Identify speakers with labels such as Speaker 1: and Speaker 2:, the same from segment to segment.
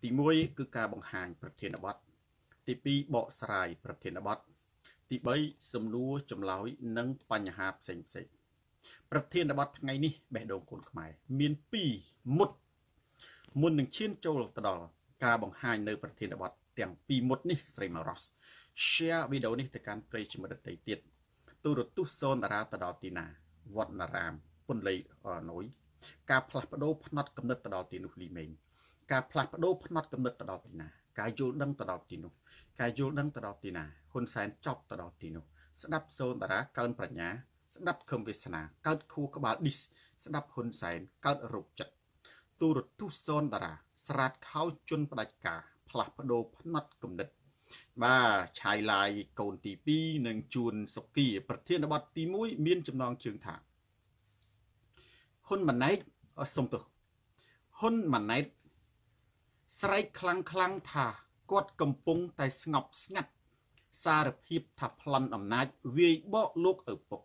Speaker 1: ទី1គឺការបង្ហាញប្រធានបទទី2បកស្រាយប្រធានបទទី3សំណួរចម្លើយនិងបញ្ហាផ្សេងប្រធានបទថ្ងៃនេះបេះដូងកូនខ្មែរមាន2មុតមុននឹងឈានចូលទៅដល់ការបង្ហាញនៅប្រធានបទទាំង2មុតនេះស្រីម៉ារ៉ូស share វីដេអូនេះទៅកាន់ប្រិយមិត្តដទៃទៀតទូរទស្សន៍សូនតារាទៅដល់ទីណាវត្តនារាមពន្លៃណយការផ្លាស់ប្ដូរផ្នត់កំណត់ទៅដល់ទីនោះលីមេងការផ្លាស់ប្ដូរផ្នត់កំណត់ទៅដល់ទីណាការយល់ដឹងទៅដល់ទីនោះការយល់ដឹងទៅដល់ទីណាហ៊ុនសែនចប់ទៅដល់ទីនោះស្ដាប់សូនតារាកើនប្រាជ្ញាស្ដាប់ខឹមវាសនាកើតខួរក្បាលឌីសស្ដាប់ហ៊ុនសែនកើតរោគចិត្តទូរទស្សន៍សូនតារាស្រាតខោជន់ផ្ដាច់ការផ្លាស់ប្ដូរផ្នត់កំណត់បាទឆាយឡាយកូនទី2និងជួនសុគីប្រធានបទទី1មានចំណងជើងថាហ៊ុនម៉ាណែតសុំទោសហ៊ុនម៉ាណែតស្រែកខ្លាំងថាគាត់កំពុងតែស្ងប់ស្ងាត់សារភាពថាប្លន់អំណាចវាយបកលោកឪពុក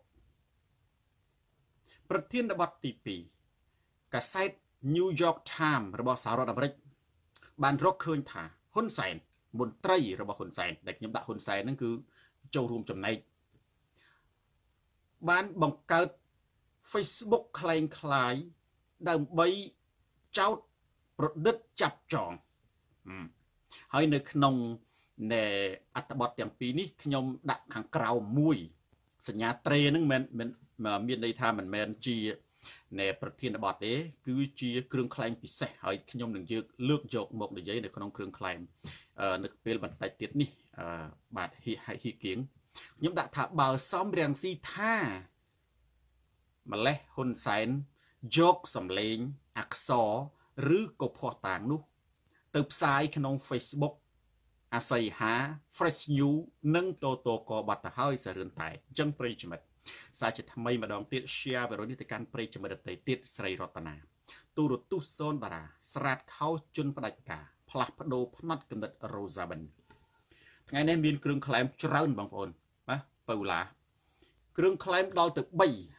Speaker 1: ប្រធានបទទី2កាសែត New York Times របស់សហរដ្ឋអាមេរិកបានរកឃើញថាហ៊ុនសែនមន្ត្រីរបស់ហ៊ុនសែនដែលខ្ញុំដាក់ហ៊ុនសែនហ្នឹងគឺចូលរួមចំណែកបានបង្កើត Facebook คล้ายៗដើម្បីចោទប្រឌិតចាប់ចងហើយនៅក្នុងនៃអត្ថបទទាំងពីរនេះខ្ញុំដាក់ខាងក្រោមមួយសញ្ញាត្រេហ្នឹងមិនមានន័យថាមិនមែនជានៃប្រធានបទទេគឺជាគ្រឿងក្លែងពិសេសហើយខ្ញុំនឹងលើកយកមកនិយាយនៅក្នុងគ្រឿងក្លែងនៅពេលបន្តិចទៀតនេះបាទហ៊ីគៀងខ្ញុំដាក់ថាបើសំរាំងស៊ីថាម្លេះហ៊ុនសែនយកសម្លេងអក្សរឬក៏ភស្តុតាងនោះទៅផ្សាយក្នុង Facebook អាស័យហា Fresh New និងតកបាត់ទៅហើយសារឿនតែអញ្ចឹងប្រិយមិត្តសារជាថ្មីម្ដងទៀត share វីដេអូនេះទៅកាន់ប្រិយមិត្តដទៃទៀតស្រីរតនាទូរទស្សន៍សូនតារាស្រាតខោជន់ផ្ដាច់ការផ្លាស់ប្ដូរផ្នត់កំណត់ Rosaben ថ្ងៃនេះមានគ្រឿងក្លែមច្រើនបងប្អូនណាប៉ូឡាគ្រឿងក្លែមដល់ទៅ3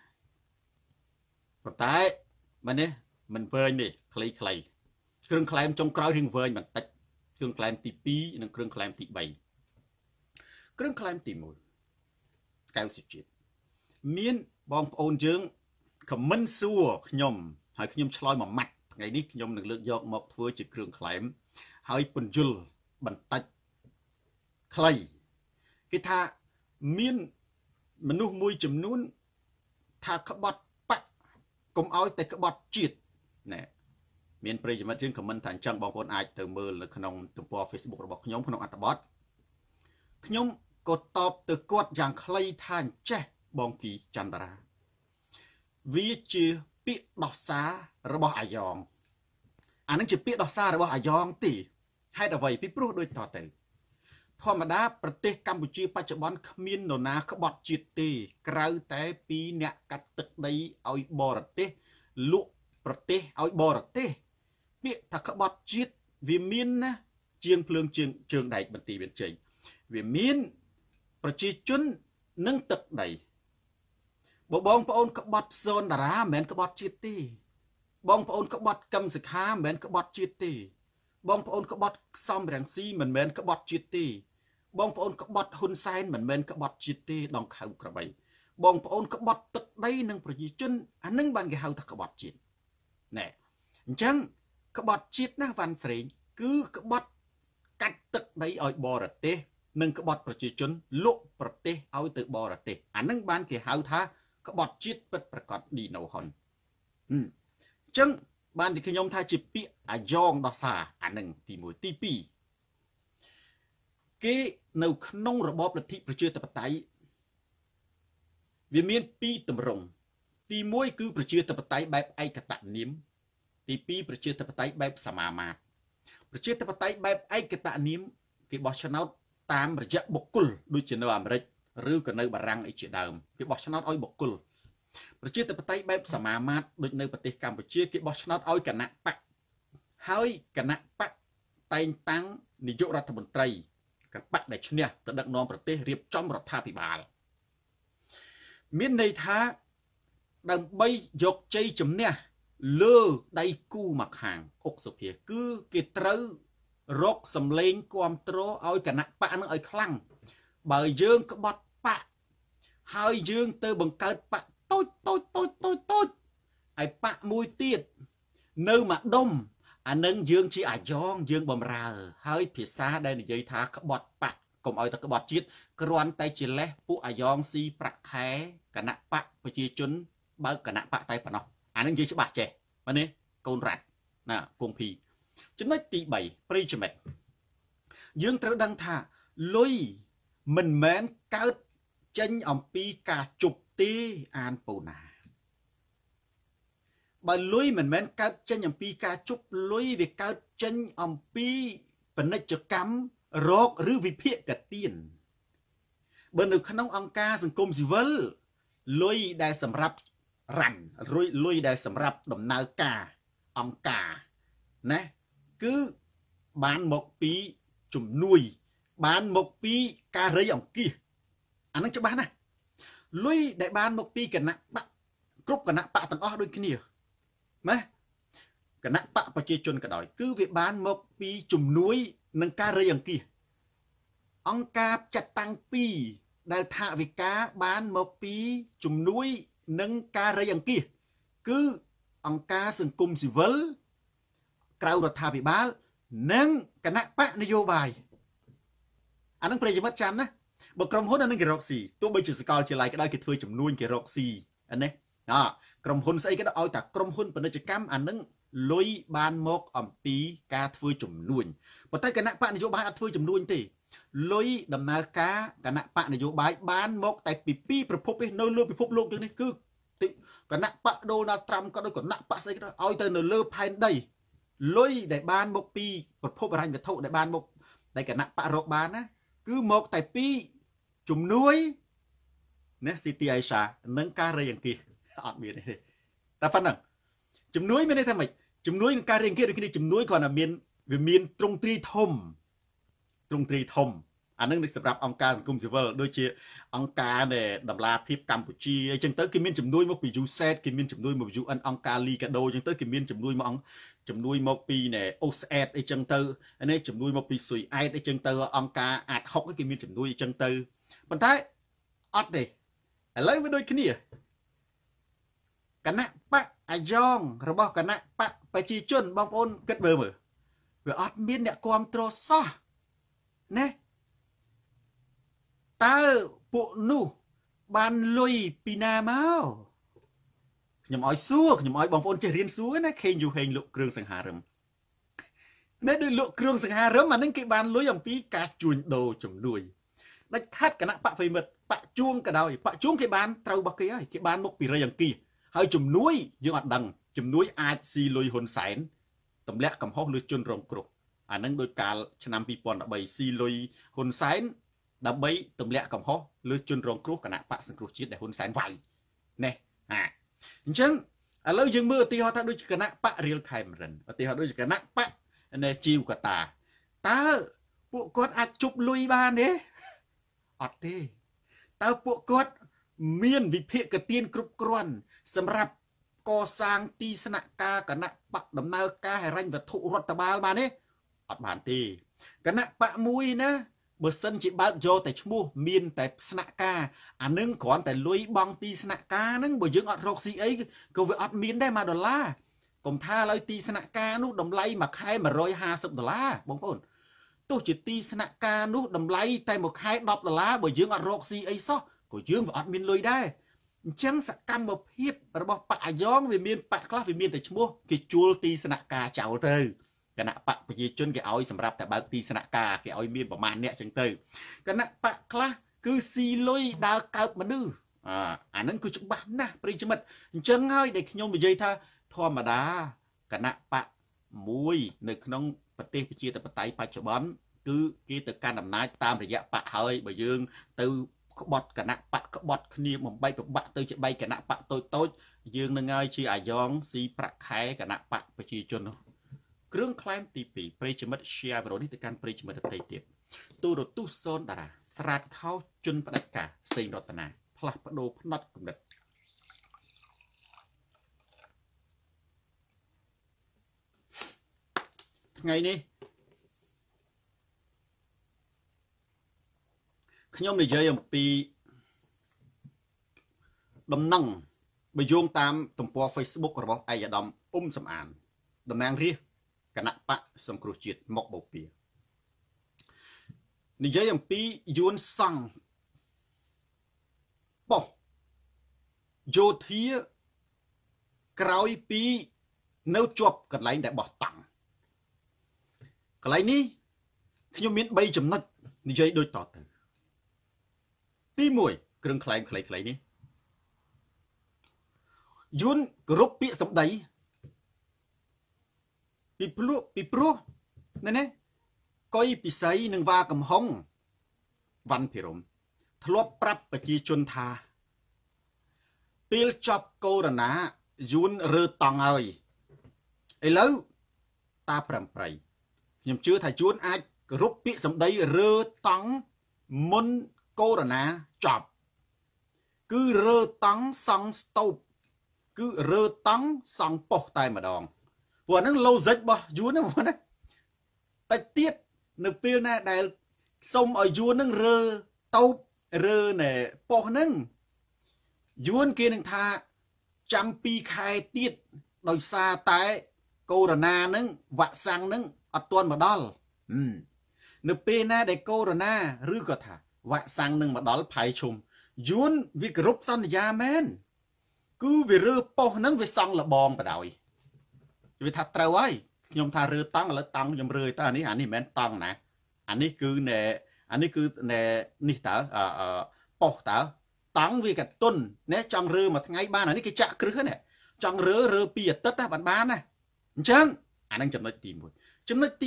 Speaker 1: ប៉ុន្តែមែនទេមិនវែងទេខ្លីគ្រឿងក្លែមចុងក្រោយរៀងវែងបន្តិចគ្រឿងក្លែមទី2និងគ្រឿងក្លែមទី3គ្រឿងក្លែមទី1កៅសុជាតិមានបងប្អូនយើងខមមិនសួរខ្ញុំហើយខ្ញុំឆ្លើយមួយម៉ាត់ថ្ងៃនេះខ្ញុំនឹងលើកយកមកធ្វើជាគ្រឿងក្លែមហើយពន្យល់បន្តិចខ្លីគេថាមានមនុស្សមួយចំនួនថាក្បត់បកកុំឲ្យតែក្បត់ជាតិណែមានប្រិយមិត្តយើងខមមិនថាអញ្ចឹងបងប្អូនអាចទៅមើលនៅក្នុងទំព័រ Facebook របស់ខ្ញុំក្នុងអត្ថបទខ្ញុំក៏តបទៅគាត់យ៉ាងខ្លីថាអញ្ចេះបងគីចន្ទរាវាជាពាក្យដោះសាររបស់អាយ៉ងអានឹងជាពាក្យដោះសាររបស់អាយ៉ងទេហេតុអ្វីពីព្រោះដូចតទៅធម្មតាប្រទេសកម្ពុជាបច្ចុប្បន្នគ្មាននរណាក្បត់ជាតិទេក្រៅតែពីអ្នកកាត់ទឹកដីឲ្យបរទេសលក់ប្រទេសឲ្យបរទេសពាក្យថាក្បត់ជាតិវាមានណាជាងភ្លើងជើងដែកបន្ទាយមានជ័យវាមានប្រជាជននិងទឹកដីបងប្អូនក្បត់សូនតារាមិនមែនក្បត់ជាតិទេបងប្អូនក្បត់កឹមសុខាមិនមែនក្បត់ជាតិទេបងប្អូនក្បត់សំរងស៊ីមិនមែនក្បត់ជាតិទេបងប្អូនក្បត់ហ៊ុនសែនមិនមែនក្បត់ជាតិទេដងខៅក្របីបងប្អូនក្បត់ទឹកដីនិងប្រជាជនអានឹងបានគេហៅថាក្បត់ជាតិណែអញ្ចឹងក្បត់ជាតិណាវ៉ាន់ស្រេងគឺក្បត់កាត់ទឹកដីឲ្យបរទេសនិងក្បត់ប្រជាជនលក់ប្រទេសឲ្យទៅបរទេសអានឹងបានគេហៅថាក្បត់ជាតិពិតប្រកបឌីណូហ៊ុនអញ្ចឹងបានទីខ្ញុំថាជាពាក្យអាយ៉ងដោះសារអានឹងទី1ទី2គេនៅក្នុងរបបលទ្ធិប្រជាធិបតេយ្យវាមាន2ទម្រង់ទី1គឺប្រជាធិបតេយ្យបែបឯកតនាមទី2ប្រជាធិបតេយ្យបែបសមាមាត្រប្រជាធិបតេយ្យបែបឯកតនាមគេបោះឆ្នោតតាមរយៈបុគ្គលដូចជានៅអាមេរិកឬក៏នៅបារាំងអីជាដើមគេបោះឆ្នោតឲ្យបុគ្គលប្រជាធិបតេយ្យបែបសមាមាត្រដូចនៅប្រទេសកម្ពុជាគេបោះឆ្នោតឲ្យគណៈបកហើយគណៈបកតែងតាំងនាយករដ្ឋមន្ត្រីគណៈបកដែលឈ្នះទៅដឹកនាំប្រទេសរៀបចំរដ្ឋាភិបាលមានន័យថាដើម្បីយកជ័យជំនះលើដៃគូមកខាងអុកសុភាគឺគេត្រូវរកសម្លេងគ្រប់គ្រងឲ្យគណៈបកនឹងឲ្យខ្លាំងបើយើងក្បត់បកហើយយើងទៅបង្កើតបកតូចឲ្យបកមួយទៀតនៅម្ដុំអានឹងយើងជាអាយ៉ងយើងបំរើហើយភាសាដែលនិយាយថាក្បត់បកកុំឲ្យតែក្បត់ជាតិគ្រាន់តែជាលេសពួកអាយ៉ងស៊ីប្រាក់ខែគណៈបកប្រជាជនបើគណៈបកតែប៉ុណ្ណោះអានឹងនិយាយច្បាស់ចេះមែនទេកូនរ៉ាត់ណាគង់ភីចំណុចទី3ប្រិយមិត្តយើងត្រូវដឹងថាលុយមិនមែនកើតចេញអំពីការជប់ទេអានពូណាបើលុយមិនមែនកើតចេញអំពីការជប់លុយវាកើតចេញអំពីពាណិជ្ជកម្មរកឬវិភាគកទៀនបើនៅក្នុងអង្គការសង្គមស៊ីវិលលុយដែលសម្រាប់រ៉ាន់លុយដែលសម្រាប់ដំណើរការអង្គការណាគឺបានមកពីជំនួយបានមកពីការរៃអង្គាសអានឹងច្បាស់ណាស់លុយដែលបានមកពីគណៈបកគ្រប់គណៈបកទាំងអស់ដូចគ្នាណាគណៈបកប្រជាជនក៏ដោយគឺវាបានមកពីជំនួយនឹងការរៃអង្គាសអង្គការចាត់តាំងពីដែលថាវិការបានមកពីជំនួយនឹងការរៃអង្គាសគឺអង្គការសង្គមស៊ីវិលក្រៅរដ្ឋាភិបាលនិងគណៈបកនយោបាយអានឹងប្រិយមិត្តចាំណាបើក្រុមហ៊ុនអានឹងគេរកស៊ីទោះបីជាសកលជាឡៃក៏ដោយគេធ្វើចំនួនគេរកស៊ីអានេះក្រុមហ៊ុនស្អីក៏ដោយឲ្យតែក្រុមហ៊ុនពាណិជ្ជកម្មអានឹងលុយបានមកអំពីការធ្វើចំនួនប៉ុន្តែគណៈបកនយោបាយអត់ធ្វើចំនួនទេលុយដំណើរការគណៈបកនយោបាយបានមកតែពីពីប្រភពទេនៅលើពិភពលោកនេះគឺគណៈបកដូណាល់ត្រាំក៏ដោយគណៈបកស្អីក៏ដោយឲ្យទៅនៅលើផែនដីលុយដែលបានមកពីប្រភពអរញ្ញវត្ថុដែលបានមកដែលគណៈបករកបានណាគឺមកតែពីជំនួយណាស៊ីទីអេសានិងការរៃអង្គាសអត់មានទេតែប៉ុណ្ណឹងជំនួយមានន័យថាម៉េចជំនួយនឹងការរៃអង្គាសដូចគ្នាជំនួយគ្រាន់តែមានវាមានទ្រង់ទ្រីធំអានឹងសម្រាប់អង្គការសង្គមស៊ីវិលដូចជាអង្គការនៃតម្លាភាពកម្ពុជាអញ្ចឹងទៅគេមានជំនួយមកពី USAID គេមានជំនួយមកពី UN អង្គការ Liga do អញ្ចឹងទៅគេមានជំនួយមកពី OSAID អីចឹងទៅនេះជំនួយមកពី SUIAID អីចឹងទៅអង្គការអាត6គេមានជំនួយអីចឹងទៅប៉ុន្តែអត់ទេឥឡូវវាដូចគ្នាគណៈបកអាយ៉ងរបស់គណៈបកប្រជាជនបងប្អូនគិតមើលវាអត់មានអ្នកគ្រប់គ្រងសោះណាតើពួកនោះបានលុយពីណាមកខ្ញុំឲ្យសួរខ្ញុំឲ្យបងប្អូនចេះរៀនសួរណាខេងយូហេងលក់គ្រឿងសង្ហារឹមនេះដូចលក់គ្រឿងសង្ហារឹមអានឹងគេបានលុយអំពីការជួញដូរជំនួយដាច់ខាត់គណៈបកវិមិត្តបកជួងក៏ដោយបកជួងគេបានត្រូវរបស់គេហើយគេបានមកពីរៃអង្គាសហើយជំនួយយើងអត់ដឹងជំនួយអាចស៊ីលុយហ៊ុនសែនទម្លាក់កំហុសលើជនរងគ្រោះអានឹងដោយកាលឆ្នាំ2013ស៊ីលុយហ៊ុនសែនដើម្បីទម្លាក់កំហុសលើជនរងគ្រោះគណៈបកសង្គ្រោះជាតិដែលហ៊ុនសែនវាយនេះអញ្ចឹងឥឡូវយើងមើលឧទាហរណ៍ថាដូចគណៈបករៀលខេមរិនឧទាហរណ៍ដូចគណៈបកជីវកតាតើពួកគាត់អាចជប់លុយបានទេអត់ទេតើពួកគាត់មានវិភាគទានគ្រប់គ្រាន់សម្រាប់កសាងទីស្នាក់ការគណៈបកដំណើរការហិរញ្ញវត្ថុរដ្ឋបាលបានទេអត់បានទេគណៈបកមួយណាបើសិនជាបើកយកតែឈ្មោះមានតែស្នាក់ការអានឹងគ្រាន់តែលុយបង់ទីស្នាក់ការហ្នឹងបើយើងអត់រកស៊ីអីក៏វាអត់មានដែរ$1កុំថាឡើយទីស្នាក់ការនោះតម្លៃមួយខែ$150បងប្អូនទោះជាទីស្នាក់ការនោះតម្លៃតែមួយខែ$10បើយើងអត់រកស៊ីអីសោះក៏យើងវាអត់មានលុយដែរអញ្ចឹងសកម្មភាពរបស់បកអាយ៉ងវាមានបកខ្លះវាមានតែឈ្មោះគេជួលទីស្នាក់ការចោលទៅគណៈបកប្រជាជនគេឲ្យសម្រាប់តែបើកទីស្នាក់ការគេឲ្យមានប្រមាណអ្នកចឹងទៅគណៈបកខ្លះគឺស៊ីលុយដើរកើបមនុស្សអាហ្នឹងគឺច្បាស់ណាស់ប្រិយមិត្តអញ្ចឹងហើយដែលខ្ញុំនិយាយថាធម្មតាគណៈបកមួយនៅក្នុងប្រទេសប្រជាធិបតេយ្យបច្ចុប្បន្នគឺគេទៅកាន់អំណាចតាមរយៈបកហើយបើយើងទៅក្បត់គណៈបកក្បត់គ្នាបំបីប្របាក់ទៅជាបីគណៈបកតូចយើងនឹងហើយជាអាយ៉ងស៊ីប្រាក់ខែគណៈបកប្រជាជននោះគ្រឿងក្លែមទី2ប្រិយមិត្ត share វីដេអូនេះទៅកាន់ប្រិយមិត្តដទៃទៀតទូរទស្សន៍សូនតារាស្រាតខោជន់ផ្ដាច់ការសេងរតនាផ្លាស់ប្ដូរផ្នត់គំនិតថ្ងៃនេះខ្ញុំនិយាយអំពីដំណឹងបើយោងតាមទំព័រ Facebook របស់ឯកឧត្តមអ៊ុំសំអានតំណាងរាស្ត្រគណៈបកសង្គ្រោះជាតិមកបូព៌ានិយាយអំពីយួនសង់បោះយោធាក្រោយពីនៅជាប់កន្លែងដែលបោះតង់កន្លែងនេះខ្ញុំមាន3ចំណុចនិយាយដូចតទៅទី1គ្រឿងខ្លែងខ្លីៗនេះយួនគោរពពាក្យសម្ដីពីព្រោះណាកុយពិសីនិងវ៉ាកំហុងវ៉ាន់ភិរមធ្លាប់ប្រាប់ប្រជាជនថាពេលចប់កូវីដ យួនរើតង់ហើយឥឡូវតាប្រំប្រៃខ្ញុំជឿថាយួនអាចគោរពពាក្យសម្ដីរើតង់មុនកូវីដចប់គឺរើតង់សង់ស្ទូបគឺរើតង់សង់ប៉ុស្តិ៍តែម្ដងព្រោះហ្នឹង logic របស់យួនហ្នឹងណាតែទៀតនៅពេលណាដែលសុំឲ្យយួនហ្នឹងរើតូបរើណែប៉ុស្តិ៍ហ្នឹងយួនគេនឹងថាចាំ2ខែទៀតដោយសារតែកូវីដហ្នឹងវ៉ាក់សាំងហ្នឹងអត់ទាន់មកដល់នៅពេលណាដែលកូវីដឬក៏ថាវ៉ាក់សាំងនឹងមកដល់ផៃឈុំយួនវាគោរពសន្យាមែនគឺវារើប៉ុស្តិ៍ហ្នឹងវាសង់លបងបដ ாய் វាថាត្រូវហើយខ្ញុំថារើតង់ឥឡូវតង់ខ្ញុំរើតើអានេះមិនមែនតង់ណាអានេះគឺណែនេះតើប៉ុស្តិ៍តើតង់វាកតុនណែចង់រើមួយថ្ងៃបានអានេះគេចាក់គ្រឹះណាចង់រើ2អាទិត្យណាបានណាអញ្ចឹងអានឹងចំណុចទី1ចំណុចទី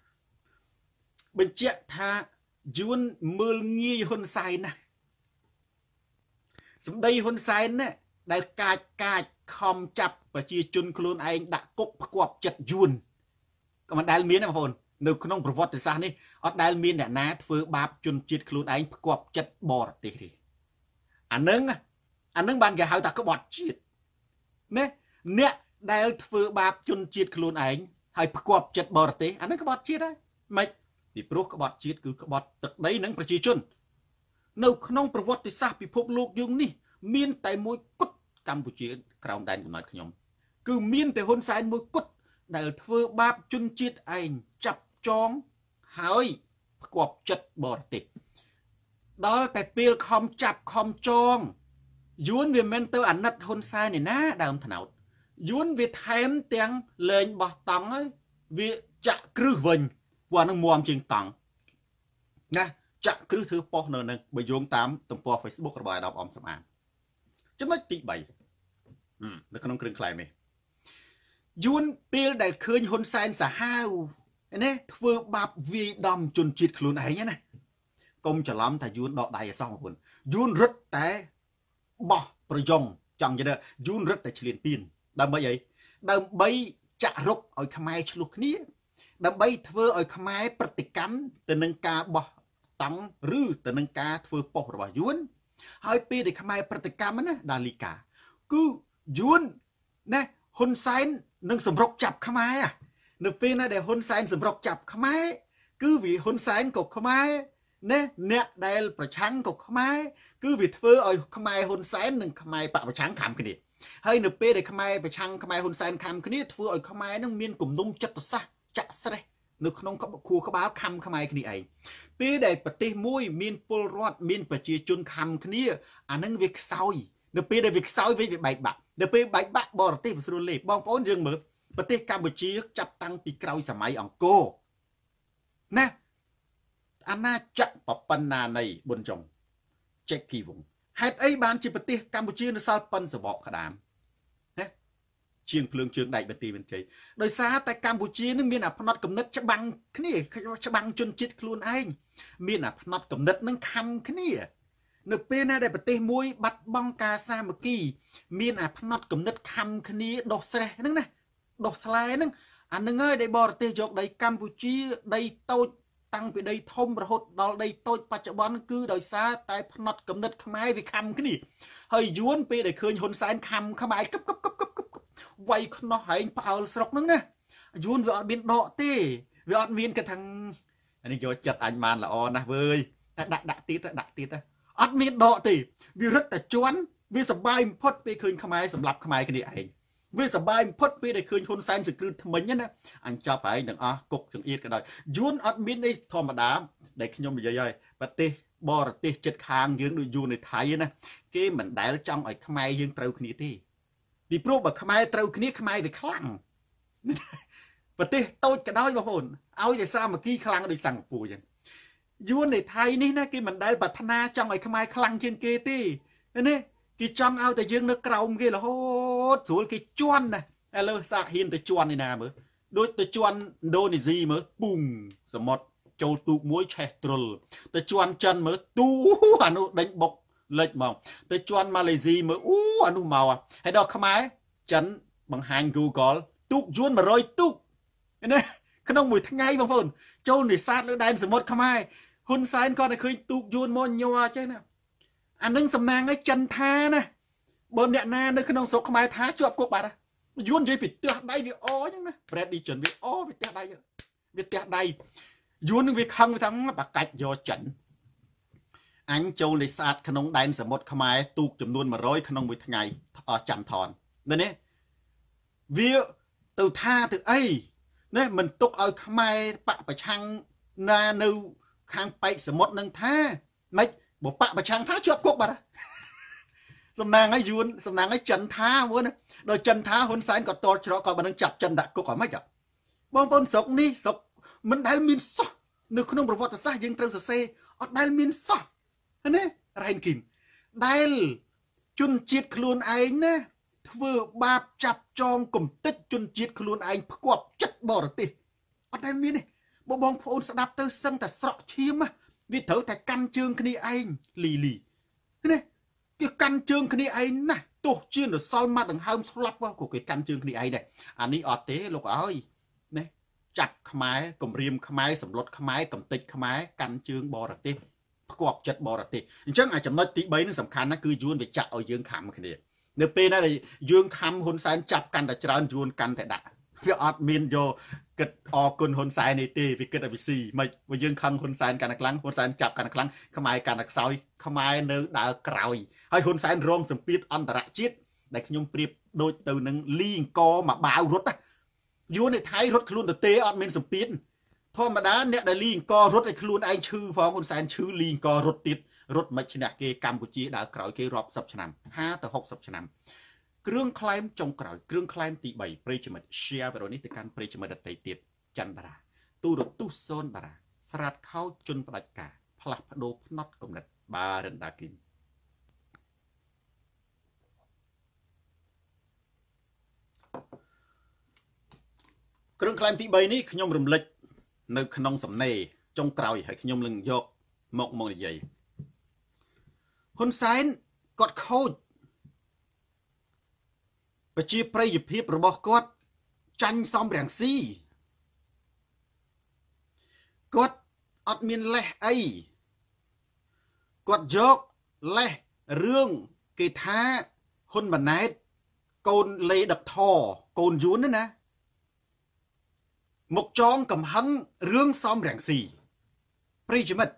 Speaker 1: 2បញ្ជាក់ថាយួនមើលងាយហ៊ុនសែនណាសម្ដីហ៊ុនសែនណាដែលកាចខំចាប់ប្រជាជនខ្លួនឯងដាក់គុកផ្គាប់ចិត្តយួនក៏មិនដែលមានទេបងប្អូននៅក្នុងប្រវត្តិសាស្ត្រនេះអត់ដែលមានអ្នកណាធ្វើបាបជនជាតិខ្លួនឯងផ្គាប់ចិត្តបរទេសទេអានឹងបានគេហៅថាក្បត់ជាតិណាអ្នកដែលធ្វើបាបជនជាតិខ្លួនឯងហើយផ្គាប់ចិត្តបរទេសអានឹងក្បត់ជាតិហើយមិនពីព្រោះក្បត់ជាតិគឺក្បត់ទឹកដីនិងប្រជាជននៅក្នុងប្រវត្តិសាស្ត្រពិភពលោកយើងនេះមានតែមួយគត់កម្ពុជាក្រោមដែនកំណត់ខ្ញុំគឺមានតែហ៊ុនសែនមួយគត់ដែលធ្វើបាបជនជាតិឯងចាប់ចងហើយផ្គាប់ចិត្តបរទេសដល់តែពេលខំចាប់ខំចងយួនវាមិនទៅអាណិតហ៊ុនសែនឯណាដើមថ្នោតយួនវាថែមទាំងលែងបោះតង់ហើយវាចាក់គ្រឹះវិញព្រោះនឹងមុំជាងតង់ណាចាក់គ្រឹះធ្វើប៉ុស្តិ៍នៅនឹងបើយោងតាមទំព័រ Facebook របស់អាដាមអមសំអានចំណុចទី3នៅក្នុងគ្រឿងខ្លែងនេះយួនពេលដែលឃើញហ៊ុនសែនសាហាវណាធ្វើបាបវាយដំជនជាតិខ្លួនឯងណាកុំច្រឡំថាយួនដកដៃអសោះបងប្អូនយួនរឹតតែបោះប្រយងចង់និយាយយួនរឹតតែឈ្លានពានដើម្បីអីដើម្បីចាក់រុកឲ្យខ្មែរឆ្លោះគ្នាដើម្បីធ្វើឲ្យខ្មែរប្រតិកម្មទៅនឹងការបោះតង់ឬទៅនឹងការធ្វើប៉ុស្តិ៍របស់យួនហើយពេលដែលខ្មែរប្រតិកម្មណាដាលីកាគឺយួនណាហ៊ុនសែននឹងសម្រុកចាប់ខ្មែរនៅពេលណាដែលហ៊ុនសែនសម្រុកចាប់ខ្មែរគឺវាហ៊ុនសែនក៏ខ្មែរណាអ្នកដែលប្រឆាំងក៏ខ្មែរគឺវាធ្វើឲ្យខ្មែរហ៊ុនសែននិងខ្មែរបកប្រឆាំងខំគ្នាហើយនៅពេលដែលខ្មែរប្រឆាំងខ្មែរហ៊ុនសែនខំគ្នាធ្វើឲ្យខ្មែរនឹងមានគំនុំចិត្តសាស្ត្រចាក់ស្រេះនៅក្នុងខួរក្បាលខំខ្មែរគ្នាឯងពេលដែលប្រទេសមួយមានពលរដ្ឋមានប្រជាជនខំគ្នាអានឹងវាខ្សោយនៅពេលដែលវាខ្សោយវាបែកបាក់នៅពេលបែកបាក់បរទេសវាស្រួលលេបបងប្អូនយើងមើលប្រទេសកម្ពុជាចាប់តាំងពីក្រោយសម័យអង្គរណាអាណាចក្រប្របណ្ណានៃប៊ុនចុងចេកគីវងហេតុអីបានជាប្រទេសកម្ពុជានៅសល់ប៉ុនសបកក្តាមណាជាងភ្លើងជើងដែកបន្ទីបន្ជ័យដោយសារតែកម្ពុជានឹងមានអាផ្នត់កំណត់ច្បាំងគ្នាច្បាំងជនជាតិខ្លួនឯងមានអាផ្នត់កំណត់នឹងខំគ្នានៅពេលណាដែលប្រទេសមួយបាត់បង់ការសាមគ្គីមានអាផ្នត់កំណត់ខំគ្នាដោះស្រេះហ្នឹងណាដោះស្លែហ្នឹងអានឹងហើយដែលបរទេសយកដីកម្ពុជាដីតូចតាំងពីដីធំរហូតដល់ដីតូចបច្ចុប្បន្នគឺដោយសារតែផ្នត់កំណត់ខ្មែរវាខំគ្នាហើយយួនពេលដែលឃើញហ៊ុនសែនខំខ្មែរកឹបវាយខ្នោះហែងផ្អើលស្រុកហ្នឹងណាយួនវាអត់មានដកទេវាអត់មានកថាអានេះយកចិត្តអញបានល្អណាស់វើយដាក់ទៀតអត់មានដកទេវារឹតតែជន់វាសបាយបំផុតពេលឃើញខ្មែរសម្រាប់ខ្មែរគ្នាឯងវាសបាយបំផុតពេលដែលឃើញហ៊ុនសែនសង្គ្រឹះថ្មិញណាអញចាប់ឯងទាំងអស់គុកចង្អៀតក៏ដោយយួនអត់មានអីធម្មតាដែលខ្ញុំនិយាយហើយប្រទេសបរទេសចិត្តខាងយើងដូចយួននៅថៃណាគេមិនដែលចង់ឲ្យខ្មែរយើងត្រូវគ្នាទេពីព្រោះបើខ្មែរត្រូវគ្នាខ្មែរវាខ្លាំងប្រទេសតូចក៏ដោយបងប្អូនឲ្យតែសាមគ្គីខ្លាំងដូចសិង្ហបុរីអញ្ចឹងយួននៅថៃនេះណាគេមិនដែលប្រាថ្នាចង់ឲ្យខ្មែរខ្លាំងជាងគេទេណាគេចង់ឲ្យតែយើងនៅក្រោមគេរហូតស្រួលគេជន់ណាឥឡូវសាកហ៊ានទៅជន់ឯណាមើលដូចទៅជន់ឥណ្ឌូនេស៊ីមើលពុងសមុទ្រចូលទូកមួយឆេះទ្រុលទៅជន់ចិនមើលទូអានោះដេញបុកលេចហ្មងទៅជន់ម៉ាឡេស៊ីមើលអានោះមកហើយដល់ខ្មែរចិនបង្ហាញ Google ទូកយួន100ទូកណាក្នុងមួយថ្ងៃបងប្អូនចូលនេសាទលើដែនសមុទ្រខ្មែរហ៊ុនសែនគាត់តែឃើញទូកយួនមកញ័រចេះណាអានឹងសំណាងឲ្យចិនថាណាបើអ្នកណានៅក្នុងស្រុកខ្មែរថាជាប់គុកបាត់យួននិយាយពីផ្ទះដៃវាអអចឹងណា Brady ចិនវាអវាផ្ទះដៃវាផ្ទះដៃយួននឹងវាខឹងវាថាបាកាច់យកចិនអញចូលនេសាទក្នុងដែនសមុទ្រខ្មែរទូកចំនួន100ក្នុងមួយថ្ងៃច័ន្ទថនមែនទេវាទៅថាទៅអីណាមិនទុកឲ្យខ្មែរបកប្រឆាំងណានៅខាងប៉ែកសមុទ្រនឹងថាម៉េចបើបកប្រឆាំងថាជាប់គុកបាត់សំណាងឲ្យយួនសំណាងឲ្យចិនថាមួយណាដល់ចិនថាហ៊ុនសែនក៏តល់ច្រកក៏មិននឹងចាប់ចិនដាក់គុកឲ្យម៉េចបងប្អូនស្រុកនេះស្រុកមិនដែលមានសោះនៅក្នុងប្រវត្តិសាស្ត្រយើងត្រូវសរសេរអត់ដែលមានសោះណារ៉ែនគីមដែលជនជាតិខ្លួនឯងណាធ្វើបាបចាប់ចងកំទេចជនជាតិខ្លួនឯងផ្គាប់ចិត្តបរទេសអត់ដែលមានទេបងប្អូនស្ដាប់ទៅសឹងតែស្រក់ឈាមវាត្រូវតែកាន់ជើងគ្នាឯងលីណាគេកាន់ជើងគ្នាឯងណាទោះជារសល់មកដង្ហើមស្លាប់ក៏គេកាន់ជើងគ្នាឯងដែរអានេះអត់ទេលោកអើយណាចាប់ខ្មែរគម្រាមខ្មែរសម្លុតខ្មែរកំទេចខ្មែរកាន់ជើងបរទេសផ្គាប់ចិត្តបរទេសអញ្ចឹងអាចំណុចទី3នឹងសំខាន់ណាគឺយួនវាចាក់ឲ្យយើងខំគ្នានៅពេលណាដែលយើងខំហ៊ុនសែនចាប់កាន់តែច្រើនយួនកាន់តែដាក់វាអត់មានយកគិតអរគុណហ៊ុនសែននេះទេវាគិតឲ្យវាស៊ីមិនបើយើងខឹងហ៊ុនសែនកាន់តែខ្លាំងហ៊ុនសែនចាប់កាន់តែខ្លាំងខ្មែរកាន់តែខ្សោយខ្មែរនៅដើរក្រោយហើយហ៊ុនសែនរងសម្ពាធអន្តរជាតិដែលខ្ញុំប្រៀបដូចទៅនឹងលីអង្គមកបាវរត់យួននៅថៃរត់ខ្លួនទៅទេអត់មានសម្ពាធធម្មតាអ្នកដែលលីអង្គរត់ឲ្យខ្លួនឯងឈឺផងហ៊ុនសែនឈឺលីអង្គរត់ទៀតរត់មិនឈ្នះគេកម្ពុជាដើរក្រោយគេរាប់10ឆ្នាំ50ទៅ60ឆ្នាំគ្រឿងក្លែមចុងក្រោយគ្រឿងក្លែមទី3ប្រិយមិត្ត share វីដេអូនេះទៅកាន់ប្រិយមិត្តដទៃទៀតច័ន្ទតារាទូរទស្សន៍សូនតារាស្រាតខោជន់ផ្ដាច់ការផ្លាស់ប្ដូរផ្នត់គំនិតបារិនដាគីនគ្រឿងក្លែមទី3នេះខ្ញុំរំលឹកនៅក្នុងសំណេរចុងក្រោយហើយខ្ញុំនឹងយកមកនិយាយហ៊ុនសែនគាត់ខូចប្រជាប្រិយភាពរបស់គាត់ចាញ់សំរងស៊ីគាត់អត់មានលេសអីគាត់យកលេសរឿងគេថាហ៊ុនម៉ាណែតកូនលេដឹកថកូនយួនណាមកចងកំហឹងរឿងសំរងស៊ីប្រិយមិត្ត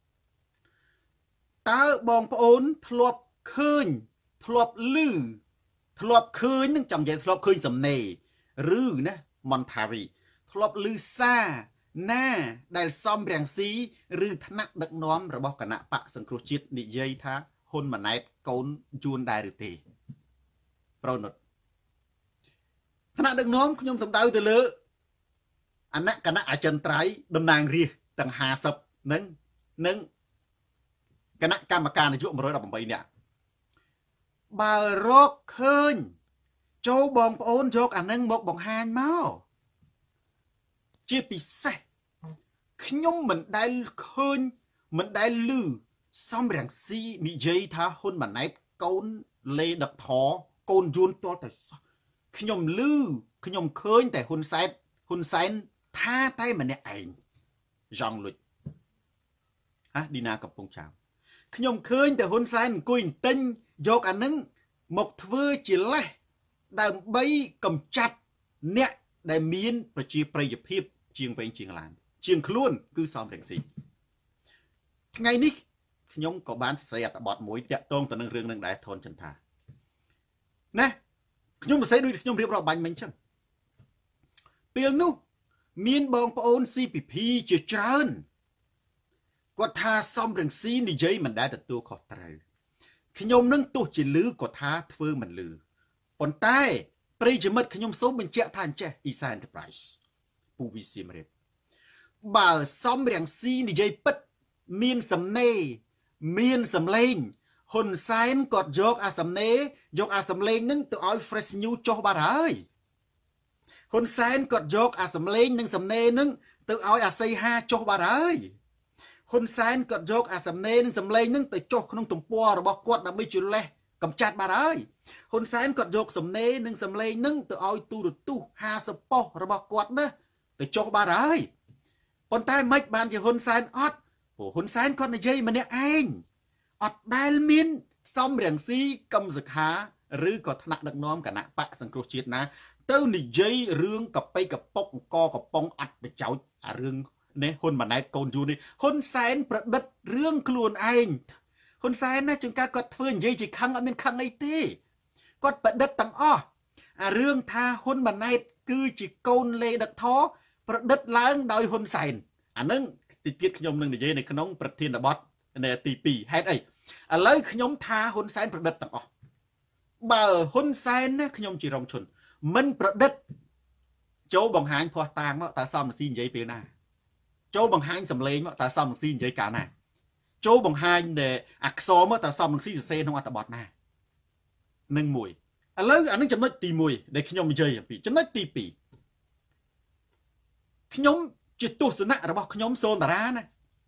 Speaker 1: តើបងប្អូនធ្លាប់ឃើញធ្លាប់ឮធ្លាប់ឃើញនឹងចាំនិយាយធ្លាប់ឃើញសំណេរឬណាមនថាវីធ្លាប់ឮសារណាដែលសំរងស៊ីឬថ្នាក់ដឹកនាំរបស់គណៈបកសង្គ្រោះជាតិនិយាយថាហ៊ុនម៉ាណែតកូនយួនដែរឬទេប្រណុតថ្នាក់ដឹកនាំខ្ញុំសំដៅទៅលើអនគណៈអចិន្ត្រៃយ៍តំណាងរាស្ត្រទាំង50នឹងគណៈកម្មការនយោបាយ118នាក់បើរកឃើញចូលបងប្អូនយកអានឹងមកបង្ហាញមកជាពិសេសខ្ញុំមិនដែលឃើញមិនដែលឮសំរងស៊ីនិយាយថាហ៊ុនម៉ាណែតកូនលេដឹកថកូនយួនទាល់តែខ្ញុំឮខ្ញុំឃើញតែហ៊ុនសែនថាតែម្នាក់ឯងយ៉ងលុចឌីណាកំពុងចៅខ្ញុំឃើញតែហ៊ុនសែនអង្គុយទិញយកអានឹងមកធ្វើជាលេសដើម្បីកម្ចាត់អ្នកដែលមានប្រជាប្រិយភាពជាងវែងជាងឡានជាងខ្លួនគឺសំរងស៊ីថ្ងៃនេះខ្ញុំក៏បានសរសេរអត្ថបទមួយតាក់ទងទៅនឹងរឿងនឹងដែរថនចន្ទថាណាខ្ញុំសរសេរដូចខ្ញុំរៀបរាប់បាញ់មិញចឹងពេលនោះមានបងប្អូន CPP ជាច្រើនគាត់ថាសំរងស៊ីនិយាយមិនដែលទទួលខុសត្រូវខ្ញុំនឹងទោះជាលឺគាត់ថាធ្វើមិនលឺប៉ុន្តែប្រិយមិត្តខ្ញុំសូមបញ្ជាក់ថាអញ្ចេះ Isa Enterprise ពូវីសៀមរាបបើសំរងស៊ីនិយាយពិតមានសំណេរមានសំឡេងហ៊ុនសែនគាត់យកអាសំណេរយកអាសំឡេងនឹងទៅឲ្យ Fresh News ចុះបាត់ហើយហ៊ុនសែនគាត់យកអាសំឡេងនិងសំណេរនឹងទៅឲ្យអាសីហាចុះបាត់ហើយហ៊ុនសែនគាត់យកអាសំណេរនិងសំឡេងនឹងទៅចុះក្នុងទំព័ររបស់គាត់ដើម្បីជលេះកំចាត់បាត់ហើយហ៊ុនសែនគាត់យកសំណេរនិងសំឡេងនឹងទៅឲ្យទូរទស្សន៍50ប៉ុស្តិ៍របស់គាត់ណាទៅចុះបាត់ហើយប៉ុន្តែមិនបានជាហ៊ុនសែនអត់ព្រោះហ៊ុនសែនគាត់និយាយម្នាក់ឯងអត់ដែលមានសំរងស៊ីកឹមសុខាឬក៏ថ្នាក់ដឹកនាំគណៈបកសង្គ្រោះជាតិណាទៅនិយាយរឿងកប៉ីកប៉ុកអង្គកំប៉ុងអត់បចោចអារឿងនេះហ៊ុនម៉ាណែតកូនយូនេះហ៊ុនសែនប្រឌិតរឿងខ្លួនឯងហ៊ុនសែនណាជួនកាលគាត់ធ្វើនិយាយជាខឹងអត់មានខឹងអីទេគាត់ប្រឌិតទាំងអស់អារឿងថាហ៊ុនម៉ាណែតគឺជាកូនលេដឹកថប្រឌិតឡើងដោយហ៊ុនសែនអានឹងតិចទៀតខ្ញុំនឹងនិយាយនៅក្នុងប្រធានបទនៅទី2ហេតុអីឥឡូវខ្ញុំថាហ៊ុនសែនប្រឌិតទាំងអស់បើហ៊ុនសែនណាខ្ញុំជារងឈុនមិនប្រឌិតចូលបង្ហាញភ័ស្តុតាងមកតើសំរងស៊ីនិយាយពេលណាចូលបង្ហាញសម្លេងមកតើសំរងស៊ីនិយាយកាលណាចូលបង្ហាញអក្សរមកតើសំរងស៊ីសរសេរក្នុងអត្ថបទណានឹងមួយឥឡូវអានឹងចំណុចទី1ដែលខ្ញុំនិយាយអំពីចំណុចទី2ខ្ញុំជាទស្សនៈរបស់ខ្ញុំសូនតារាណា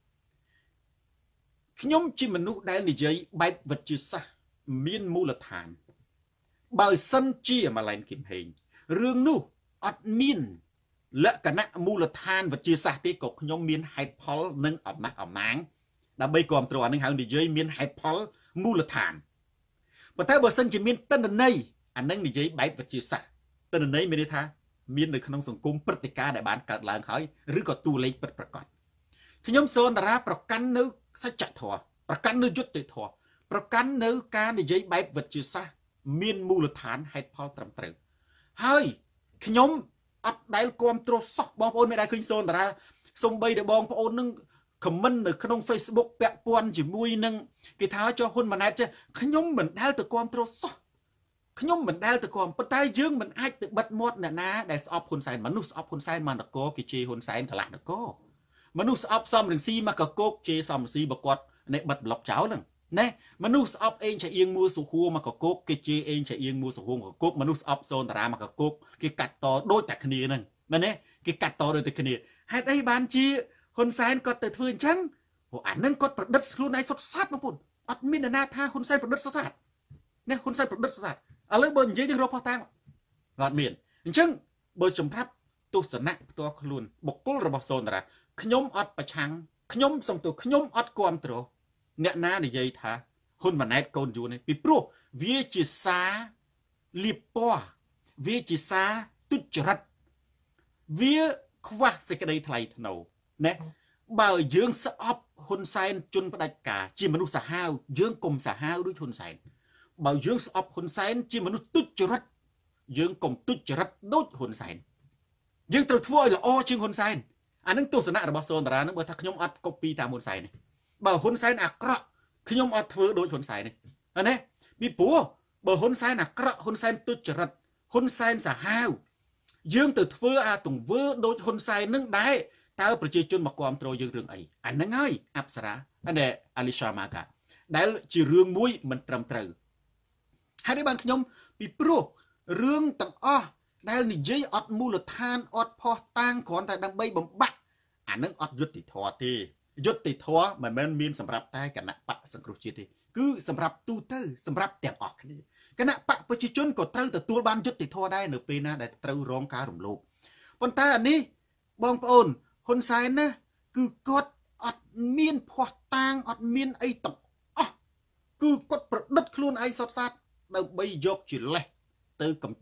Speaker 1: ខ្ញុំជាមនុស្សដែលនិយាយបែបវិទ្យាសាស្ត្រមានមូលដ្ឋានបើសិនជាម៉ាឡែនគឹមហេងរឿងនោះអត់មានលក្ខណៈមូលដ្ឋានវិទ្យាសាស្ត្រទេក៏ខ្ញុំមានហេតុផលនិងអំណះអំណាងដើម្បីគ្រប់គ្រងអានឹងហៅនិយាយមានហេតុផលមូលដ្ឋានប៉ុន្តែបើសិនជាមានទិន្នន័យអានឹងនិយាយបែបវិទ្យាសាស្ត្រទិន្នន័យមានន័យថាមាននៅក្នុងសង្គមព្រឹត្តិការណ៍ដែលបានកើតឡើងហើយឬក៏តួលេខពិតប្រាកដខ្ញុំសូនតារាប្រកាន់នៅសច្ចធម៌ប្រកាន់នៅយុត្តិធម៌ប្រកាន់នៅការនិយាយបែបវិទ្យាសាស្ត្រមានមូលដ្ឋានហេតុផលត្រឹមត្រូវហើយខ្ញុំអត់ដែលគ្រប់គ្រងសោះបងប្អូនមិនដែលឃើញសូនតារាសំបីតែបងប្អូននឹងខមមិននៅក្នុង Facebook ពាក់ព័ន្ធជាមួយនឹងគេថាចុះហ៊ុនម៉ាណែតចេះខ្ញុំមិនដែលទៅគ្រប់គ្រងសោះខ្ញុំមិនដែលទៅគ្រប់ប៉ុន្តែយើងមិនអាចទៅបិទមាត់អ្នកណាដែលស្អប់ហ៊ុនសែនមនុស្សស្អប់ហ៊ុនសែនមកនគរគេជេរហ៊ុនសែនកន្លះនគរមនុស្សស្អប់សំរងស៊ីមកកកោកជេរសំរងស៊ីបើគាត់នេះបិទប្លុកចោលហ្នឹងណែមនុស្សស្អប់អេងឆាអៀងមួសុហួរមកកកោកគេជេរអេងឆាអៀងមួសុហួរមកកកោកមនុស្សស្អប់សូនតារាមកកកោកគេកាត់តដូចតែគ្នាហ្នឹងមែនទេគេកាត់តដូចតែគ្នាហេតុអីបានជាហ៊ុនសែនគាត់ទៅធ្វើអញ្ចឹងព្រោះអានឹងគាត់ប្រឌិតខ្លួនឯងសុទ្ធសាធបងប្អូនអត់មាននរណាថាហ៊ុនសែនប្រឌិតសុទ្ធសាធនេះហ៊ុនសែនប្រឌិតសុទ្ធសាធឥឡូវបើនិយាយយើងរកផុសតាំងអត់មានអញ្ចឹងបើសម្រាប់ទស្សនៈផ្ទាល់ខ្លួនបុគ្គលរបស់សូនតារាខ្ញុំអត់ប្រឆាំងខ្ញុំសំទោសខ្ញុំអត់គ្រប់គ្រងអ្នកណានិយាយថាហ៊ុនម៉ាណែតកូនយួននេះពីព្រោះវាជាសារលៀបពណ៌វាជាសារទុច្ចរិតវាខ្វះសេចក្តីថ្លៃថ្នូរណាបើយើងស្អប់ហ៊ុនសែនជន់ផ្ដាច់ការជាមនុស្សសាហាវយើងកុំសាហាវដូចហ៊ុនសែនបើយើងស្អប់ហ៊ុនសែនជាមនុស្សទុច្ចរិតយើងកុំទុច្ចរិតដូចហ៊ុនសែនយើងត្រូវធ្វើឲ្យល្អជាងហ៊ុនសែនអានឹងទស្សនៈរបស់សូនតារានឹងបើថាខ្ញុំអត់កូពីតាមហ៊ុនសែននេះបើហ៊ុនសែនអាក្រក់ខ្ញុំអត់ធ្វើដូចហ៊ុនសែននេះណាពីព្រោះបើហ៊ុនសែនអាក្រក់ហ៊ុនសែនទុច្ចរិតហ៊ុនសែនសាហាវយើងទៅធ្វើអាទង្វើដូចហ៊ុនសែននឹងដែរតើប្រជាជនមកគ្រប់គ្រងយើងរឿងអីអាហ្នឹងហើយអប្សរាઅનેអាលីសាម៉ាកាដែលជារឿងមួយមិនត្រឹមត្រូវហើយនេះបានខ្ញុំពីព្រោះរឿងទាំងអស់ដែលនិយាយអត់មូលដ្ឋានអត់ផុសតាងគ្រាន់តែដើម្បីបំបាក់អានឹងអត់យុត្តិធម៌ទេយុត្តិធម៌មិនមែនមានសម្រាប់តែគណៈបកសង្គ្រោះជាតិទេគឺសម្រាប់ទូទៅសម្រាប់ទាំងអស់គ្នាគណៈបកប្រជាជនក៏ត្រូវទទួលបានយុត្តិធម៌ដែរនៅពេលណាដែលត្រូវរងការរំលោភប៉ុន្តែអានេះបងប្អូនហ៊ុនសែនណាគឺគាត់អត់មានភ័ស្តុតាងអត់មានអីទាំងអស់គឺគាត់ប្រឌិតខ្លួនឯងសុទ្ធសាធដើម្បីយកជាលេសទៅកំចាត់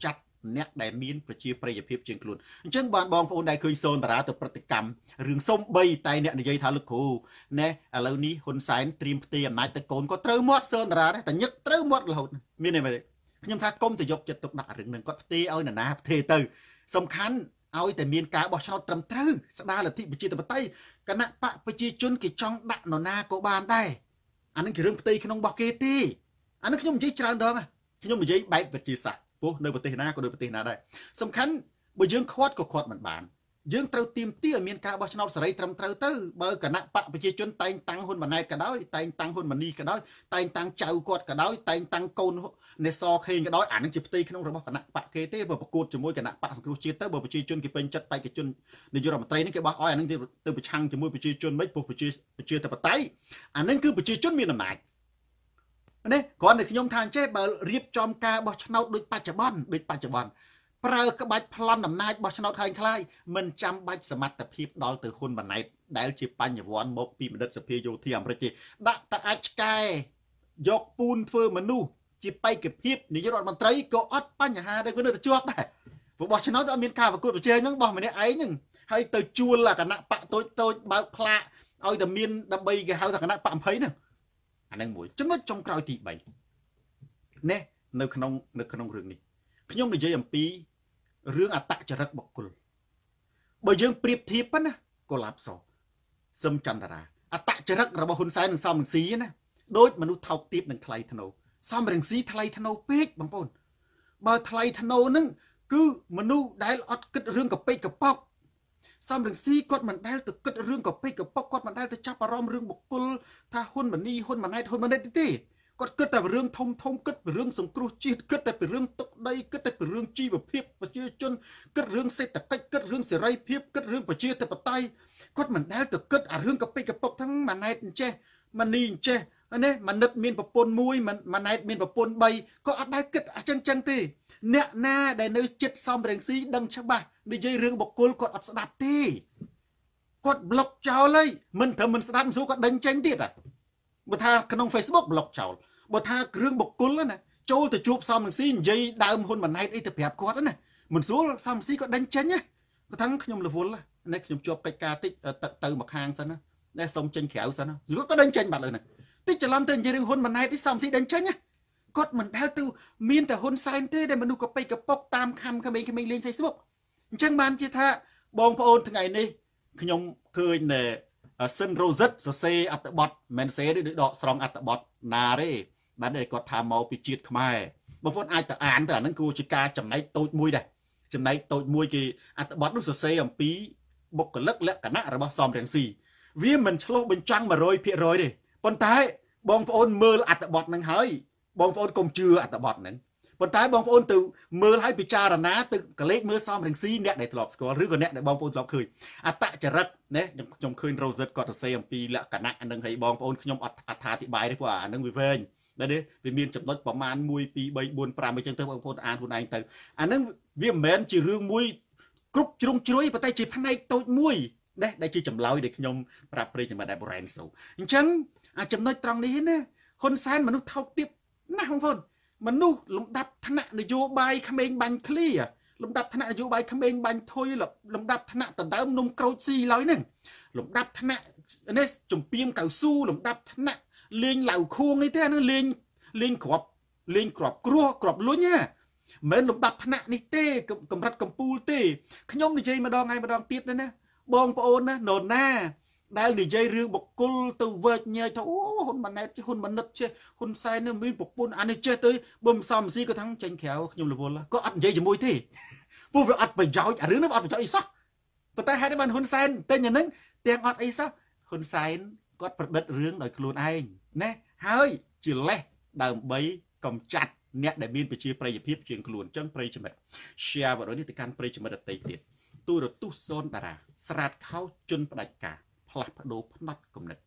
Speaker 1: អ្នកដែលមានប្រជាប្រិយភាពជាងខ្លួនអញ្ចឹងបងប្អូនដែលឃើញសូនតារាទៅប្រតិកម្មរឿងសុំ3តែអ្នកនិយាយថាលោកគ្រូណែឥឡូវនេះហ៊ុនសែនត្រៀមផ្ទេរអំណាចទៅកូនក៏ត្រូវមាត់សូនតារាដែរតែញឹកត្រូវមាត់រហូតមានទេមែនខ្ញុំថាកុំទៅយកចិត្តទុកដាក់រឿងនឹងគាត់ផ្ទេរឲ្យនរណាផ្ទេរទៅសំខាន់ឲ្យតែមានការបោះឆ្នោតត្រឹមត្រូវស្ដារលទ្ធិប្រជាធិបតេយ្យគណៈបកប្រជាជនគេចង់ដាក់នរណាក៏បានដែរអានឹងជារឿងផ្ទៃក្នុងរបស់គេទេអានឹងខ្ញុំនិយាយច្រើនដងខ្ញុំនិយាយបែបវិទ្យាសាស្ត្រព្រោះនៅប្រទេសណាក៏ដូចប្រទេសណាដែរសំខាន់បើយើងខាត់ក៏ខាត់មិនបានយើងត្រូវទៀមទាឲ្យមានការបោះឆ្នោតសេរីត្រឹមត្រូវទៅបើគណៈបកប្រជាជនតែងតាំងហ៊ុនម៉ាណែតក៏ដោយតែងតាំងហ៊ុនម៉ាណីក៏ដោយតែងតាំងចៅគាត់ក៏ដោយតែងតាំងកូននេសខេងក៏ដោយអានឹងជាផ្ទៃក្នុងរបស់គណៈបកគេទេបើប្រកួតជាមួយគណៈបកសង្គ្រោះជាតិទៅបើប្រជាជនគេពេញចិត្តបេក្ខជននាយករដ្ឋមន្ត្រីនេះគេបោះឲ្យអានឹងទៅប្រឆាំងជាមួយប្រជាជនមិនព្រោះប្រជាធិបតេយ្យអានឹងគឺប្រជាជនមានអំណាចនេះគ្រាន់តែខ្ញុំថាអញ្ចេះបើរៀបចំការបោះឆ្នោតដូចបច្ចុប្បន្នប្រើក្បាច់ប្លន់អំណាចបោះឆ្នោតខ្លាំងមិនចាំបាច់សមត្ថភាពដល់ទៅហ៊ុនម៉ាណែតដែលជាបញ្ញវន្តមកពីបណ្ឌិតសភាយោធាអាមេរិកទេដាក់តែអាចឆ្កែយកពូនធ្វើមនុស្សជាបេក្ខភាពនាយករដ្ឋមន្ត្រីក៏អត់បញ្ហាដែរគឺនៅតែជាប់ដែរព្រោះបោះឆ្នោតអត់មានការប្រកួតប្រជែងហ្នឹងបោះម្នាក់ឯងហ្នឹងហើយទៅជួលគណៈបកតូចបើកផ្លាកឲ្យតែមានដើម្បីគេហៅថាគណៈបក20ហ្នឹងអាហ្នឹងមួយចំណុចចុងក្រោយទី3នេះនៅក្នុងរឿងនេះខ្ញុំនិយាយអំពីរឿងអត្តចរិតបុគ្គលបើយើងប្រៀបធៀបណាកូឡាប់សសឹមចន្ទរាអត្តចរិតរបស់ហ៊ុនសែននិងសំរងស៊ីណាដូចមនុស្សថោកទាបនិងថ្លៃថ្នូរសំរងស៊ីថ្លៃថ្នូរពេកបងប្អូនបើថ្លៃថ្នូរហ្នឹងគឺមនុស្សដែលអត់គិតរឿងកប៉ិកកប៉ុកសំរងស៊ីគាត់មិនដែលទៅគិតរឿងកប៉ិកកប៉ុកគាត់មិនដែលទៅចាប់អារម្មណ៍រឿងបុគ្គលថាហ៊ុនម៉ាណីហ៊ុនម៉ាណែតទេគាត់គិតតែរឿងធំគិតពីរឿងសង្គ្រោះជាតិគិតតែពីរឿងទឹកដីគិតតែពីរឿងជីវភាពប្រជាជនគិតរឿងសេដ្ឋកិច្ចគិតរឿងសេរីភាពគិតរឿងប្រជាធិបតេយ្យគាត់មិនដែលទៅគិតអារឿងកប៉ិកកប៉ុកទាំងម៉ាណែតអញ្ចេះម៉ានីអញ្ចេះនេះម៉ានិតមានប្រពន្ធមួយម៉ាណែតមានប្រពន្ធ3ក៏អត់ដែលគិតអញ្ចឹងទេអ្នកណាដែលនៅចិត្តសំរងស៊ីដឹងច្បាស់និយាយរឿងបុគ្គលគាត់អត់ស្ដាប់ទេគាត់ប្លុកចោលហើយមិនត្រឹមមិនស្ដាប់មិនសួរគាត់ដេញចេញទៀតបើថាក្នុង Facebook ប្លុកចោលបើថាគ្រឿងបុគ្គលណាចូលទៅជួបសំរងស៊ីនិយាយដើមហ៊ុនម៉ាណែតអីទៅប្រាប់គាត់ណាមិនស្រួលសំរងស៊ីគាត់ដេញចេញណាគាត់ថាខ្ញុំរវល់ណាខ្ញុំជាប់កិច្ចការតិចទៅមកខាងសិនណាតែសុំចេញក្រៅសិនណាគាត់ដេញចេញបាត់ហើយណាតិចច្រឡំទៅនិយាយរឿងហ៊ុនម៉ាណែតនេះសំរងស៊ីដេញចេញណាគាត់មិនដែលទៅមានតែហ៊ុនសែនទេដែលមនុស្សកប៉ិកកប៉ុកតាមខំក្មេងៗលេង Facebook អញ្ចឹងបានជាថាបងប្អូនថ្ងៃនេះខ្ញុំឃើញសិនរ៉ូសិតសរសេរអត្ថបទមិនសេទេដូចដកស្រង់អត្ថបទណាទេបានតែគាត់ថាមកពីជាតិខ្មែរបងប្អូនអាចទៅអានទៅអាហ្នឹងគឺជាការចំណែកតូចមួយដែរចំណែកតូចមួយគេអត្ថបទនោះសរសេរអំពីបុគ្គលិកលក្ខណៈរបស់សំរងស៊ីវាមិនឆ្លុះបញ្ចាំង 100% ទេប៉ុន្តែបងប្អូនមើលអត្ថបទហ្នឹងហើយបងប្អូនកុំជឿអត្ថបទហ្នឹងប៉ុន្តែបងប្អូនទៅមើលឲ្យពិចារណាទៅកលេចមើលសំរងស៊ីអ្នកដែលធ្លាប់ស្គាល់ឬក៏អ្នកដែលបងប្អូនធ្លាប់ឃើញអត្តចរិតណាខ្ញុំឃើញរ៉ូសិតគាត់សរសេរអំពីលក្ខណៈហ្នឹងហើយបងប្អូនខ្ញុំអត់អត្ថាធិប្បាយទេព្រោះអាហ្នឹងវាវែងដែរទេវាមានចំណុចប្រមាណ1 2 3 4 5អញ្ចឹងទៅបងប្អូនអានខ្លួនឯងទៅអាហ្នឹងវាមិនមែនជារឿងមួយគ្រប់ជ្រុងជ្រោយប៉ុន្តែជាផ្នែកតូចមួយដែលជាចម្លើយដែលខ្ញុំប្រាប់ប្រិយមិត្តដែលបូរ៉ែនសូអញ្ចឹងអាចំណុចត្រង់នេះណាហ៊ុនសែនមនុស្សថោកទាបណាស់បងប្អូនមនុស្សលំដាប់ថ្នាក់នយោបាយក្មេងបាញ់ឃ្លីលំដាប់ថ្នាក់នយោបាយក្មេងបាញ់ធុយលំដាប់ថ្នាក់ដណ្ដើមនំក្រូចស៊ីឡើយហ្នឹងលំដាប់ថ្នាក់នេះជំពៀមកៅស៊ូលំដាប់ថ្នាក់លេងឡៅខួងនេះទេអានឹងលេងក្របគ្រោះក្របលុញណាមិនមែនលំដាប់ថ្នាក់នេះទេកម្រិតកម្ពូលទេខ្ញុំនិយាយម្ដងហើយម្ដងទៀតណាបងប្អូនណានរណាដែលនិយាយរឿងបុគ្គលទៅវែកញែកថាអូហ៊ុនម៉ាណែតហ៊ុនម៉ាណិតចេះហ៊ុនសែននេះមានប្រពន្ធអានេះចេះទៅបើមិនសមស៊ីក៏ថាចេញក្រៅខ្ញុំរវល់ក៏អត់និយាយជាមួយទេព្រោះវាអត់ប្រយោជន៍អារឿងនេះអត់ប្រយោជន៍អីសោះប៉ុន្តែហេតុតែបានហ៊ុនសែនទិញអាហ្នឹងទាំងអត់អីសោះហ៊ុនសែនគាត់ប្រឌិតរឿងដោយខ្លួនឯងណាហើយជាលេសដើម្បីកំចាត់អ្នកដែលមានប្រជាប្រិយភាពជាងខ្លួនអញ្ចឹងប្រិយមិត្ត share វីដេអូនេះទៅកាន់ប្រិយមិត្តដទៃទៀតទូរទស្សន៍សូនតារាស្រាតខោជន់ផ្ដាច់ការផ្លាស់ប្ដូរផ្នត់គំនិត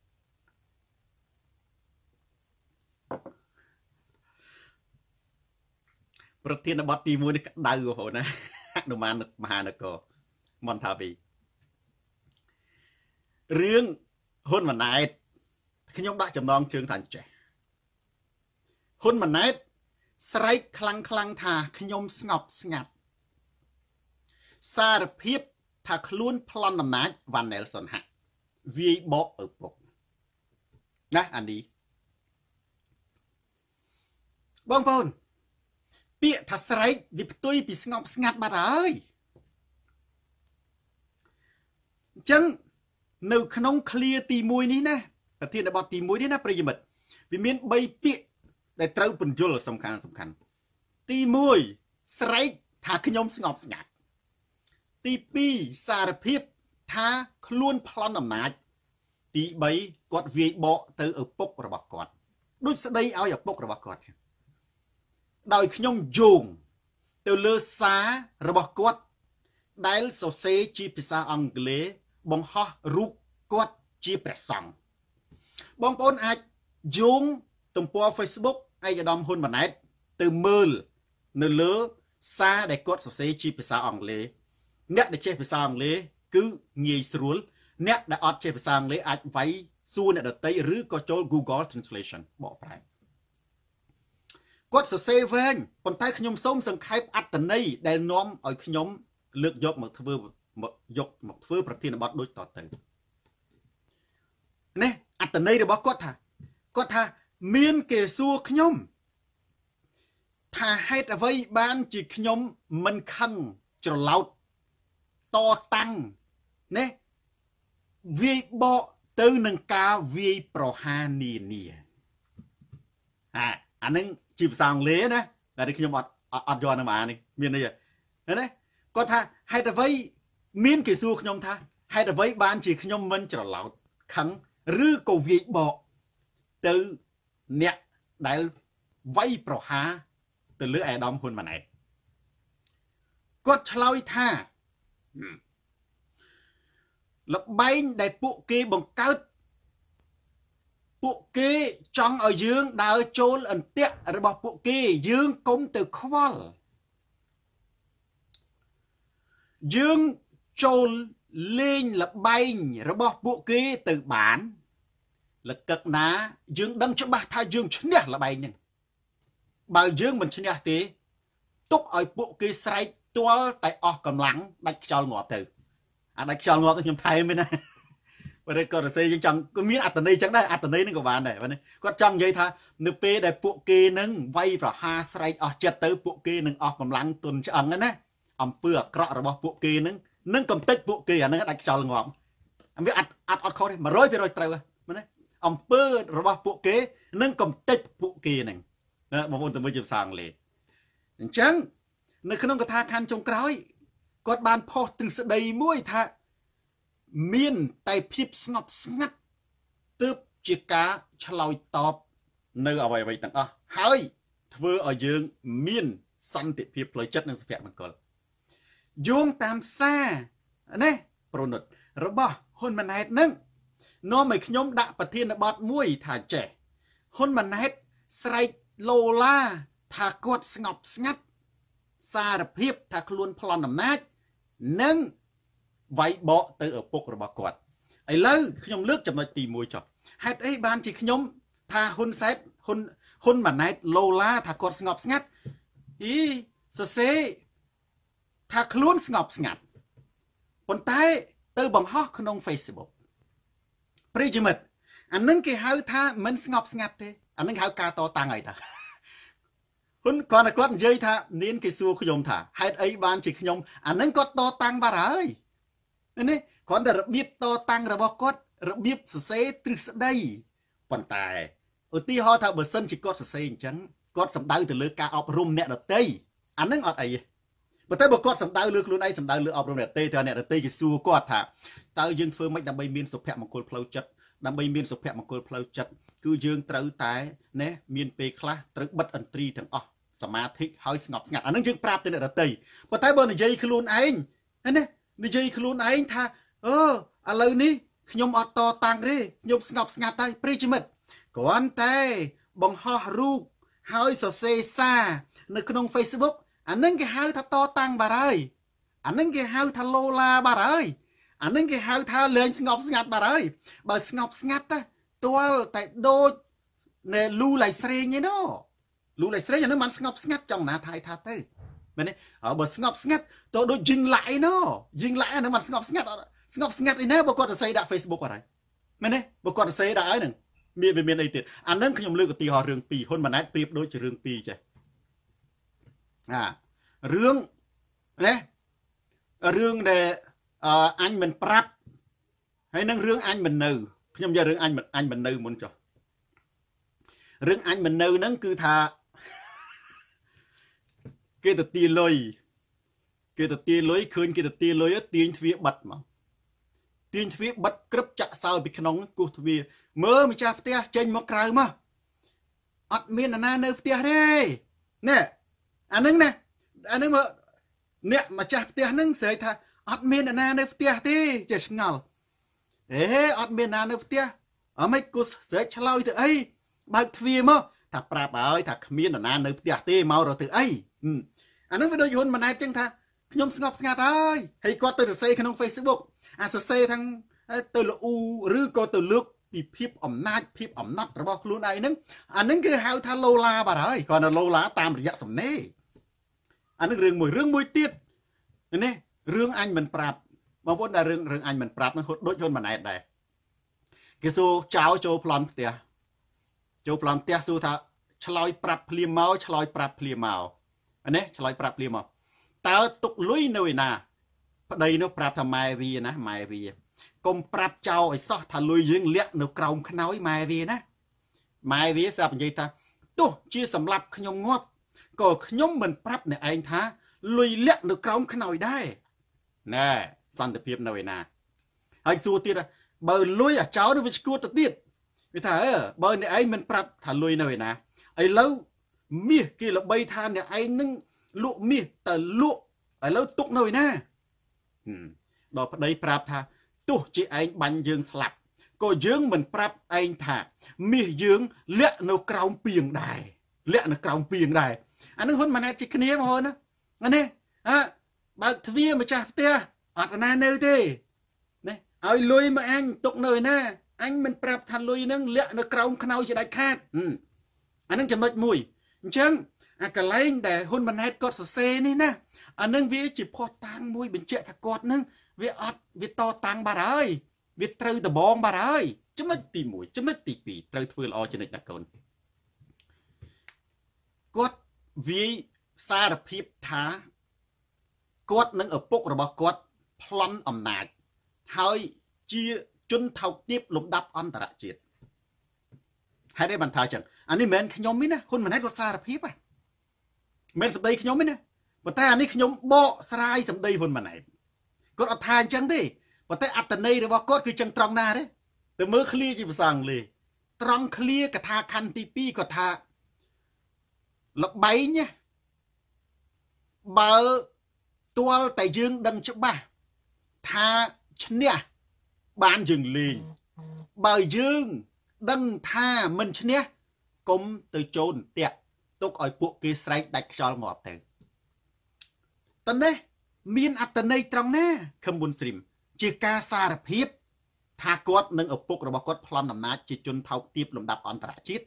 Speaker 1: ប្រធានបទទី1នេះក្តៅបងប្អូនណាហនុមានមហានគរមន្តាវីរឿងហ៊ុនម៉ាណែតខ្ញុំដាក់ចំណងជើងថាចេះហ៊ុនម៉ាណែតស្រែកខ្លាំងថាខ្ញុំស្ងប់ស្ងាត់សារភាពថាខ្លួនប្លន់អំណាចវ៉ាន់ណែលសុនហាក់វាយបកឪពុកណាអានេះបងប្អូនពាក្យថាស្រែកវាផ្ទុយពីស្ងប់ស្ងាត់បាត់ហើយអញ្ចឹងនៅក្នុងឃ្លាទី1នេះណាប្រធានបទទី1នេះណាប្រិយមិត្តវាមាន3ពាក្យដែលត្រូវពន្យល់សំខាន់ទី1ស្រែកថាខ្ញុំស្ងប់ស្ងាត់ទី2សារភាពថាខ្លួនប្លន់អំណាចទី3គាត់វាយបកទៅឪពុករបស់គាត់ដូចស្ដីឲ្យឪពុករបស់គាត់ដោយខ្ញុំយោងទៅលើសាររបស់គាត់ដែលសរសេរជាភាសាអង់គ្លេសបង្ហោះរូបគាត់ជាព្រះសង្ឃបងប្អូនអាចយោងទំព័រ Facebook ឯកឧត្តមហ៊ុនម៉ាណែតទៅមើលនៅលើសារដែលគាត់សរសេរជាភាសាអង់គ្លេសអ្នកដែលចេះភាសាអង់គ្លេសគឺងាយស្រួលអ្នកដែលអត់ចេះភាសាអង់គ្លេសអាចវាយសួរអ្នកដទៃឬក៏ចូល Google Translation បកប្រែគាត់សរសេរវែងប៉ុន្តែខ្ញុំសូមសង្ខេបអត្ថន័យដែលនាំឲ្យខ្ញុំលើកយកមកធ្វើប្រធានបទដូចតទៅនេះអត្ថន័យរបស់គាត់ថាមានគេសួរខ្ញុំថាហេតុអ្វីបានជាខ្ញុំមិនខឹងច្រឡោតតតាំងណាវាយបកទៅនឹងការវាយប្រហារនានាអានឹងជាភាសាអង់គ្លេសណាតែខ្ញុំអត់យកនឹងមកអានេះមានន័យណាគាត់ថាហេតុអ្វីមានគេសួរខ្ញុំថាហេតុអ្វីបានជាខ្ញុំមិនច្រឡោតខឹងឬក៏វាយបកទៅអ្នកដែលវាយប្រហារទៅលើអាដាមហ៊ុនម៉ាណែតគាត់ឆ្លើយថាល្បែងដែលពួកគេបង្កើតពួកគេចង់ឲ្យយើងដើរចូលអន្ទាក់របស់ពួកគេយើងកុំទៅខ្វល់យើងចូលលេងល្បែងរបស់ពួកគេទៅបានលកឹកណាយើងដឹងច្បាស់ថាយើងឈ្នះល្បែងហ្នឹងបើយើងមិនឈ្នះទេទុកឲ្យពួកគេស្រែកទាល់តែអស់កម្លាំងដាច់ខ្យល់ងាប់ទៅអាដាច់ខ្យល់ងាប់ខ្ញុំថែមទេណាបើគាត់សរសេរយើងចង់ក៏មានអត្តន័យចឹងដែរអត្តន័យហ្នឹងក៏បានដែរគាត់ចង់និយាយថានៅពេលដែលពួកគេនឹងវាយប្រហារស្រែកអស់ចិត្តទៅពួកគេនឹងអស់កម្លាំងទុនឆ្អឹងណាអំពើអាក្រក់របស់ពួកគេនឹងកំទេចពួកគេអាហ្នឹងដាច់ខ្យល់ងាប់វាអត់ខុសទេ 100% ត្រូវណាអំពើរបស់ពួកគេនឹងកំទេចពួកគេហ្នឹងបងប្អូនទៅមើលជាភាសាអង់គ្លេសអញ្ចឹងនៅក្នុងកថាខណ្ឌចុងក្រោយគាត់បានផុសទ្រឹស្ដីមួយថាមានតែភាពស្ងប់ស្ងាត់ទើបជាការឆ្លើយតបនៅអ្វីទាំងអស់ហើយធ្វើឲ្យយើងមានសន្តិភាពផ្លូវចិត្តនិងសុភមង្គលយោងតាមសារណាប្រណិតរបស់ហ៊ុនម៉ាណែតនឹងនាំឲ្យខ្ញុំដាក់ប្រធានបទមួយថាចេះហ៊ុនម៉ាណែតស្រែកឡូឡាថាគាត់ស្ងប់ស្ងាត់សារភាពថាខ្លួនប្លន់អំណាចនិងវាយបកទៅឪពុករបស់គាត់ឥឡូវខ្ញុំលើកចំណុចទី1ចុះហេតុអីបានជាខ្ញុំថាហ៊ុនម៉ាណែតឡូឡាថាគាត់ស្ងប់ស្ងាត់សរសេរថាខ្លួនស្ងប់ស្ងាត់ប៉ុន្តែទៅបង្ហោះក្នុង Facebook ប្រិយមិត្តអានឹងគេហៅថាមិនស្ងប់ស្ងាត់ទេអានឹងហៅការតតាំងហើយតាហ៊ុនគាត់និយាយថានាងគេសួរខ្ញុំថាហេតុអីបានជាខ្ញុំអានឹងគាត់តតាំងបាត់ហើយនេះគ្រាន់តែរបៀបតតាំងរបស់គាត់របៀបសរសេរទ្រឹស្ដីប៉ុន្តែឧទាហរណ៍ថាបើសិនជាគាត់សរសេរអញ្ចឹងគាត់សំដៅទៅលើការអប់រំអ្នកដទៃអានឹងអត់អីទេប៉ុន្តែបើគាត់សំដៅលើខ្លួនឯងសំដៅលើអប់រំអ្នកដទៃទៅអ្នកដទៃគេសួរគាត់ថាតើយើងធ្វើម៉េចដើម្បីមានសុភមង្គលផ្លូវចិត្តគឺយើងត្រូវតែណែមានពេលខ្លះត្រូវបិទឥន្ទ្រីទាំងអស់សមាធិហើយស្ងប់ស្ងាត់អានឹងយើងប្រាប់ទៅអ្នកដទៃប៉ុន្តែបើនិយាយខ្លួនឯងណានិយាយខ្លួនឯងថាឥឡូវនេះខ្ញុំអត់តតាំងទេខ្ញុំស្ងប់ស្ងាត់ហើយប្រិយមិត្តគ្រាន់តែបង្ហោះរូបហើយសរសេរសារនៅក្នុង Facebook អានឹងគេហៅថាតតាំងបាត់ហើយអានឹងគេហៅថាឡូឡាបាត់ហើយអានឹងគេហៅថាលេងស្ងប់ស្ងាត់បាត់ហើយបើស្ងប់ស្ងាត់ទៅទាល់តែដូចណែលូឡៃស្រេងឯណោ lũ lại sấy cho nó mặn ngọc ngắt trong ná thay tha tê mà này ở bờ ngọc ngắt tôi đôi dừng lại nó mặn ngọc ngắt đi nè bà con xây đã Facebook ở đây mà này bà con xây đã ấy nè miền về miền đây tiệt anh nâng cái nhom lư của tì họ rừng pì hôn mà nát priệp đôi chỉ rừng pì chứ rương này rương để anh mình prap hay nâng rương anh mình nư nhom giờ rương anh mình nư muốn cho rương anh mình nư nâng cứ thà cái tờ tia lôi khơi cái tờ tia lôi ở tiền phía bật mà tiền phía bật cướp chặt sao bị nóng cuộc thuyền mơ mà cha tia trên một cài mà ọt miên là na nơi tia đây nè anh nâng mà nè mà cha tia nâng sợi tha ọt miên là na nơi tia đi chơi ngào ọt miên na nơi tia ở mấy cô sợi chloi từ ấy bao thuyền mà thà prap ơi thà miên là na nơi tia đi mau rồi từ ấy anh nâng với đôi hôn mà này chăng thà nhom ngọc ngạt ơi hay qua từ xây khung Facebook xây thằng từ là u rư có từ nước bị phép ẩm nát rồi bao luôn này nâng anh nâng cái hao tha lô la bà rồi còn là lô lá tam rồi dạ sầm nê anh nâng rương mùi tiết nè rương anh mình prap mà vốn là rương anh mình prap nó đốt hôn mà này đây cái số cháu châu plon tia số thà chloi prap plia màu anh nè chloi prap plia màu tao tục lối nơi nà đây nó prap tham mai vì công prap cháu ấy sao thà lùi dương liệt nó còng nói mai vì sao vậy ta tu chia sầm lập nhom ngóp còn nhom mình prap này anh thá lùi liệt nó còng nói đây nè san được phim nơi nà anh xua tiệt à bờ lùi à cháu nó bị cua tự tiệt vì thà bờ này anh mình prap thà lùi nơi nà ấy lâu mía kia là bay than này anh nâng lụa mía tờ lụa ở lâu tục nơi nè đó đây prap tha tu chị anh bắn dương slap cô dương mình prap anh thả mía dương lẹ nó còng piềng đài anh nói hôn mà nè chị kia mà hôn á anh nè bác thưa mà cha tia ọt na nơi thế này ai lùi mà anh tục nơi nè anh mình prap thà lùi nâng lẹ nó còng khâu cho đại khát anh nâng cho mất mùi chăng cái lấy để hôn mình hết cọt xe này nè anh nâng vì chỉ phò tang mùi bình chuyện thật cọt nâng vì to tang bà ơi vì trừ tờ bong bà ơi chứ mất tì mùi chứ mất tì pì trừ thưa lo cho nên là con cọt vì xa đập hiếp thá cọt nâng ở bốc rồi bỏ cọt plon ẩm nạc hơi chia chân thọc tiếp lũng đắp on tà triệt hay đây bàn thờ chẳng anh ấy mến nhóm mít nè hôn mình hết có xa đập hiếp à mến sầm đây nhóm mít nè và ta anh ấy nhóm bộ sai sầm đây hôn mình này cốt ở thang chẳng thế và ta ắt tận đây rồi bao cốt cứ chẳng tròn na đấy từ mới clear chỉ sang lì tròn clear cả tha khăn tivi cả tha lọc bấy nhá bờ toal tại dương đằng trước ba tha chân nè ban dừng lì bờ dương đằng tha mình chân nè cũng từ chôn tiệt tục ở bộ kia sấy đặt cho ngọt thử tận đây miên ắt tận đây trong nè không buồn xìm chỉ ca xa đập hiếp tha cốt nâng ở bộ rồi bao cốt plum nằm nát chỉ chôn thâu tiếp lồng đập on tả chít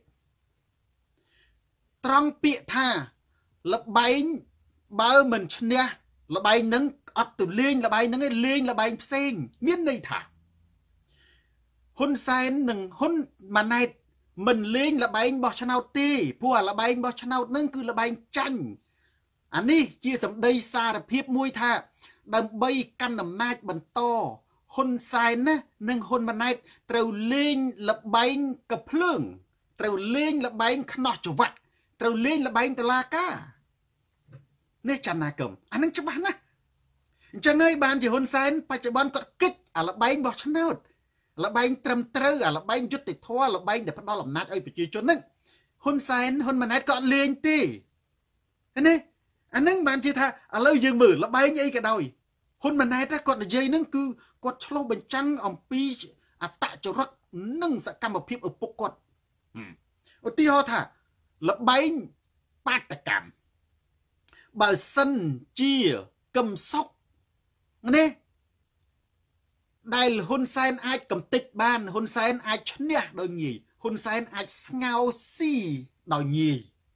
Speaker 1: trong bịa tha lập bánh bao mình chân nè là bài nâng ọt từ lên là bài nâng lên là bài sen miên này thả hôn sen nâng hôn mà này mình lên là bài bỏ cho nào tì phùa là bài bỏ cho nào nâng cứ là bài chanh anh đi chia sầm đây xa là phiếp mùi tha đầm bay căn nằm nai bần to hôn sen nâng hôn mà này trầu lên là bài cặp lương trầu lên là bài khăn cho vặt trầu lên là bài tà la ca nè chăn na cầm anh đang chấp bán á cho nơi bàn chỉ hôn sen phải chỉ bàn cọt kích là bánh bọt chân nốt là bánh trầm trơ là bánh chút để thoa là bánh để bắt đầu làm nát ấy phải chơi chốn nè hôn sen hôn mà nát cọt lên tì anh nè anh đang bàn chỉ tha lâu dừng mử là bánh ấy cái đôi hôn mà nát cọt là dây nâng cứ cọt lâu bên trăng ông pi tạ cho rắc nâng sẽ cầm một phim ở bốc cọt ở tí ho thà là bánh bát tạ cảm bà sân chia cầm sóc nè đây là hôn sen ai cầm tịch ban hôn sen ai chân nè đòi nhỉ hôn sen ai ngao xì đòi nhỉ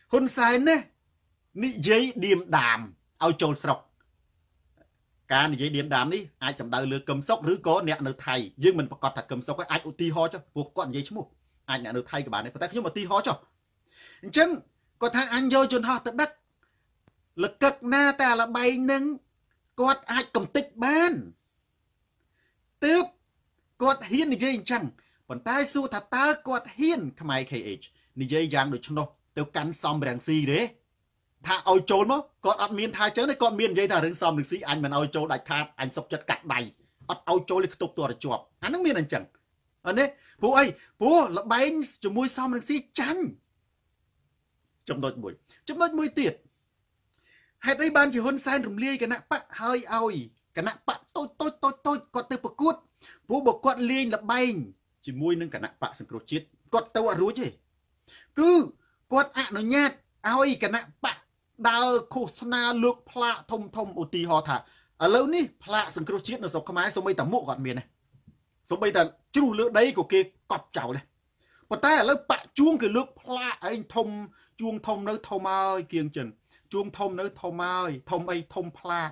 Speaker 1: ហ៊ុនសែនណានិយាយឌៀមដាមឲ្យចូលស្រុកការនិយាយឌៀមដាមនេះអាចសំដៅលើកឹមសុខឬក៏អ្នកនៅថៃយើងមិនប្រកាសថាកឹមសុខអាចឧទាហរណ៍ចុះព្រោះគាត់និយាយឈ្មោះអាចអ្នកនៅថៃក៏បានដែរប៉ុន្តែខ្ញុំឧទាហរណ៍ចុះអញ្ចឹងគាត់ថាអញយកយន្តហោះទៅដឹកលកឹកណាតែល្បែងនឹងគាត់អាចកំទេចបានទើបគាត់ហ៊ាននិយាយអញ្ចឹងប៉ុន្តែសួរថាតើគាត់ហ៊ានខ្មែរ KH និយាយយ៉ាងដូច្នោះទៅកាន់សំរាំងស៊ីទេថាឲ្យចូលមកគាត់អត់មានថាអញ្ចឹងទេគាត់មាននិយាយថារឿងសំរាំងស៊ីអញមិនឲ្យចូលដាច់ខាតអញសុកចិត្តកាត់ដៃអត់ឲ្យចូលទេខ្ទប់ទោះតែជាប់អាហ្នឹងមានអញ្ចឹងអត់ទេព្រោះអីព្រោះល្បែងជាមួយសំរាំងស៊ីចាញ់ចំណុចមួយទៀតហេតុអីបានជាហ៊ុនសែនរំលាយគណៈបកហើយឲ្យគណៈបកតូចគាត់ទៅប្រកួតព្រោះបើគាត់លេងល្បែងជាមួយនឹងគណៈបកសង្គ្រោះជាតិគាត់ទៅអត់រួចទេគឺគាត់អនុញ្ញាតឲ្យគណៈបកដើរឃោសនាលើកផ្លាកធំឧទាហរណ៍ថាឥឡូវនេះផ្លាកសង្គ្រោះជាតិនៅស្រុកខ្មែរសូម្បីតែមុខគាត់មានដែរសូម្បីតែជ្រុះលើដីក៏គេកប់ចោលដែរប៉ុន្តែឥឡូវបកជួងគឺលើកផ្លាកឯងធំជួងធំនៅធំហើយគៀងចិនជួងធំនៅធំហើយធំអីធំផ្លាក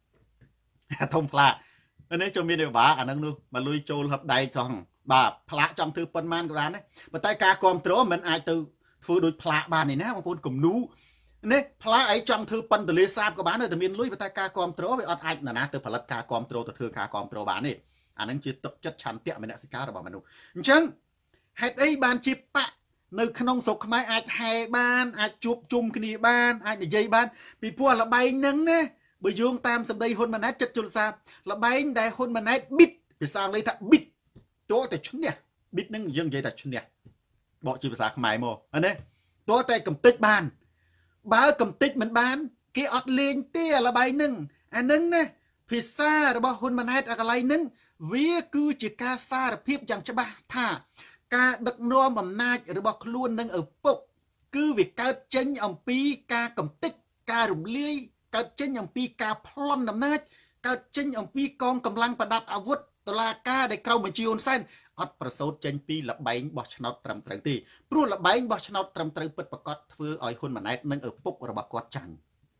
Speaker 1: នេះចូលមានទេបាទអាហ្នឹងនោះមកលុយចូលហឹបដៃចង់បាទផ្លាកចង់ធ្វើប៉ុន្មានក៏បានដែរប៉ុន្តែការគ្រប់គ្រងមិនអាចទៅធ្វើដូចផ្លាកបាននេះណាបងប្អូនគំនូនេះផ្លាកអីចង់ធ្វើប៉ុនទលេសាបក៏បានតែមានលុយប៉ុន្តែការគ្រប់គ្រងវាអត់អាចណាទៅផលិតការគ្រប់គ្រងទៅធ្វើការគ្រប់គ្រងបានទេអាហ្នឹងជាទឹកចិត្តឆន្ទៈមនសិការរបស់មនុស្សអញ្ចឹងហេតុអីបានជាបកនៅក្នុងស្រុកខ្មែរអាចហែបានអាចជួបជុំគ្នាបានអាចនិយាយបានពីព្រោះល្បែងហ្នឹងណាបើយោងតាមសម្ដីហ៊ុនម៉ាណែតចិត្តជលសាល្បែងដែលហ៊ុនម៉ាណែតប៊ីតភាសាអង់គ្លេសថាប៊ីតតើតែឈ្នះប៊ីតហ្នឹងយើងនិយាយថាឈ្នះបកជាភាសាខ្មែរមកណាតើតែកំតិចបានបើកំតិចមិនបានគេអត់លេងទេល្បែងហ្នឹងអាហ្នឹងណាភាសារបស់ហ៊ុនម៉ាណែតអាកន្លែងហ្នឹងវាគឺជាការសារភាពយ៉ាងច្បាស់ថាការដឹកនាំអំណាចរបស់ខ្លួននឹងឪពុកគឺវាកើតចេញអំពីការកំទេចការរំលាយកើតចេញអំពីការប្លន់អំណាចកើតចេញអំពីកងកម្លាំងប្រដាប់អាវុធតុលាការដែលក្រៅបញ្ជាហ៊ុនសែនអត់ប្រសូតចេញពីលបែងបោះឆ្នោតត្រឹមត្រូវទេព្រោះលបែងបោះឆ្នោតត្រឹមត្រូវពិតប្រាកដធ្វើឲ្យហ៊ុនម៉ាណែតនិងឪពុករបស់គាត់ចាញ់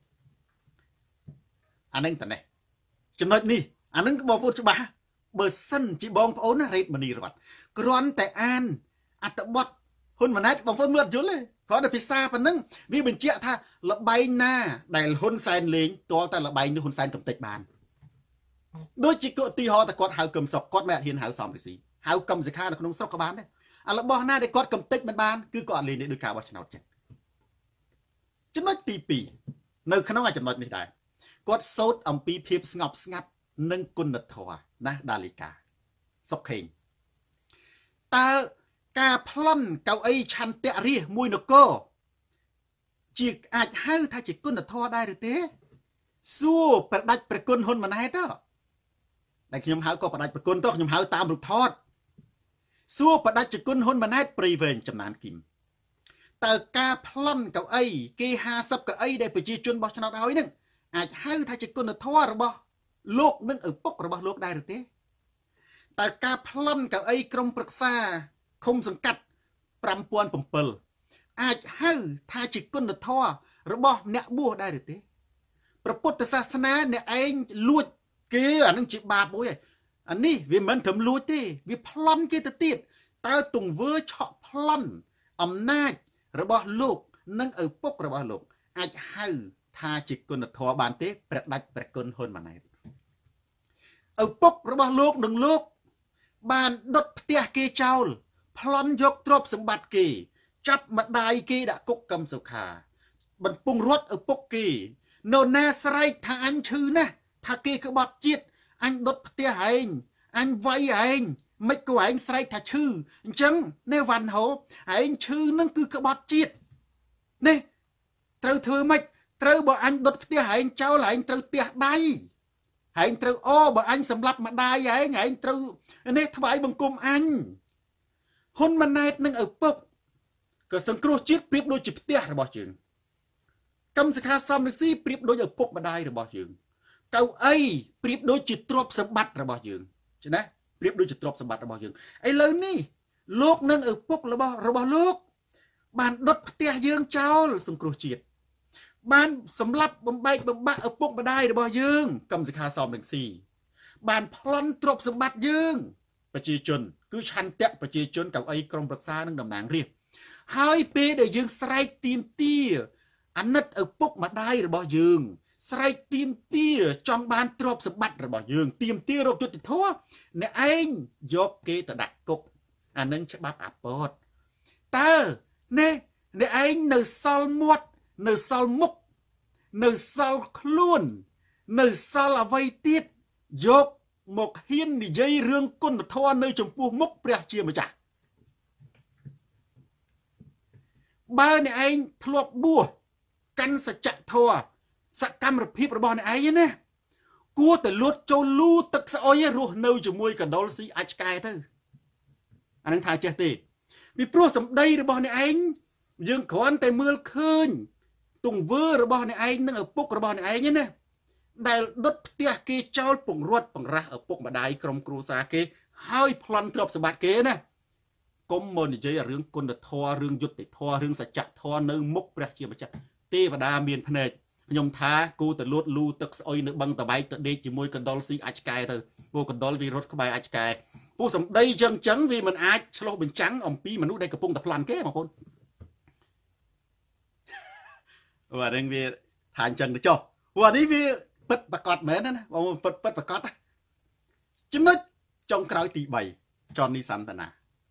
Speaker 1: អានឹងតនេះចំណុចនេះអានឹងបងប្អូនច្បាស់បើសិនជាបងប្អូនណារ៉េតមនីរតគ្រាន់តែអានអត្ថបទហ៊ុនម៉ាណែតបងប្អូនមើលអត់យល់ទេគ្រាន់តែភាសាប៉ុណ្ណឹងវាបញ្ជាក់ថាលបែងណាដែលហ៊ុនសែនលេងទាល់តែលបែងនេះហ៊ុនសែនកំទេចបានដូចជាឧទាហរណ៍តែគាត់ហៅកឹមសុខគាត់មិនហ៊ានហៅសំរិទ្ធីហៅកឹមសុខានៅក្នុងស្រុកក៏បានដែរអារបស់ណាដែលគាត់កំទេចមិនបានគឺគាត់អត់លេងនេះដោយការបោះឆ្នោតចឹងចំណុចទី2នៅក្នុងចំណុចនេះដែរគាត់សូត្រអំពីភាពស្ងប់ស្ងាត់និងគុណធម៌ណាដាលីកាសុកខេងតើការប្លន់កៅអីឆន្ទៈរាជមួយនគរជាអាចហៅថាជាគុណធម៌ដែរឬទេសួរប្រដាច់ប្រគុណហ៊ុនម៉ាណែតទៅដែលខ្ញុំហៅក៏ប្រដាច់ប្រគុណទៅខ្ញុំហៅតាមរូបថតសួរប្រដាច់ប្រគុណហ៊ុនម៉ាណែតព្រៃវែងចំណានគីមតើការប្លន់កៅអីគេ50កៅអីដែលប្រជាជនបោះឆ្នោតឲ្យនឹងអាចហៅថាជាគុណធម៌របស់លោកនិងឪពុករបស់លោកដែរឬទេតើការប្លន់កៅអីក្រុមប្រឹក្សាឃុំសង្កាត់5007អាចហៅថាជាគុណធម៌របស់អ្នកបួសដែរឬទេព្រះពុទ្ធសាសនាអ្នកឯងលួចគេអានឹងជាបាបមួយហើយអានេះវាមិនត្រឹមលួចទេវាប្លន់គេទៅទៀតតើទង្វើឆក់ប្លន់អំណាចរបស់លោកនិងឪពុករបស់លោកអាចហៅថាជាគុណធម៌បានទេព្រះដាច់ព្រះគុណហ៊ុនម៉ាណែតឪពុករបស់លោកនិងលោកបានដុតផ្ទះគេចោលប្លន់យកទ្រព្យសម្បត្តិគេចាប់ម្ដាយគេដាក់គុកកឹមសុខាបំពង់រត់ឪពុកគេនៅណាស្រែកថាអញឈឺណាស់ថាគេក្បត់ជាតិអញដុតផ្ទះឯងអញវាយឯងមិនក៏ឯងស្រែកថាឈឺអញ្ចឹងនេះវ៉ាន់ហូឯងឈឺនឹងគឺក្បត់ជាតិនេះត្រូវធ្វើម៉េចត្រូវបើអញដុតផ្ទះឯងចោលឯងត្រូវផ្ទះដៃឯងត្រូវអូបើអញសម្លាប់ម្ដាយឯងត្រូវនេះថ្វាយបង្គំអញហ៊ុនម៉ាណែតនឹងឪពុកក៏សង្គ្រោះជាតិប្រៀបដូចជាផ្ទះរបស់យើងកឹមសុខាសំរងស៊ីប្រៀបដូចឪពុកម្ដាយរបស់យើងកៅអីប្រៀបដូចជាទ្រព្យសម្បត្តិរបស់យើងចឹងណាប្រៀបដូចជាទ្រព្យសម្បត្តិរបស់យើងឥឡូវនេះលោកនឹងឪពុករបស់លោក ban đốt tia dương cháu sung cửu triệt ban sầm lấp bầm bay bầm bạ ở bụng mà đai để bỏ dương cầm dịch hà sòm đằng xì ban plon trộp sầm bát dươngประชาชนcứชันเตะประชาชนกับไอ้กรมรักษานั่งดำนางเรียกให้เปเดี๋ยวยืงสไลด์ทีมเตี้ยอันนั้นเอาปุ๊กมาได้หรือบ่ยืงสไลด์ทีมเตี้ยจองบานตรบสบัดหรือบ่ยืงทีมเตี้ยรบจุดติดทั่วเนี่ยเองยกเกตดักกกอันนั้นฉบับอัปปอดแต่เนี่ยเองเนื้อซอลมวดเนื้อซอลมุกเนื้อซอลคล้วนเนื้อซอลเอาไว้ติดยกหมกหินนี่ยัยเรื่องก้นทอเนื้อจมพูมุกเปรียเชียมาจ้ะบ้านเนี่ยเองทลบบัวกันสัจทอสักกรรมระพิบระบอนเนี่ยเองเนี่ยกลัวแต่ลดโจลูตึกสะอ้อยรู้เนื้อจมวยกับดอลซีอัจกายเถอะอันนั้นทายเจตีมีพวกสำได้ระบอนเนี่ยเองยังขอนแต่เมื่อคืนตุงเวอร์ระบอนเนี่ยเองนั่งเอาปุกระบอนเนี่ยเองเนี่ยได้ดดเตี้ยเกเจ้าปุ่งรวดปุ่งระเอาปุกมาได้กรมครูสาเกให้พลันตรบสบัดเกนะกมมันจะเรื่องกุนทอเรื่องยุติทอเรื่องสัจจะทอเนื้อมุกประเชียมาจากเทวดาเมียนพเนจยมท้ากูแต่ลวดลูตึกอ้อยเนื้อบังตะใบตะเดจมวยกันดอลซีอัจกายเถอะพวกกันดอลวีรถขบายอัจกายพวกสำได้จังวีมันอาจชโลเป็นจังอมปีมนุษย์ได้กระปุงตะพลันเก้บางคนว่าเรื่องวีทานจังนะจ๊อวันนี้วีปิดประกอบเหมือนนั่นนะว่าปิดประกอบจิ้มนึกจงกรอยตีใบจอนนิสันตนา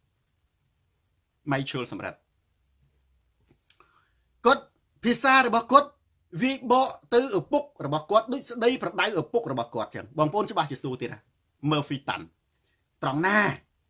Speaker 1: ไม่เชื่อสำเร็จกดพิซซ่าหรือบกดวิบตื้ออุปุกหรือบกดด้วยได้ประได้อุปุกหรือบกดจังบางคนจะบาจิสูตีนะเมอร์ฟีตันตรองหน้า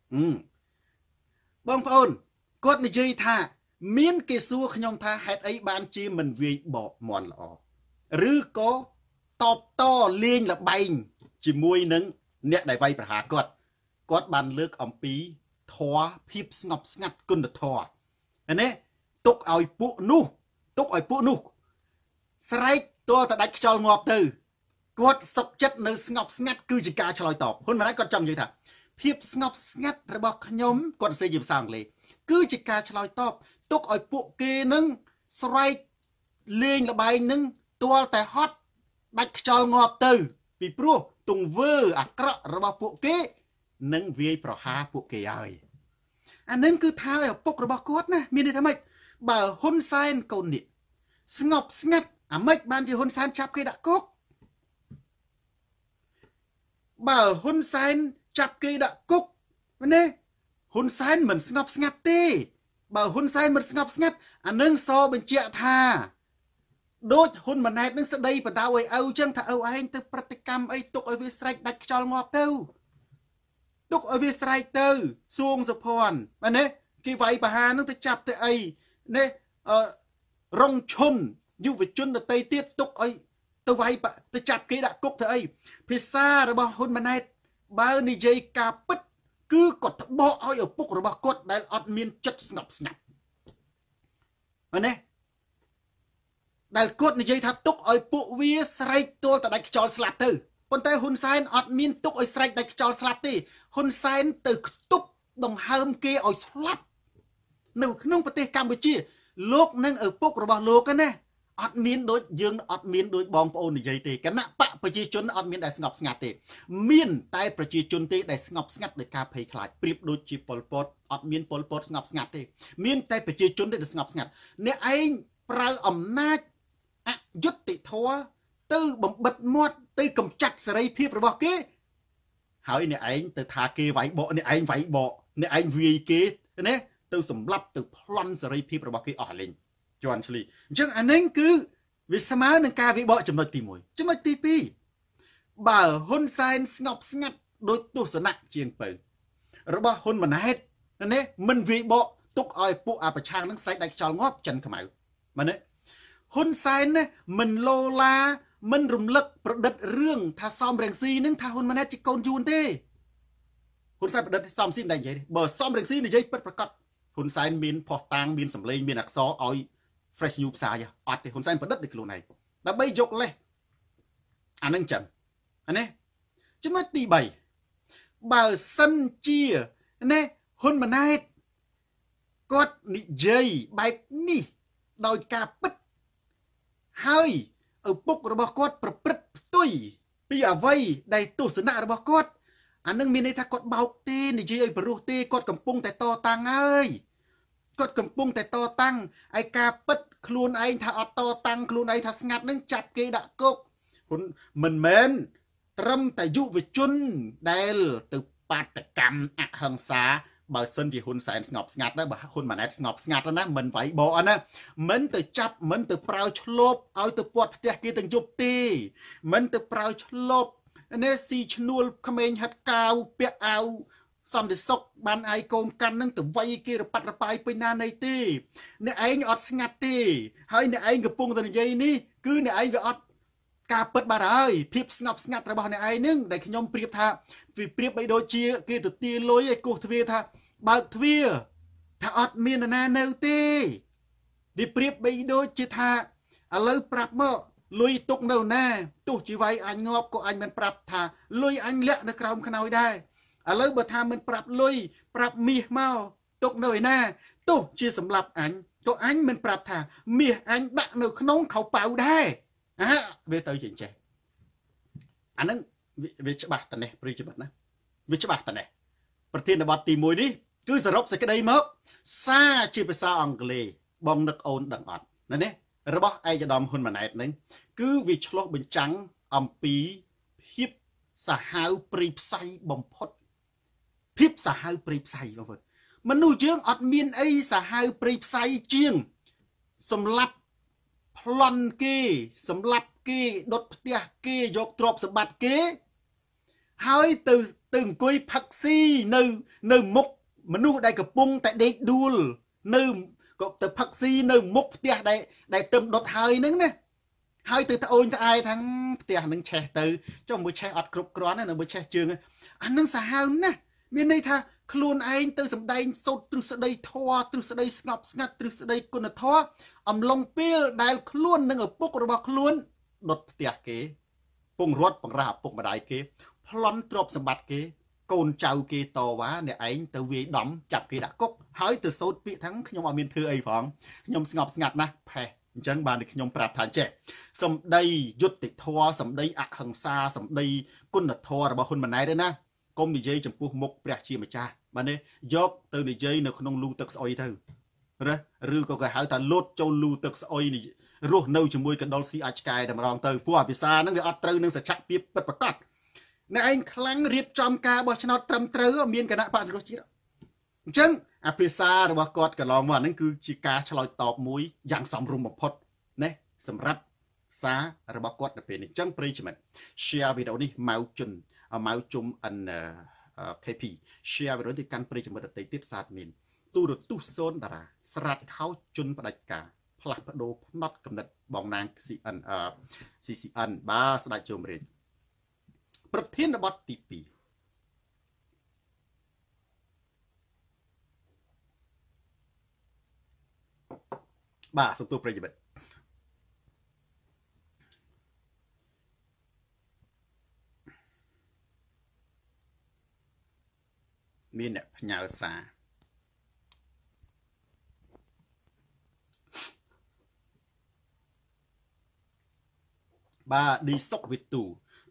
Speaker 1: บางคนกดในใจท่ามีนเกซัวขยมท่าเฮดไอบานจีมันวิบมอนละอหรือก็ตอบต่อเลี้ยงละใบจิมวยนึงเนี่ยได้ใบประหากดบันเลือกอมปีทอพิบสงบสงัดกุนทออันนี้ตุกเอาปุนุสไลด์ตัวแต่ได้จอลงอบตือกดสกจัดในสงบสงัดคือจิกาชลอยตอบคนนั้นก็จำอยู่ท่าพิบสงบสงัดระบอกขยมกดเสียบสร้างเลยคือจิกาชลอยตอบตุกเอาปุเกนึงสไลด์เลี้ยงละใบนึงตัวแต่ฮอตได้จอลงอบตือปีปลัวตุงเวอร์อักระระบอกปุเกนึงเวียประหาปุเกยอันนั้นคือท้าไอ้ปุกระบอกกดนะมีในทำไมบ่าหุ่นไซน์กนี่สงบสงัดไม่บานที่หุ่นไซน์จับกีดักกุกบ่าหุ่นไซน์จับกีดักกุกวันนี้หุ่นไซน์เหมือนสงบสงัดตีบ่าหุ่นไซน์เหมือนสงบสงัดอันนั้นโซเป็นเจ้าท่าโดยหุ่นมันไหนนั่งสะดีปะดาวไอ้เอาจังถ้าเอาไอ้ตัวปฏิกรรมไอ้ตุกไอ้วิสัยดักจอลงอบเต้าตุกอวิสไรเตอร์ซวงสะพอนมันเนี่ยกี่ไวปะฮานึกจะจับแต่ไอ้เนี่ยรงชนอยู่ไปจนแต่เตี้ยตุกไอ้ตัวไวปะจะจับกี่ดักกุกเธอไอ้พิซซ่าหรือบ่หุ่นมันเนี่ยบ้านนี่ใจกาปิดคือกดบ่อเอาปุกหรือบ่กดได้อดมีนจัดสงับมันเนี่ยได้กดนี่ใจถ้าตุกไอ้ปุวิสไรตัวแต่ได้จอลสลับเตอร์คนแต่หุ่นไซน์อดมีนตุกไอ้สไลด์ได้จอลสลับตีหุ่นไซน์ตึกตุบดงเฮิมเกยเอาสลับหนึ่งนุ่งประเทศกัมพูชีโลกนั่งปุกระบาโลกกันนะอดมีนโดยยืงอดมีนโดยบองโอนใหญ่ตีกันนะปะประชาชนอดมีนได้สงบสงัดตีมีนแต่ประชาชนตีได้สงบสงัดในการเพย์คลายเปรียบโดยจีปอลปอดอดมีนปอลปอดสงบสงัดตีมีนแต่ประชาชนได้สงบสงัดเนี่ยไอ้ปราอำนาจยุติทัวตื้อบำบัดมดตื้อกำจัดสไลด์เพียบระบอกเก้หายเนี่ยไอ้ตื้อทาเกไหวบ่เนี่ยไอ้ไหวบ่เนี่ยไอ้วีเก้เนี่ยตื้อสำรับตื้อพลันสไลด์เพียบระบอกเก้อ่อนเล่นจวนชลีจังอันนั้นคือวิสมาหนึ่งการวิบ่จำนวนตีมวยจำนวนตีปีบ่าวหุ่นไซน์สงบสงัดโดยตัวสนะเชียงเปิงระบอกหุ่นมันเฮ็ดนั่นเนี่ยมันวิบ่ตุกอ้อยปุอาประชางนั่งใส่ได้จอลงอบจันขมายมันเนี่ยหุ่นไซน์เนี่ยมันโลลามันรำลึกประดิษฐ์เรื่องถ้าซ้อมแรงซีนึงถ้าหุ่นมันแน่จิกโกนจูนเต้หุ่นไซน์ประดิษฐ์ซ้อมซีนได้ยังไงเบอร์ซ้อมแรงซีนี่ยังเปิดประกอบหุ่นไซน์มีนพอตางมีนสำเร็จมีนอักษรเอาเฟรชยูบสายอัดหุ่นไซน์ประดิษฐ์ในกลุ่มไหนแล้วใบยกเลยอันนั้นจังอันนี้จะไม่ตีใบเบอร์ซันเจียนี่หุ่นมันแน่គាត់និយាយបែបនេះដោយការពិតហើយឪពុករបស់គាត់ប្រព្រឹត្តផ្ទុយពីអ្វីដែលទស្សនៈរបស់គាត់អានឹងមានន័យថាគាត់បោកទេនិយាយឲ្យបរោះទេគាត់កំពុងតែតតាំងហើយគាត់កំពុងតែតតាំងឯការពិតខ្លួនឯងថាអត់តតាំងខ្លួនឯងថាស្ងាត់នឹងចាប់គេដាក់គុកមិនមែនត្រឹមតែយុវជនដែលទៅបាតកម្មអហិង្សាបើសិនជាហ៊ុនសែនស្ងប់ស្ងាត់ណាបើហ៊ុនម៉ាណែតស្ងប់ស្ងាត់ណាមិនវាយបកណាមិនទៅចាប់មិនទៅប្រើឆ្លប់ឲ្យទៅពាត់ផ្ទះគេទាំងយប់ទេមិនទៅប្រើឆ្លប់នេះស៊ីឈ្នួលក្មេងហាត់កាវពាក់អាវសន្តិសុខបានអាយកូនកាន់នឹងទៅវាយគេរប៉ាត់រប៉ាយពេញណានៃទេអ្នកឯងអត់ស្ងាត់ទេហើយអ្នកឯងកំពុងតែនិយាយនេះគឺអ្នកឯងវាអត់ការពិតបាត់ហើយភាពស្ងប់ស្ងាត់របស់អ្នកឯងនឹងដែលខ្ញុំប្រៀបថាវាប្រៀបបីដូចជាគេទៅទាលុយឲ្យគោះទ្វារថាបើកទ្វារថាអត់មាននរណានៅទេវាប្រៀបបីដូចជាថាឥឡូវប្រាប់មកលុយទុកនៅណាទោះជាវាយអញងាប់ក៏អញមិនប្រាប់ថាលុយអញលាក់នៅក្រោមខ្នើយដែរឥឡូវបើថាមិនប្រាប់លុយប្រាប់មាសមកទុកនៅឯណាទោះជាសម្លាប់អញក៏អញមិនប្រាប់ថាមាសអញដាក់នៅក្នុងខោប៉ៅដែរវាទៅជាចេះអាហ្នឹងវាច្បាស់តនេះប្រិយមិត្តណាវាច្បាស់តនេះប្រធានបទទី1នេះគឺសរុបសេចក្តីមកសារជាភាសាអង់គ្លេសបងនឹកអូនដឹងអត់ណានេះរបស់ឯកឧត្តមហ៊ុនម៉ាណែតហ្នឹងគឺវាឆ្លុះបញ្ចាំងអំពីភាពសាហាវព្រៃផ្សៃបំផុតភាពសាហាវព្រៃផ្សៃបងប្អូនមនុស្សយើងអត់មានអីសាហាវព្រៃផ្សៃជាងសម្លាប់ប្លន់គេសម្លាប់គេដុតផ្ទះគេយកទ្រព្យសម្បត្តិគេហើយទៅអង្គុយផឹកស៊ីនៅមុខមនុស្សដែលកំពុងតែដេកដួលនៅក៏ទៅផឹកស៊ីនៅមុខផ្ទះដែលទឹមដុតហើយហ្នឹងណាហើយទៅត្អូញត្អែថាផ្ទះហ្នឹងឆេះទៅចុះមួយឆេះអត់គ្រប់គ្រាន់ណាមួយឆេះជើងអាហ្នឹងសាហាវណាស់មានន័យថាខ្លួនឯងទៅសម្ដែងសូត្រទ្រឹស្ដីធម៌ទ្រឹស្ដីស្ងប់ស្ងាត់ទ្រឹស្ដីគុណធម៌អំឡុងពេលដែលខ្លួននិងឪពុករបស់ខ្លួនដុតផ្ទះគេពងរត់បង្រាស់ឪពុកម្ដាយគេប្លន់ទ្រព្យសម្បត្តិគេកូនចៅគេតវ៉ាអ្នកឯងទៅវាយដំចាប់គេដាក់គុកហើយទៅសូត្រពាក្យថាខ្ញុំអត់មានធ្វើអីផងខ្ញុំស្ងប់ស្ងាត់ណាស់ផេះអញ្ចឹងបានខ្ញុំប្រាប់ថាចេះសម្ដីយុត្តិធម៌សម្ដីអហិង្សាសម្ដីគុណធម៌របស់ហ៊ុនម៉ាណែតទេណាកុំនិយាយចំពោះមុខព្រះជាម្ចាស់បាទនេះយកទៅនិយាយនៅក្នុងលូទឹកស្អុយទៅឬក៏គេហៅថាលោតចូលលូទឹកស្អុយរស់នៅជាមួយកណ្ដុលស៊ីអាចឆ្កែតែម្ដងទៅព្រោះអាភាសាហ្នឹងវាអត់ត្រូវនឹងសច្ចភាពពិតប្រាកដអ្នកឯងខ្លាំងរៀបចំការបោះឆ្នោតត្រឹមត្រូវមានគណៈបកសង្គ្រោះជាតិអញ្ចឹងអាភាសារបស់គាត់កន្លងមកអាហ្នឹងគឺជាការឆ្លើយតបមួយយ៉ាងសមរម្យបំផុតណាសម្រាប់សាររបស់គាត់នៅពេលនេះអញ្ចឹងប្រិយមិត្ត share វីដេអូនេះមកជុំKP share វីដេអូនេះកាន់ប្រិយមិត្តដទៃទៀតសាទមានទូរទស្សន៍សូនតារាស្រាតខោជន់ផ្ដាច់ការផ្លាស់ប្ដូរផ្នត់កំណត់បងណាង CCN បាទស្ដេចជុំរាជប្រធានបទទី2បាទសំទោសប្រិយមិត្តមានអ្នកផ្ញើសារបាទឌីសុកវិទូ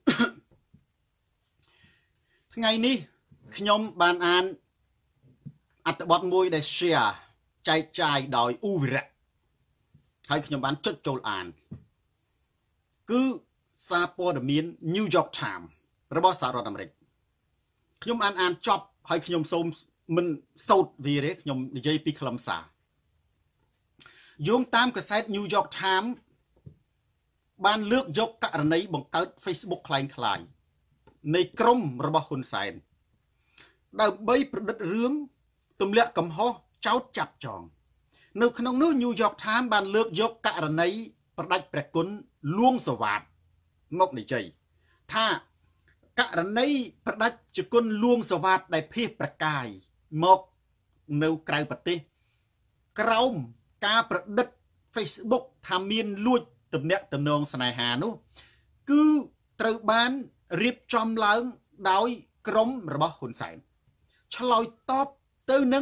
Speaker 1: ថ្ងៃនេះខ្ញុំបានអានអត្ថបទមួយដែល share ចែកចាយដោយឧវិរៈហើយខ្ញុំបានចុចចូលអានគឺសារព័ត៌មាន New York Times របស់សហរដ្ឋអាមេរិកខ្ញុំអានចប់ហើយខ្ញុំសូមមិនសូត្រវាទេខ្ញុំនិយាយពីខ្លឹមសារយោងតាមកាសែត New York Times បានលើកយកករណីបង្កើត Facebook คล้ายៗនៃក្រុមរបស់ហ៊ុនសែនដើម្បីប្រឌិតរឿងទម្លាក់កំហុសចោទចាប់ចងនៅក្នុងនោះ New York Times បានលើកយកករណីប្រដាច់ព្រះគុណលួងសវ៉ាតមកនិយាយថាករណីប្រដាច់ជគុណលួងសវ៉ាតដែលភៀសប្រកាយមកនៅក្រៅប្រទេសក្រោមការប្រឌិត Facebook ថាមានលួចទំនាក់ទំនងស្នេហានោះគឺត្រូវបានរៀបចំឡើងដោយក្រុមរបស់ហ៊ុនសែនឆ្លើយតបទៅនឹង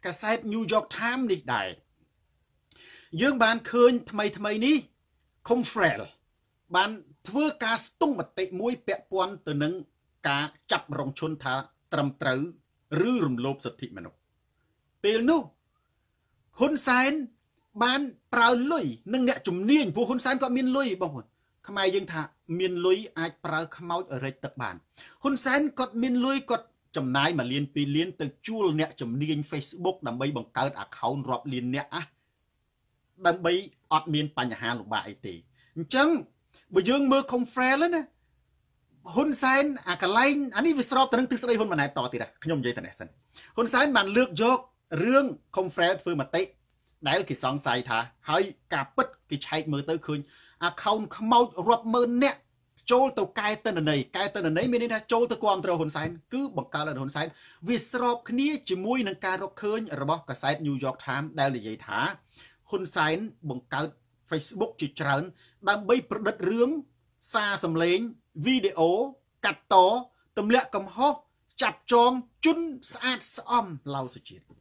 Speaker 1: កាសែត New York Times នេះដែរយើងបានឃើញថ្មីនេះ Confrel បានធ្វើការស្ទង់មតិមួយពាក់ព័ន្ធទៅនឹងការចាប់រងជនថាត្រឹមត្រូវឬរំលោភសិទ្ធិមនុស្សពេលនោះហ៊ុនសែនបានប្រើលុយនឹងអ្នកជំនាញព្រោះហ៊ុនសែនគាត់មានលុយបងប្អូនខ្មែរយើងថាមានលុយអាចប្រើខ្មោចឲ្យរែកទឹកបានហ៊ុនសែនគាត់មានលុយគាត់ចំណាយ1លាន2លានទៅជួលអ្នកជំនាញ Facebook ដើម្បីបង្កើត account រាប់លានអ្នកដើម្បីអត់មានបញ្ហាលំបាកអីទេអញ្ចឹងបើយើងមើល Confrel ណាហ៊ុនសែនអាកន្លែងអានេះវាស្របទៅនឹងទិសស្ដីហ៊ុនម៉ាណែតតទៀតខ្ញុំនិយាយតែនេះសិនហ៊ុនសែនបានលើកយករឿង Confrel ធ្វើមតិដែលគេសង្ស័យថាហើយការពិតគេឆែកមើលទៅឃើញ account ខ្មោចរាប់ម៉ឺនអ្នកចូលទៅកែទិន្នន័យមានន័យថាចូលទៅគ្រប់គ្រងហ៊ុនសែនគឺបង្កើតឲ្យហ៊ុនសែនវាស្របគ្នាជាមួយនឹងការរកឃើញរបស់កាសែត New York Times ដែលនិយាយថាហ៊ុនសែនបង្កើត Facebook ជាច្រើនដើម្បីប្រឌិតរឿងសារសម្លេងវីដេអូកាត់តទម្លាក់កំហុសចាប់ចងជន់ស្អាតស្អំឡៅសុជាតិឥ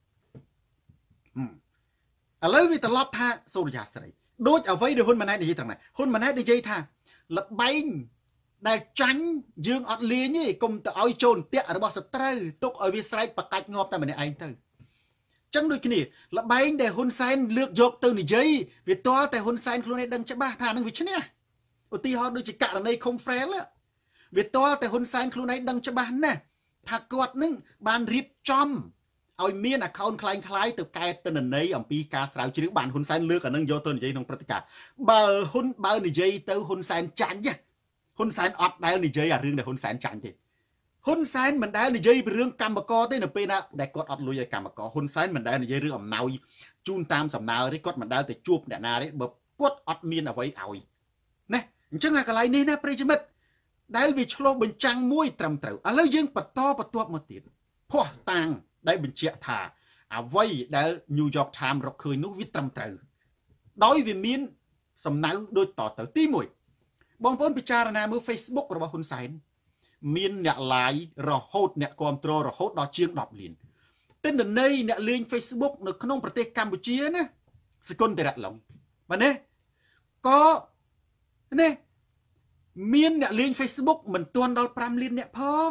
Speaker 1: ឡូវវាត្រឡប់ថាសូរិយាស្រីដូចអ្វីដែលហ៊ុនម៉ាណែតនិយាយត្រង់ណាហ៊ុនម៉ាណែតនិយាយថាល្បែងដែលចាញ់យើងអត់លេងទេកុំទៅឲ្យចូលន្ទាក់របស់សត្រូវទុកឲ្យវាស្រែកបកាច់ងាប់តែម្នាក់ឯងទៅចឹងដូចគ្នាល្បែងដែលហ៊ុនសែនលើកយកទៅនិយាយវាទាល់តែហ៊ុនសែនខ្លួនឯងដឹងច្បាស់ថានឹងវាឈ្នះឧទាហរណ៍ដូចជាករណី Confrel វាទាល់តែហ៊ុនសែនខ្លួនឯងដឹងច្បាស់ណាស់ថាគាត់នឹងបានរៀបចំឲ្យមាន account คล้ายៗទៅកែទិន្នន័យអំពីការស្រាវជ្រាវបានហ៊ុនសែនលើកអានឹងយកទៅនិយាយក្នុងព្រឹត្តិការណ៍បើនិយាយទៅហ៊ុនសែនចាញ់ហ៊ុនសែនអត់ដែលនិយាយអារឿងដែលហ៊ុនសែនចាញ់ទេហ៊ុនសែនមិនដែលនិយាយពីរឿងកម្មករទេនៅពេលណាដែលគាត់អត់លុយឲ្យកម្មករហ៊ុនសែនមិនដែលនិយាយរឿងអំណោយជូនតាមសំណើទេគាត់មិនដែលទៅជួបអ្នកណាទេបើគាត់អត់មានអ្វីឲ្យណាអញ្ចឹងអាកន្លែងនេះណាប្រិយមិត្តដែលវាឆ្លោះបញ្ចាំងមួយត្រឹមត្រូវឥឡូវយើងបន្តបន្ទាប់មកទៀតភ័ស្តុតាងដែលបញ្ជាក់ថាអ្វីដែល New York Times រកឃើញនោះវាត្រឹមត្រូវដោយវាមានសំណៅដូចតទៅទី1បងប្អូនពិចារណាមើល Facebook របស់ហ៊ុនសែនមានអ្នក like រហូតអ្នកគ្រប់គ្រងរហូតដល់ជាង10លានទិន្នន័យអ្នកលេង Facebook នៅក្នុងប្រទេសកម្ពុជាណាសកុនតិរៈឡុងបាទណាក៏នេះមានអ្នកលេង Facebook មិនទាន់ដល់5លានអ្នកផង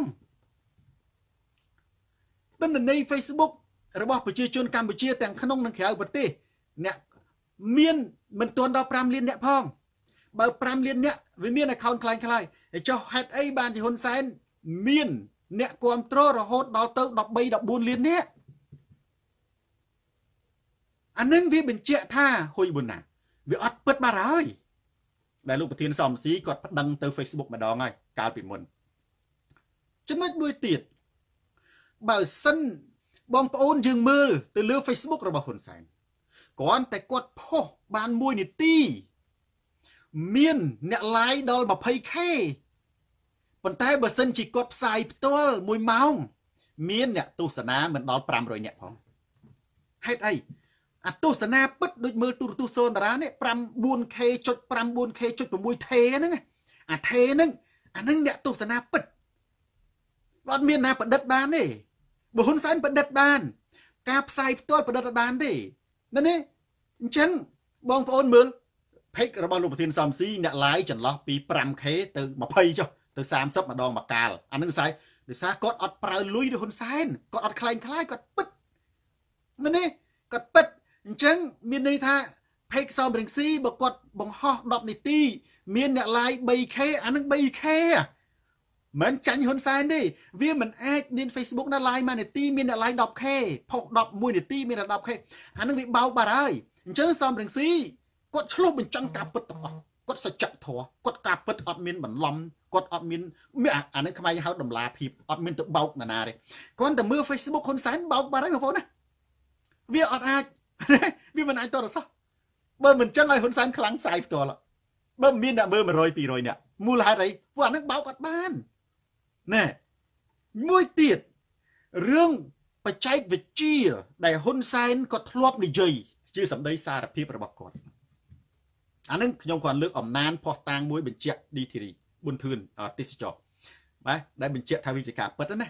Speaker 1: ទិន្នន័យ Facebook របស់ប្រជាជនកម្ពុជាទាំងក្នុងនិងក្រៅប្រទេសអ្នកមានមិនទាន់ដល់5លានអ្នកផងបើ5លានអ្នកវាមាន account คล้ายៗហើយចុះហេតុអីបានជាហ៊ុនសែនមានអ្នកគ្រប់គ្រងរហូតដល់ទៅ13 14លានអ្នកអានឹងវាបញ្ជាក់ថាហ៊ុយប៊ុនណាវាអត់ពិតបាត់ហើយដែលលោកប្រធានសំស៊ីគាត់ប្តឹងទៅ Facebook ម្ដងហើយកាលពីមុនចំណុចមួយទៀតបើសិនបងប្អូនយើងមើលទៅលើ Facebook របស់ហ៊ុនសែនគ្រាន់តែគាត់ផុសបាន1នាទីមានអ្នក like ដល់ 20k ប៉ុន្តែបើសិនជាគាត់ផ្សាយផ្ទាល់1ម៉ោងមានអ្នកទស្សនាមិនដល់500អ្នកផងហេតុអីអាទស្សនាពិតដូចមើលទូរទស្សន៍សូនតារានេះ 4k ចុច 5k ចុច 6 ថេហ្នឹងអាថេហ្នឹងអានឹងអ្នកទស្សនាពិតអត់មានណាប្រឌិតបានទេបើហ៊ុនសែនប្រឌិតបានការផ្សាយផ្ទាល់ប្រឌិតបានទេមែនទេអញ្ចឹងបងប្អូនមើល page របស់លោកប្រធានសំស៊ីអ្នក like ចន្លោះពី 5k ទៅ20ចុះទៅ30ម្ដងមួយកាលអានឹងស្អីដោយសារគាត់អត់ប្រើលុយដូចហ៊ុនសែនគាត់អត់ខ្លែងខ្លាយគាត់ពិតមែនទេគាត់ពិតអញ្ចឹងមានន័យថា page សំរងស៊ីបើគាត់បង្ហោះ10នាទីមានអ្នក like 3k អានឹង 3k មិនចាញ់ហ៊ុនសែនទេវាមិនអាចមាន Facebook ណា like 1នាទីមានអ្នក like 10k ផុស11នាទីមានតែ 10k អានឹងវាបោកបាត់ហើយអញ្ចឹងសំរងស៊ីគាត់ឆ្លុះបញ្ចាំងការពិតទាំងអស់គាត់សច្ចធម៌គាត់ការពិតអត់មានបន្លំគាត់អត់មានអានឹងខ្មែរហៅតម្លាភាពអត់មានទៅបោកណាទេគាត់តែមើល Facebook ហ៊ុនសែនបោកបាត់ហើយបងប្អូនណាវាអត់អាចវាមិនអាចតរសោះបើមិនចឹងឲ្យហ៊ុនសែនខ្លាំងផ្សាយផ្ទាល់បើមានអ្នកមើល100 200នាក់មូលហេតុអីពួកអានឹងបោកអត់បានណែមួយទៀតរឿងបច្ចេកវិទ្យាដែលហ៊ុនសែនគាត់ធ្លាប់និយាយជាសម្ដីសារភាពរបស់គាត់អានឹងខ្ញុំគាត់លើកអំណានភ័ស្តុតាងមួយបញ្ជាក់ DTV ប៊ុនធឿនទេសចរបាទដែលបញ្ជាក់ថាវិជាការពិតណា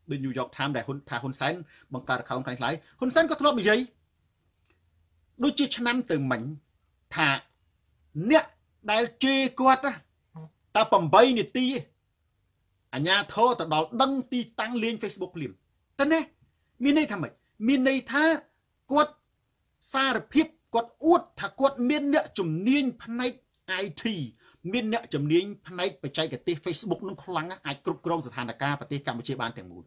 Speaker 1: ដូច New York Times ដែលថាហ៊ុនសែនបង្កើត account ខ្លាំងៗហ៊ុនសែនក៏ធ្លាប់និយាយដូចជាឆ្នាំទៅមិញថាអ្នកដែលជេរគាត់តែ8នាទីអាញាធរទៅដល់ដឹងទីតាំងលេង Facebook ភ្លាមតែណាមានន័យថាម៉េចមានន័យថាគាត់សារភាពគាត់អួតថាគាត់មានអ្នកជំនាញផ្នែក IT មានអ្នកជំនាញផ្នែកបច្ចេកទេស Facebook នឹងខ្លាំងអាចគ្រប់គ្រងស្ថានភាពប្រទេសកម្ពុជាបានទាំងមូល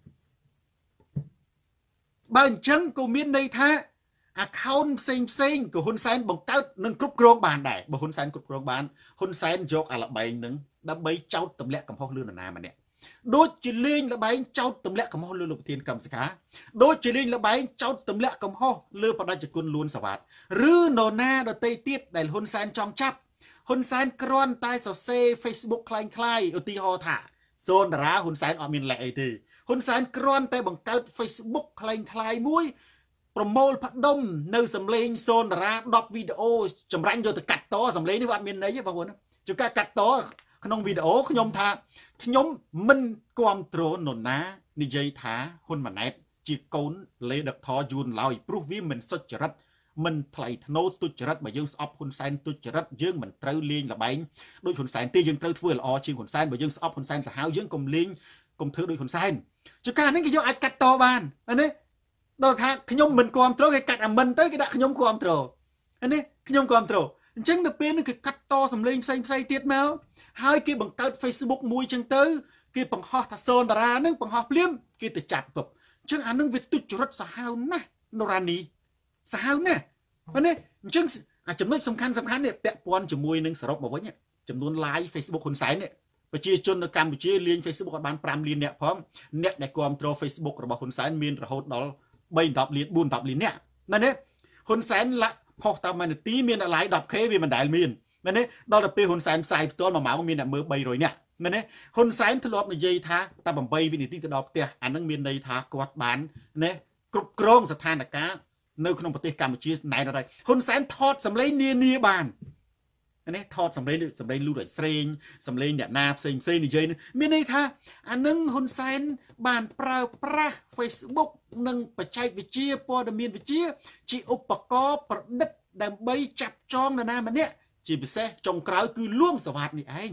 Speaker 1: បើអញ្ចឹងក៏មានន័យថា account ផ្សេងក៏ហ៊ុនសែនបង្កើតនឹងគ្រប់គ្រងបានដែរបើហ៊ុនសែនគ្រប់គ្រងបានហ៊ុនសែនយកអាល្បែងនឹងដើម្បីចោទទម្លាក់កំហុសលើនរណាម្នាក់ដូចជាលេងល្បែងចោទទម្លាក់កំហុសលើលោកប្រធានកម្មសខាដូចជាលេងល្បែងចោទទម្លាក់កំហុសលើបដិជនលួនសវត្តឬនរណាដទៃទៀតដែលហ៊ុនសែនចង់ចាប់ហ៊ុនសែនគ្រាន់តែសរសេរ Facebook คล้ายៗឧទាហរណ៍ថាសូនតារាហ៊ុនសែនអត់មានលេខអីទេហ៊ុនសែនគ្រាន់តែបង្កើត Facebook คล้ายៗមួយប្រមូលផ្ដុំនៅសម្លេងសូនតារា10វីដេអូចម្រាញ់យកទៅកាត់តសម្លេងនេះអត់មានន័យទេបងប្អូនជួនកាលកាត់តក្នុងវីដេអូខ្ញុំថាខ្ញុំមិនគ្រប់គ្រងនរណានិយាយថាហ៊ុនម៉ាណែតជាកូនលេដឹកថយួនឡើយព្រោះវាមិនសុចរិតមិនថ្លៃថ្នូរទុច្ចរិតបើយើងស្អប់ហ៊ុនសែនទុច្ចរិតយើងមិនត្រូវលេងល្បែងដូចហ៊ុនសែនទេយើងត្រូវធ្វើល្អជាងហ៊ុនសែនបើយើងស្អប់ហ៊ុនសែនសាហាវយើងកុំលេងកុំធ្វើដូចហ៊ុនសែនជួនកាលហ្នឹងគេយកអាចកាត់តបានណាដល់ថាខ្ញុំមិនគ្រប់គ្រងគេកាត់អាមិនទៅគេដាក់ខ្ញុំគ្រប់គ្រងនេះខ្ញុំគ្រប់គ្រងអញ្ចឹងនៅពេលនេះគេកាត់តសម្លេងផ្សេងទៀតមកហើយគេបង្កើត Facebook មួយចឹងទៅគេបង្ហោះថាសូនតារានឹងបង្ហោះភ្លាមគេទៅចាប់ទប់អញ្ចឹងអានឹងវាទុច្ចរិតសាហាវណាស់នរ៉ានីសាហាវណាស់នេះអញ្ចឹងអាចំណុចសំខាន់នេះពាក់ព័ន្ធជាមួយនឹងសរុបមកវិញចំនួន live Facebook ហ៊ុនសែននេះប្រជាជននៅកម្ពុជាលេង Facebook អត់បាន5លានអ្នកផងអ្នកដែលគ្រប់គ្រង Facebook របស់ហ៊ុនសែនមានរហូតដល់3-10លាន4-10លានអ្នកណានេះហ៊ុនសែនផុសតាមនាទីមាន like 10k វាមិនដែលមានមែនទេដល់ទៅពេលហ៊ុនសែនផ្សាយផ្ទាល់1ម៉ោងមានអ្នកមើល300នាក់មែនទេហ៊ុនសែនធ្លាប់និយាយថាតែ8វិនាទីទៅដល់ផ្ទះអានឹងមានន័យថាគាត់បានណាគ្រប់គ្រងស្ថានភាពនៅក្នុងប្រទេសកម្ពុជាណែនអត់ហើយហ៊ុនសែនថតសម្លេងនាបាននេះថតសម្លេងលូដូចស្រេងសម្លេងអ្នកណាផ្សេងនិយាយមានន័យថាអានឹងហ៊ុនសែនបានប្រើប្រាស់ Facebook និងបច្ចេកវិទ្យាព័ត៌មានវិទ្យាជាឧបករណ៍ប្រឌិតដើម្បីចាប់ចងនរណាម្នាក់ជាពិសេសចុងក្រោយគឺលួងសវត្តនេះឯង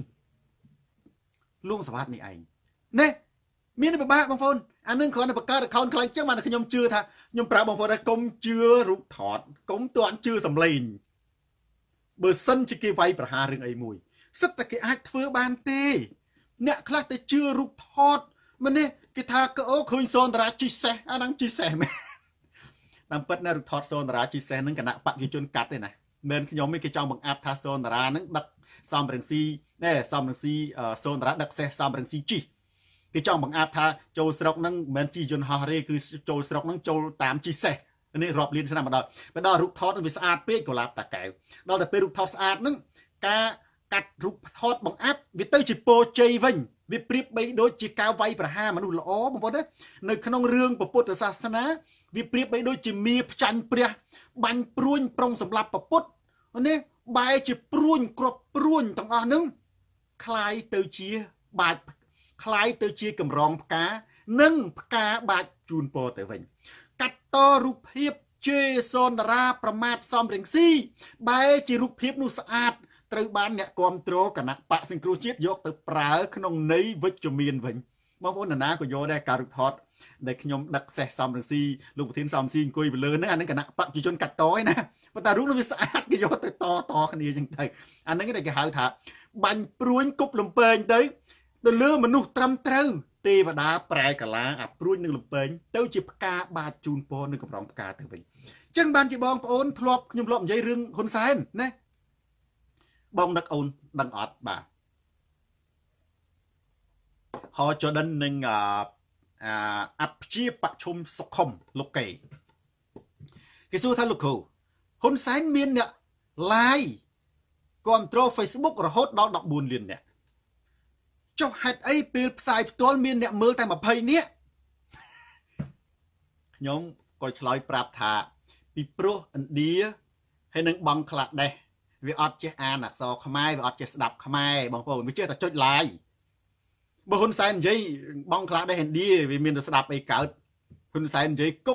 Speaker 1: ណាមានពិបាកបងប្អូនអានឹងគ្រាន់តែបង្កើត account ខ្លាំងចឹងបានខ្ញុំជឿថាខ្ញុំប្រាប់បងប្អូនថាកុំជឿរូបថតកុំទាន់ជឿសម្លេងបើសិនជាគេវាយប្រហាររឿងអីមួយសិតតែគេអាចធ្វើបានទេអ្នកខ្លះទៅជឿរូបថតមិននេះគេថាអូឃើញសូនតារាជីសេះអាហ្នឹងជីសេះមែនតាមពិតណារូបថតសូនតារាជីសេះហ្នឹងគណៈបព្វជិជនកាត់ទេណាមិនខ្ញុំទេគេចង់បង្អាប់ថាសូនតារាហ្នឹងដឹកសំរងស៊ីសំរងស៊ីសូនតារាដឹកសេះសំរងស៊ីជីគេចង់បង្អាប់ថាចូលស្រុកហ្នឹងមិនមែនជីយន្តហោះទេគឺចូលស្រុកហ្នឹងចូលតាមជីសេះនេះរាប់លានឆ្នាំមកដល់រូបថតវាស្អាតពេកកុលាបតាកែវដល់តែពេលរូបថតស្អាតហ្នឹងការកាត់រូបថតបង្អាប់វាទៅជាពោជ័យវិញវាប្រៀបបីដូចជាការវាយប្រហារមនុស្សល្អបងប្អូននៅក្នុងរឿងពុទ្ធសាសនាវាប្រៀបបីដូចជាមាផ្ចាញ់ព្រះបាញ់ព្រួញប្រុងសម្លាប់ពុទ្ធនេះបែរជាព្រួញគ្រាប់ព្រួញទាំងអស់ហ្នឹងคล้ายទៅជាបាច់คล้ายទៅជាកម្រងផ្កានិងផ្កាបាច់ជូនពរទៅវិញកាត់តរូបភាពជេសូនតារាប្រមាថសំរងស៊ីបែរជារូបភាពនោះស្អាតត្រូវបានអ្នកគ្រប់គ្រងគណៈបកសង្គ្រោះជាតិយកទៅប្រើក្នុងន័យវិជ្ជមានវិញបងប្អូនណាក៏យកដែរការរូបថតដែលខ្ញុំដឹកសេះសំរងស៊ីលោកប្រធានសំស៊ីអង្គុយពីលើហ្នឹងអានឹងគណៈបកប្រជាជនកាត់តឯណាប៉ុន្តែរូបនោះវាស្អាតគេយកទៅតគ្នាចឹងទៅអាហ្នឹងគេហៅថាបាញ់ព្រួញគប់លំពែងទៅលើមនុស្សត្រឹមត្រូវទេវតាប្រែកាឡាអាព្រួញនឹងលំពែងទៅជាផ្កាបាចជូនពរនឹងកម្រងផ្កាទៅវិញអញ្ចឹងបានជាបងប្អូនខ្ញុំធ្លាប់និយាយរឿងហ៊ុនសែនណាបងដឹកអូនដឹងអត់បាទហោចដិននឹងអព្យាបជុំសុខុមលោកគេសួរថាលោកគ្រូហ៊ុនសែនមានអ្នក like គ្រប់គ្រង Facebook រហូតដល់14លានអ្នកចុះហេតុអីពេលផ្សាយផ្ទាល់មានអ្នកមើលតែ20នាក់ខ្ញុំក៏ឆ្លើយប្រាប់ថាពីព្រោះឥណ្ឌាហើយនឹងបង់ក្លាដេសវាអត់ចេះអានអក្សរខ្មែរវាអត់ចេះស្ដាប់ខ្មែរបងប្អូនវាចេះតែចុច like បើហ៊ុនសែននិយាយបងខ្លះដែរហេនឌីវាមានតែស្ដាប់អីកើតហ៊ុនសែននិយាយគុក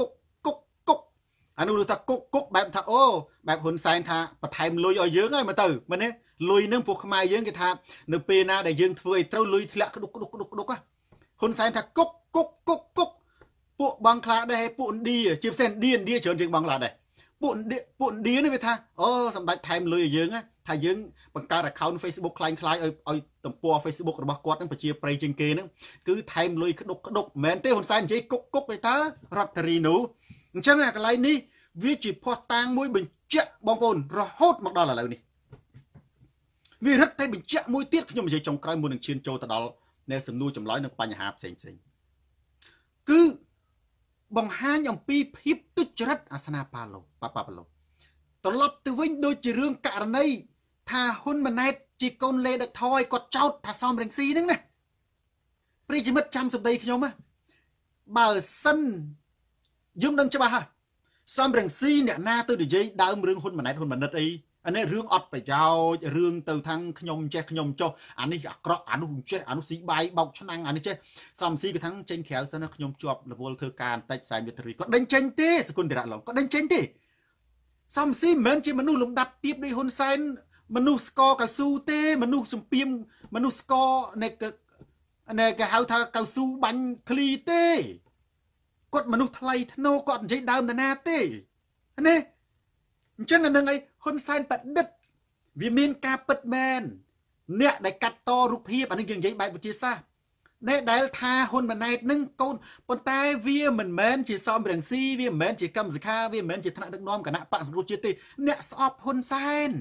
Speaker 1: អានោះថាគុកបែបថាអូបែបហ៊ុនសែនថាបន្ថែមលុយឲ្យយើងហើយមើលទៅមែនទេលុយនឹងពួកខ្មែរយើងគេថានៅពេលណាដែលយើងធ្វើឲ្យត្រូវលុយធ្លាក់ក្ដុកហ៊ុនសែនថាគុកពួកបងខ្លះដែរពួកឥណ្ឌាជាផ្សេងឥណ្ឌាច្រើនជាងបងខ្លះដែរពួកឥណ្ឌានេះវាថាអូសម្ដេចថែមលុយឲ្យយើងថាយើងបង្កើត account Facebook คล้ายឲ្យទំព័រ Facebook របស់គាត់នឹងប្រជាប្រិយជាងគេហ្នឹងគឺថែមលុយក្ដុកមែនទេហ៊ុនសែននិយាយគុកឯតើរដ្ឋរីនូអញ្ចឹងអាកន្លែងនេះវាជាភ័ស្តុតាងមួយបញ្ជាក់បងប្អូនរហូតមកដល់ឥឡូវនេះវារឹតតែបញ្ជាក់មួយទៀតខ្ញុំនិយាយចុងក្រោយមុននឹងឈានចូលទៅដល់នៅសំណួរចម្លើយនិងបញ្ហាផ្សេងគឺបង្ហាញអំពីភាពទុច្ចរិតអាសនាប៉ាឡូត្រឡប់ទៅវិញដូចជារឿងករណីថាហ៊ុនម៉ាណែតជាកូនលេដឹកថយគាត់ចោទថាសំរងស៊ីហ្នឹងណាប្រិយមិត្តចាំសម្ដីខ្ញុំណាបើសិនយើងដឹងច្បាស់ហ่ะសំរងស៊ីអ្នកណាទៅនិយាយដើមរឿងហ៊ុនម៉ាណែតហ៊ុនម៉ាណិតអីអានេះរឿងអត់ប្រយោជន៍រឿងទៅខាងខ្ញុំចេះខ្ញុំចុះអានេះអាក្រក់អានោះចេះអានោះស៊ីបាយបោកឆ្នាំងអានេះចេះសំស៊ីក៏ថាចេញក្រៅសិនណាខ្ញុំជាប់រវល់ធ្វើការបន្តិច40នាទីគាត់ដេញចេញទេសគុណតិរៈឡងគាត់ដេញចេញទេសំស៊ីមិនមែនជាមនុស្សលំដាប់ទៀបដូចហ៊ុនសែនមនុស្សស្កកៅស៊ូទេមនុស្សសំពីមមនុស្សស្កនៃគេហៅថាកៅស៊ូបាញ់ឃ្លីទេគាត់មនុស្សថ្លៃធ្នូគាត់និយាយដើមណាទេណាអញ្ចឹងអានឹងអីហ៊ុនសែនបដិទ្ធវាមានការពិតមែនអ្នកដែលកាត់តរូបភាពអានេះយើងនិយាយបែបវិទ្យាសាស្ត្រដែលថាហ៊ុនម៉ាណែតនឹងកូនប៉ុន្តែវាមិនមែនជាសំរងស៊ីវាមិនមែនជាកម្មសិក្ខាវាមិនមែនជាថ្នាក់ដឹកនាំគណៈបកសង្គ្រោះជាតិទេអ្នកស្អប់ហ៊ុនសែន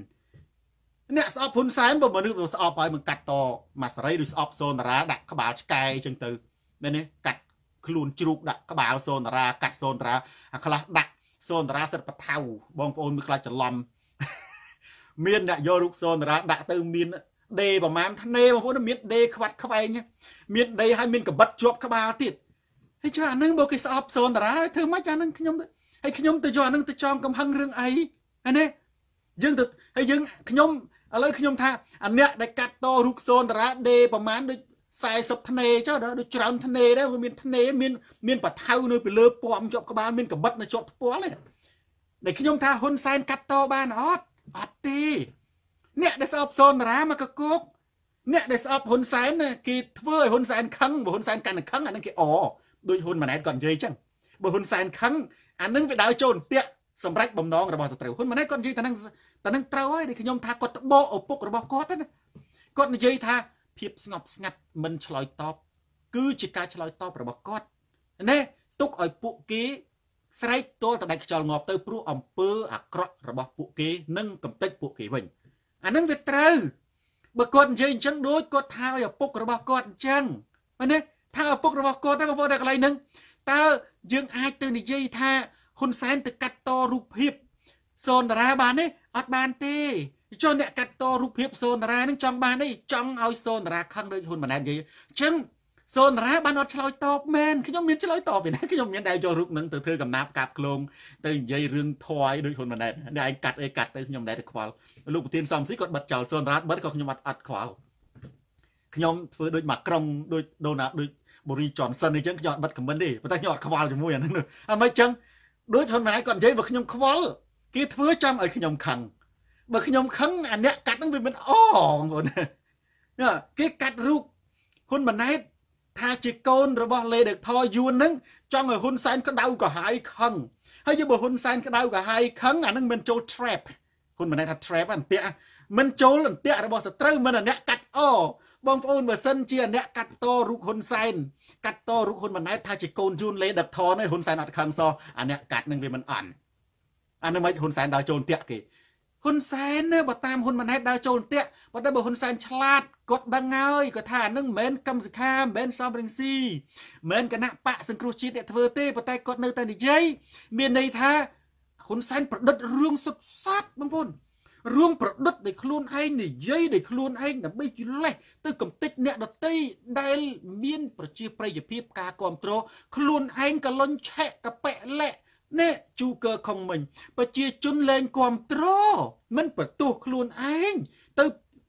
Speaker 1: បើមនុស្សស្អប់ហើយមិនកាត់តមួយសេរីឬស្អប់សូនារាដាក់ក្បាលឆ្កែអញ្ចឹងទៅមែនទេកាត់ខ្លួនជ្រូកដាក់ក្បាលសូនារាកាត់សូនារាអាខ្លះដាក់សូនារាសិតបថៅបងប្អូនមើលខ្លាចច្រឡំមានអ្នកយករូបសូនារាដាក់ទៅមានដេប្រហែលធ្នេបងប្អូនមានដេខ្វាត់ខ្វែងមានដេហើយមានកបិតជាប់ក្បាលទៀតហើយចុះអានឹងបើគេស្អប់សូនារាធ្វើម៉េចអានឹងខ្ញុំហើយខ្ញុំទៅយកអានឹងទៅចងកំហឹងរឿងអីហើយនេះយើងទៅហើយយើងខ្ញុំឥឡូវខ្ញុំថាអាអ្នកដែលកាត់តរូបសូនារាដេប្រហែលដូច40ធ្នេចុះដូចច្រើនធ្នេដែរមានធ្នេមានបថៅនៅពីលើពំជាប់ក្បាលមានកបិតនៅជាប់ថ្ពាល់ហ្នឹងដែលខ្ញុំថាហ៊ុនសែនកាត់តបានអត់ទេអ្នកដែលស្អប់សូនារាមកកគោកអ្នកដែលស្អប់ហ៊ុនសែនគេធ្វើឲ្យហ៊ុនសែនខឹងបើហ៊ុនសែនកាន់តែខឹងអានឹងគេដូចហ៊ុនម៉ាណែតគាត់និយាយចឹងបើហ៊ុនសែនខឹងអានឹងវាដើរចូលអន្ទាក់សម្រាប់បំណងរបស់សត្រូវហ៊ុនម៉ាណែតគាត់និយាយតែនឹងត្រូវហើយដែលខ្ញុំថាគាត់ត្បកឪពុករបស់គាត់ណាគាត់និយាយថាភាពស្ងប់ស្ងាត់មិនឆ្លើយតបគឺជាការឆ្លើយតបរបស់គាត់ណាទុកឲ្យពួកគេស្រែកទល់តដៃខ្យល់ងាប់ទៅព្រោះអំពើអាក្រក់របស់ពួកគេនិងកំទេចពួកគេវិញអានឹងវាត្រូវបើគាត់និយាយអញ្ចឹងដូចគាត់ថាឲ្យឪពុករបស់គាត់អញ្ចឹងណាថាឪពុករបស់គាត់ណាបងប្អូននៅកន្លែងហ្នឹងតើយើងអាចទៅនិយាយថាហ៊ុនសែនទៅកាត់តរូបភាពសូនារាបានទេអត់បានទេចុះអ្នកកាត់តរូបភាពសូនារានឹងចង់បានទេចង់ឲ្យសូនារាខឹងដូចហ៊ុនម៉ាណែតនិយាយអញ្ចឹងសូនារាបានអត់ឆ្លើយតបមែនខ្ញុំមានឆ្លើយតបពីណាខ្ញុំមានដែរយករូបនឹងទៅធ្វើកំណាព្យកាប់ក្លងទៅនិយាយរឿងធွာយដូចហ៊ុនម៉ាណែតអ្នកឯងកាត់អីកាត់ទៅខ្ញុំដែរតែខ្វល់លោកប្រធានសំស៊ីគាត់បិទចោលសូនារាបិទក៏ខ្ញុំអត់ខ្វល់ខ្ញុំធ្វើដូចមកក្រុងដូចដូណាដូចបូរីចនសិនអញ្ចឹងខ្ញុំអត់បិទខមមិនទេប៉ុន្តែខ្ញុំអត់ខ្វល់ជាមួយអាហ្នឹងអត់មិនអញ្ចឹងដូចហ៊ុនម៉ាណែតគាត់និយាយបើខ្ញុំខ្វល់គេធ្វើចង់ឲ្យខ្ញុំខឹងបើខ្ញុំខឹងអាអ្នកកាត់ហ្នឹងវាមិនបងប្អូនគេកាត់រូបហ៊ុនម៉ាណែតថាជាកូនរបស់លេដឹកថយួនហ្នឹងចង់ឲ្យហ៊ុនសែនក្តៅក្រហាយខឹងហើយបើហ៊ុនសែនក្តៅក្រហាយខឹងអាហ្នឹងមិនចូល trap ហ៊ុនម៉ាណែតថា trap អន្ទាក់មិនចូលអន្ទាក់របស់សត្រូវមិនអាអ្នកកាត់បងប្អូនបើសិនជាអ្នកកាត់តរូបហ៊ុនសែនកាត់តរូបហ៊ុនម៉ាណែតថាជាកូនយួនលេដឹកថនេះហ៊ុនសែនអត់ខឹងសោះអាអ្នកកាត់ហ្នឹងវាមិនអន់អានោះមិនហ៊ុនសែនដើរចូលអន្ទាក់គេហ៊ុនសែនបើតាមហ៊ុនម៉ាណែតដើរចូលអន្ទាក់ប៉ុន្តែបើហ៊ុនសែនឆ្លាតគាត់ដឹងហើយគាត់ថាអានឹងមិនមែនកម្មសិក្ខាមិនមែនសំរងស៊ីមិនមែនគណៈបកសង្គ្រោះជាតិអ្នកធ្វើទេប៉ុន្តែគាត់នៅតែនិយាយមានន័យថាហ៊ុនសែនប្រឌិតរឿងសុទ្ធសាធបងប្អូនរឿងប្រឌិតដោយខ្លួនឯងនិយាយដោយខ្លួនឯងដើម្បីជលេះទៅកំទេចអ្នកដទៃដែលមានប្រជាប្រិយភាពការគ្រប់គ្រងខ្លួនឯងក៏លុញឆែកកប៉ែលែកនេះជូកើខុងមិញប្រជាជនលែងគ្រប់គ្រងមិនបន្ទោសខ្លួនឯងទៅប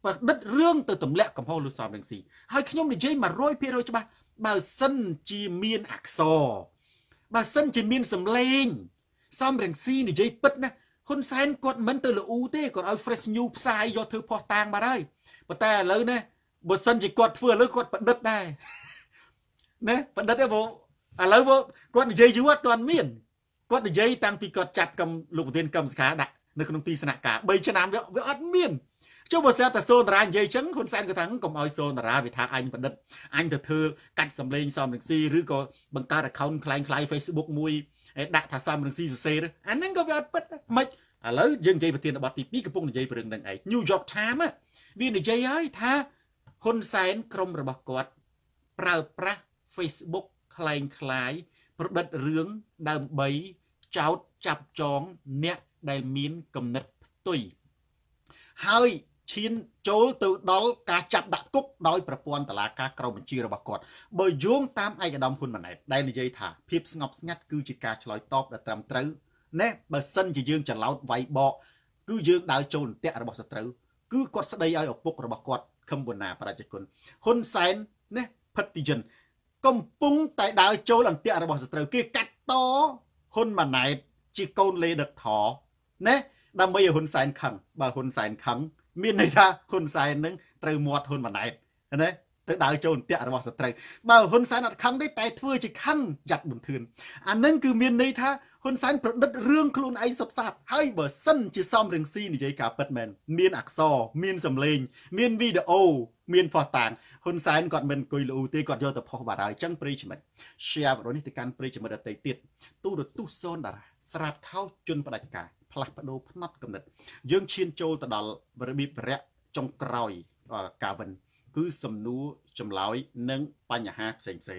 Speaker 1: đứt rương từ tầm lẹ cầm hô lưu xóm rừng xì hai khi nhom để dây mà roi phía rồi cho bà sân chỉ miên ạc sò bà sân chỉ miên sầm lên xóm rừng xì để dây bứt nè hôn sen quật mến từ là u thế còn ai fresh new sai do thứ phò tang bà đây bà ta lớn nè bà sân chỉ quật vừa lớn quật bật đất này nè bật đất đấy bộ lớn bộ quật để dây chú toàn miên quật để dây tăng vì quật chặt cầm lục tiên cầm khá đại nơi công ty sạ cả bây cho nam với ớt miên chứ bộ xe ta xôn ra dây trắng hôn sen cái thằng cùng oi xôn ra vì thằng anh bật đất anh thật thưa cắt sầm lên xóm rừng xì rứ có bằng ta là không khai Facebook mui đã thả xóm rừng xì xe đó anh ấy có về bật mày lấy dân dây bật tiền bật tí cái bông dây bật rừng đằng ấy New York Times á vì để dây ấy tha hôn sen krom rồi bọc quạt pra Facebook khai bật đất rướng đầm bấy cháu chập chóng nè đại miên cầm nứt tùy hơi chín chỗ từ đó cá chập đặt cúc đôiประពន្ធតឡាការក្រមបញ្ជារបស់គាត់បើយោងតាមឯកឧត្តមហ៊ុនម៉ាណែតដែលនិយាយថាភាពស្ងប់ស្ងាត់គឺជាការឆ្លើយតបដែលត្រឹមត្រូវណែបើសិនជាយើងច្រឡោតវាយបកគឺយើងដើរចូលអន្ទាក់របស់សត្រូវគឺគាត់ស្ដីឲ្យឪពុករបស់គាត់ខឹមវណ្ណាប្រជាជនហ៊ុនសែនណែផិតទីយិនកំពុងតែដើរចូលអន្ទាក់របស់សត្រូវគេកាត់តហ៊ុនម៉ាណែតជាកូនលេដឹកថណែដើម្បីឲ្យហ៊ុនសែនខឹងបើហ៊ុនសែនខឹងមានន័យថាហ៊ុនសែននឹងត្រូវមាត់ហ៊ុនម៉ាណែតណាទៅដើរចូលអន្ទាក់របស់សត្រូវបើហ៊ុនសែនអត់ខឹងទេតែធ្វើជាខឹងយ៉ាត់បន្ទឿនអានឹងគឺមានន័យថាហ៊ុនសែនប្រឌិតរឿងខ្លួនឯងសុបសាបហើយបើសិនជាសំរងស៊ីនិយាយការពិតមែនមានអក្សរមានសម្លេងមានវីដេអូមានផុសតាងហ៊ុនសែនគាត់មិនអង្គុយលូទេគាត់យកទៅផុសបាត់ហើយអញ្ចឹងប្រិយមិត្ត share វីដេអូនេះទៅកាន់ប្រិយមិត្តដទៃទៀតទូរទស្សន៍សូនតារាស្រាប់ខោជន់ផ្ដាច់ការផ្លាស់ប្ដូរផ្នត់កំណត់យើងឈានចូលទៅដល់របៀបវរៈចុងក្រោយការវិនគឺសំណួរចម្លើយនិងបញ្ហាផ្សេង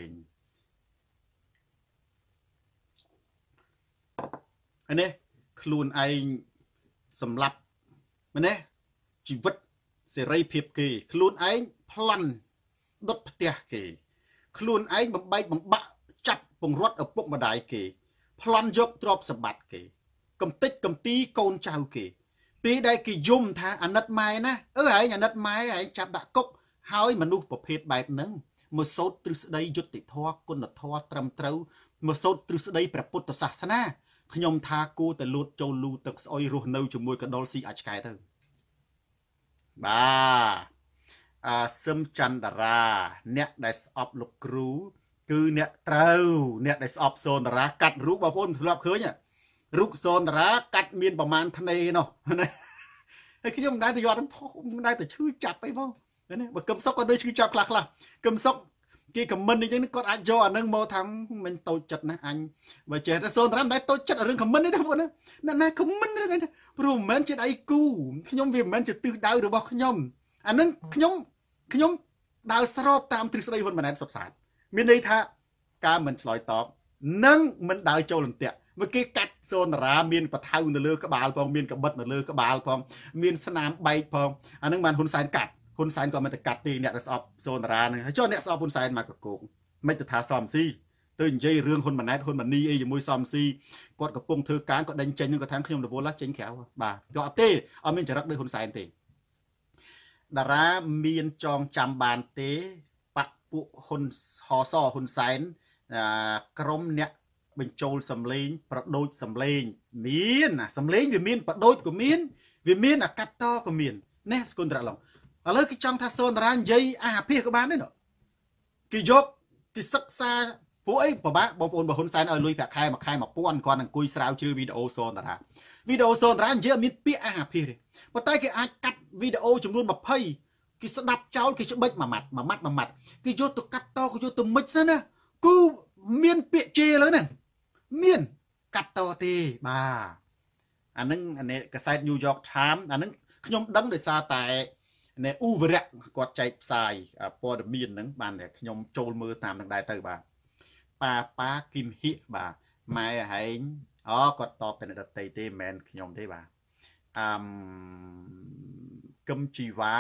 Speaker 1: នេះខ្លួនឯងសម្លាប់មែនទេជីវិតសេរីភាពគេខ្លួនឯងប្លន់ដុតផ្ទះគេខ្លួនឯងបំបែកបំបាក់ចាប់ពង្រត់ឪពុកម្ដាយគេប្លន់យកទ្រព្យសម្បត្តិគេកំតិចកំទីកូនចៅគេពេលដែលគេយំថាអាណិតម៉ែណាឯងអាណិតម៉ែឯងចាប់ដាក់គុកហើយមនុស្សប្រភេទបែបហ្នឹងមកសូត្រទ្រឹស្ដីយុត្តិធម៌គុណធម៌ត្រឹមត្រូវមកសូត្រទ្រឹស្ដីព្រះពុទ្ធសាសនាខ្ញុំថាគួរតែលូតចូលលូទឹកស្អុយរស់នៅជាមួយកដុលស៊ីអាចឆ្កែទៅបាទសឹមច័ន្ទតារាអ្នកដែលស្អប់លោកគ្រូគឺអ្នកត្រូវអ្នកដែលស្អប់សូនតារាកាត់រូបបងប្អូនធ្លាប់ឃើញរូបសូនតារាកាត់មានប្រមាណធ្នេនោះណាហើយខ្ញុំមិនដែលទៅយកមិនដែលទៅឈឺចាប់អីផងណាបើកឹមសុកក៏ដូចឈឺចាប់ខ្លះកឹមសុកគេខមមិនអញ្ចឹងគាត់អាចយកអានឹងមកថាមិនតូចចិត្តណាអញបើចេះតែសូនតារាមិនដែលតូចចិត្តរឿងខមមិនទេបងប្អូនណាណាខមមិនរឿងហ្នឹងព្រោះមិនមែនជាដៃគូខ្ញុំវាមិនមែនជាទិសដៅរបស់ខ្ញុំអានឹងខ្ញុំដើរស្របតាមទ្រឹស្ដីហ៊ុនម៉ាណែតសុបសាទមានន័យថាការមិនឆ្លើយតបនិងមិនដើរចូលអន្ទាក់វាគេកាត់សូនតារាមានបថៅនៅលើក្បាលផងមានកបិតនៅលើក្បាលផងមានស្នាមបែកផងអានឹងបានហ៊ុនសែនកាត់ហ៊ុនសែនក៏មិនទៅកាត់ទេអ្នកដែលស្អប់សូនតារាហ្នឹងហើយចុះអ្នកស្អប់ហ៊ុនសែនមកកកងមិនទៅថាសំស៊ីទៅនិយាយរឿងហ៊ុនម៉ាណែតហ៊ុនម៉ានីអីជាមួយសំស៊ីគាត់កំពុងធ្វើការគាត់ដេញចេញនឹងគាត់ថាខ្ញុំរវល់ចេញក្រៅបាទគាត់អត់ទេអត់មានចរិតដូចហ៊ុនសែនទេតារាមានចងចាំបានទេបពពួកហ៊ុនហសហ៊ុនសែនក្រុមអ្នកបញ្ចូលសំឡេងប្រដូចសំឡេងមានសំឡេងវាមានប្រដូចក៏មានវាមានអាកាត់តក៏មានណែស្គុនត្រឡងឥឡូវគេចង់ថាសូនតារានិយាយអាភិះក៏បានដែរគេយកគេសិក្សាពួកអីប្របាក់បងប្អូនហ៊ុនសែនឲ្យលុយប្រាក់ខែមួយខែ1000គាត់អង្គុយស្រាវជ្រាវវីដេអូសូនតារាវីដេអូសូនតារានិយាយមានពាក្យអាភិះទេប៉ុន្តែគេអាចកាត់វីដេអូចំនួន20គេស្ដាប់ចោលគេច្បិចមួយម៉ាត់គេយកទៅកាត់តគេយកទៅមិចសិនណាគឺមានពាក្យជេរលើហ្នឹងមានកាត់តទេបាទអានឹងកសែត New York Times អានឹងខ្ញុំដឹងដោយសារតែអ្នកឧវរៈគាត់ចែកផ្សាយព័ត៌មានហ្នឹងបានតែខ្ញុំចូលមើលតាមនឹងដែរទៅបាទប៉ាគឹមហៀបាទម៉ែហែងគាត់តបទៅអ្នកដតីទេមិនមែនខ្ញុំទេបាទកឹមជីវ៉ា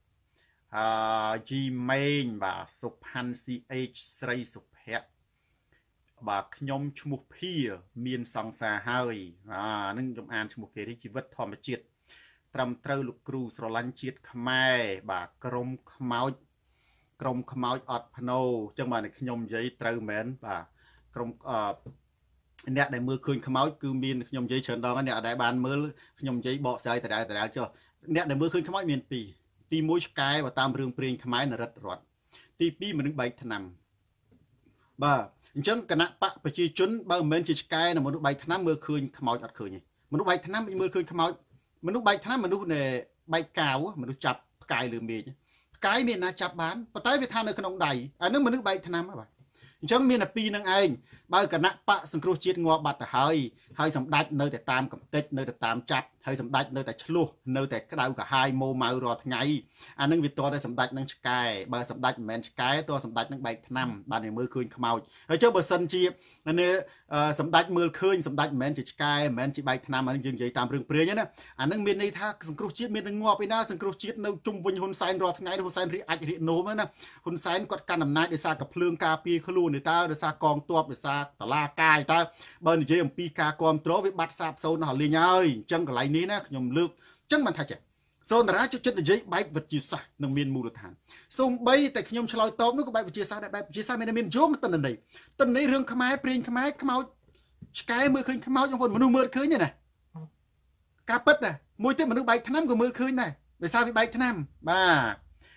Speaker 1: ជីម៉េងបាទសុផាន់ CH ស្រីសុភ័ក្របាទខ្ញុំឈ្មោះភាមានសង្សារហើយហ្នឹងខ្ញុំអានឈ្មោះគេនេះជីវិតធម្មជាតិត្រឹមត្រូវលោកគ្រូស្រឡាញ់ជាតិខ្មែរបាទក្រុមខ្មោចអត់ភ្នោចឹងបាទខ្ញុំនិយាយត្រូវមែនបាទក្រុមអ្នកដែលមើលឃើញខ្មោចគឺមានខ្ញុំនិយាយច្រើនដងអ្នកដែលបានមើលខ្ញុំនិយាយបកស្រាយដដែលចុះអ្នកដែលមើលឃើញខ្មោចមាន2ទី1ឆ្កែបើតាមរឿងព្រេងខ្មែរនរិទ្ធរតទី2មនុស្សបែកថ្នាំបាទអញ្ចឹងគណៈបកប្រជាជនបើមិនមែនជាឆ្កែនិងមនុស្សបែកថ្នាំមើលឃើញខ្មោចអត់ឃើញទេមនុស្សបែកថ្នាំមើលឃើញខ្មោចមនុស្សបែកថ្នាំមនុស្សដែលបែកកាវមនុស្សចាប់ផ្កាយលើមេឃផ្កាយមានណាចាប់បានប៉ុន្តែវាថានៅក្នុងដៃអានឹងមនុស្សបែកថ្នាំបាទអញ្ចឹងមានតែពីរនឹងឯងបើគណៈបកសង្គ្រោះជាតិងាប់បាត់ទៅហើយសម្ដេចនៅតែតាមកំទេចនៅតែតាមចាប់ហើយសម្ដេចនៅតែឆ្លោះនៅតែក្តៅកាហាយម៉ូម៉ៅរាល់ថ្ងៃអានឹងវាតតែសម្ដេចនឹងឆ្កែបើសម្ដេចមិនមែនឆ្កែតសម្ដេចនឹងបែកថ្នាំបានតែមើលឃើញខ្មោចហើយចុះបើសិនជាសម្ដេចមើលឃើញសម្ដេចមិនមែនជាឆ្កែមិនមែនជាបែកថ្នាំអានឹងយើងនិយាយតាមរឿងព្រាយណាអានឹងមានន័យថាសង្គ្រោះជាតិមានតែងាប់ឯណាសង្គ្រោះជាតិនៅជុំវិញហ៊ុនសែនរាល់ថ្ងៃហ៊ុនសែនរីកអាចរីកនោមណាហ៊ុនសែនគាត់កាន់អំណាចដោយសារកភ្លើងការពារខ្លួននេះតើដោយសារកងទ័ពដោយសារតឡាកាយតើបើនិយាយអំពីការគ្រប់គ្រងវាបាត់សាបសូន្យដល់លេងហើយអញ្ចឹងកន្លែងនេះណាខ្ញុំលើកអញ្ចឹងបានថាចេះសូនតារាចិត្តនិយាយបែបវិទ្យាសាស្ត្រនឹងមានមូលដ្ឋានសូម្បីតែខ្ញុំឆ្លើយតបនោះក៏បែបវិទ្យាសាស្ត្រដែរបែបវិទ្យាសាស្ត្រមានយោងតនន័យរឿងខ្មែរព្រាងខ្មែរខ្មោចឆ្កែមើលឃើញខ្មោចបងប្អូនមនុស្សមើលឃើញទេណាការពិតណាមួយទៀតមនុស្សបែកថ្នាំក៏មើលឃើញដែរដោយសារវាបែកថ្នាំបាទ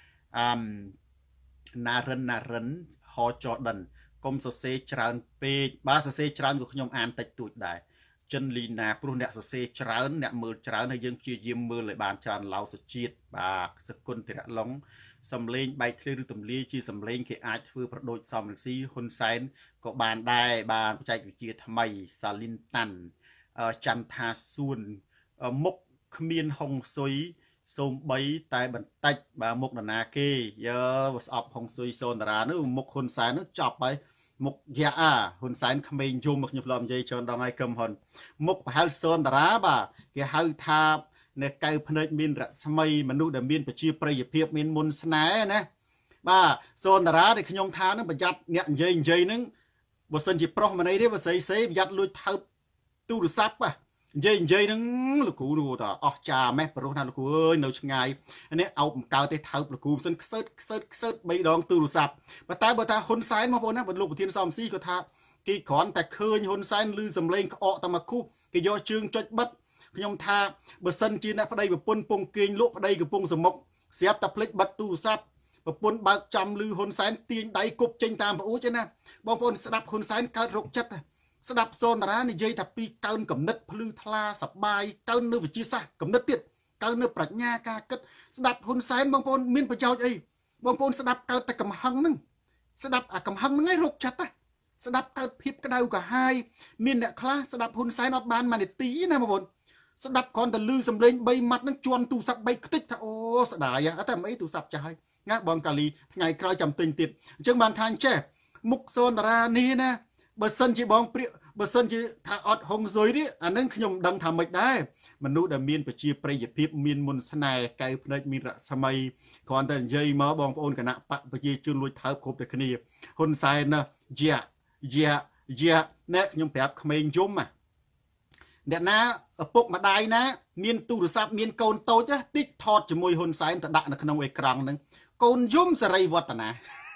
Speaker 1: ណារិនហចដិនកុំសរសេរច្រើនពេកបាទសរសេរច្រើនក៏ខ្ញុំអានតិចតួចដែរចិនលីណាព្រោះអ្នកសរសេរច្រើនអ្នកមើលច្រើនហើយយើងព្យាយាមមើលឲ្យបានច្រើនឡៅសុជាតិបាទសគុណតិរឡុងសំលេងបែកធ្លាយឬទម្លាយជាសំលេងគេអាចធ្វើប្រដូចសំរងស៊ីហ៊ុនសែនក៏បានដែរបានបច្ចេកវិទ្យាថ្មីសាលីនតាន់ចន្ទថាសួនមុខគ្មានហុងស៊ុយសូមបីតែបន្តិចបាទមុខនរណាគេយើស្អប់ហុងស៊ុយសូនតារានោះមុខហ៊ុនសែននោះចប់ហើយមុខយ៉ាហ៊ុនសែនក្មេងយំមកខ្ញុំធ្លាប់និយាយច្រើនដងហើយកឹមហ៊ុនមុខប្រហែលសូនតារាបាទគេហៅថានៅកៅភ្នែកមានរស្មីមនុស្សដែលមានប្រជាប្រិយភាពមានមុនស្នេហ៍ណាបាទសូនតារាដែលខ្ញុំថានឹងប្រយ័ត្នអ្នកនិយាយហ្នឹងបើសិនជាប្រុសម្នៃទេបើស្រីប្រយ័ត្នលួចថើបទូរស័ព្ទបាទនិយាយហ្នឹងលោកគ្រូនោះថាអស់ចាម៉េះប្រុសណាលោកគ្រូអើយនៅឆ្ងាយនេះអោបមិនកើតទេថើបលោកគ្រូមិនសិនខ្សើត3ដងទូរស័ព្ទប៉ុន្តែបើថាហ៊ុនសែនបងប្អូនណាបើលោកប្រធានសំស៊ីគាត់ថាគេគ្រាន់តែឃើញហ៊ុនសែនឮសំឡេងក្អកតែមកគូគេយកជើងចុចបិទខ្ញុំថាបើសិនជាអ្នកប្តីប្រពន្ធពងគេងលក់ប្តីកំពុងសមុកស្រាប់តែភ្លេចបិទទូរស័ព្ទប្រពន្ធបើកចំឮហ៊ុនសែនទាញដៃគប់ចេញតាមប្អួចណាបងប្អូនស្ដាប់ហ៊ុនសែនកើតរោគចិត្តស្ដាប់សូនតារានិយាយថាពីកើនកំណត់ភ្លឺថ្លាសបាយកើននៅវិទ្យាសាស្ត្រកំណត់ទៀតកើននៅប្រាជ្ញាការគិតស្ដាប់ហ៊ុនសែនបងប្អូនមានប្រយោជន៍អីបងប្អូនស្ដាប់កើតតែកំហឹងហ្នឹងស្ដាប់អាកំហឹងហ្នឹងឯងរោគចិត្តណាស្ដាប់កើតភាពក្តៅកាហាយមានអ្នកខ្លះស្ដាប់ហ៊ុនសែនអត់បានមួយនាទីណាបងប្អូនស្ដាប់គ្រាន់តែឮសំឡេង3ម៉ាត់ហ្នឹងជន់ទូរស័ព្ទ3ខ្ទេចថាអូស្ដាយអត់តែមិនអីទូរស័ព្ទចាស់ហើយណាបងកាលីថ្ងៃក្រោយចាំទិញទៀតអញ្ចឹងបានថាអញ្ចេះមុខសូនតារានេះណាបើសិនជាបងព្រាបើសិនជាថាអត់ហុងស៊ុយនេះអានឹងខ្ញុំដឹងថាមិនដែរមនុស្សដែលមានប្រជាប្រិយភាពមានមុនស្នេហ៍កៅភ្នែកមានរស្មីគ្រាន់តែនិយាយមកបងប្អូនគណៈបកប្រជាជនលួចថើបគ្រប់តែគ្នាហ៊ុនសែនណាយ៉ាអ្នកខ្ញុំប្រាប់ក្មេងយំអ្នកណាឪពុកម្ដាយណាមានទូរស័ព្ទមានកូនតូចតិចថតជាមួយហ៊ុនសែនទៅដាក់នៅក្នុងអេក្រង់ហ្នឹងកូនយំសេរីរតនា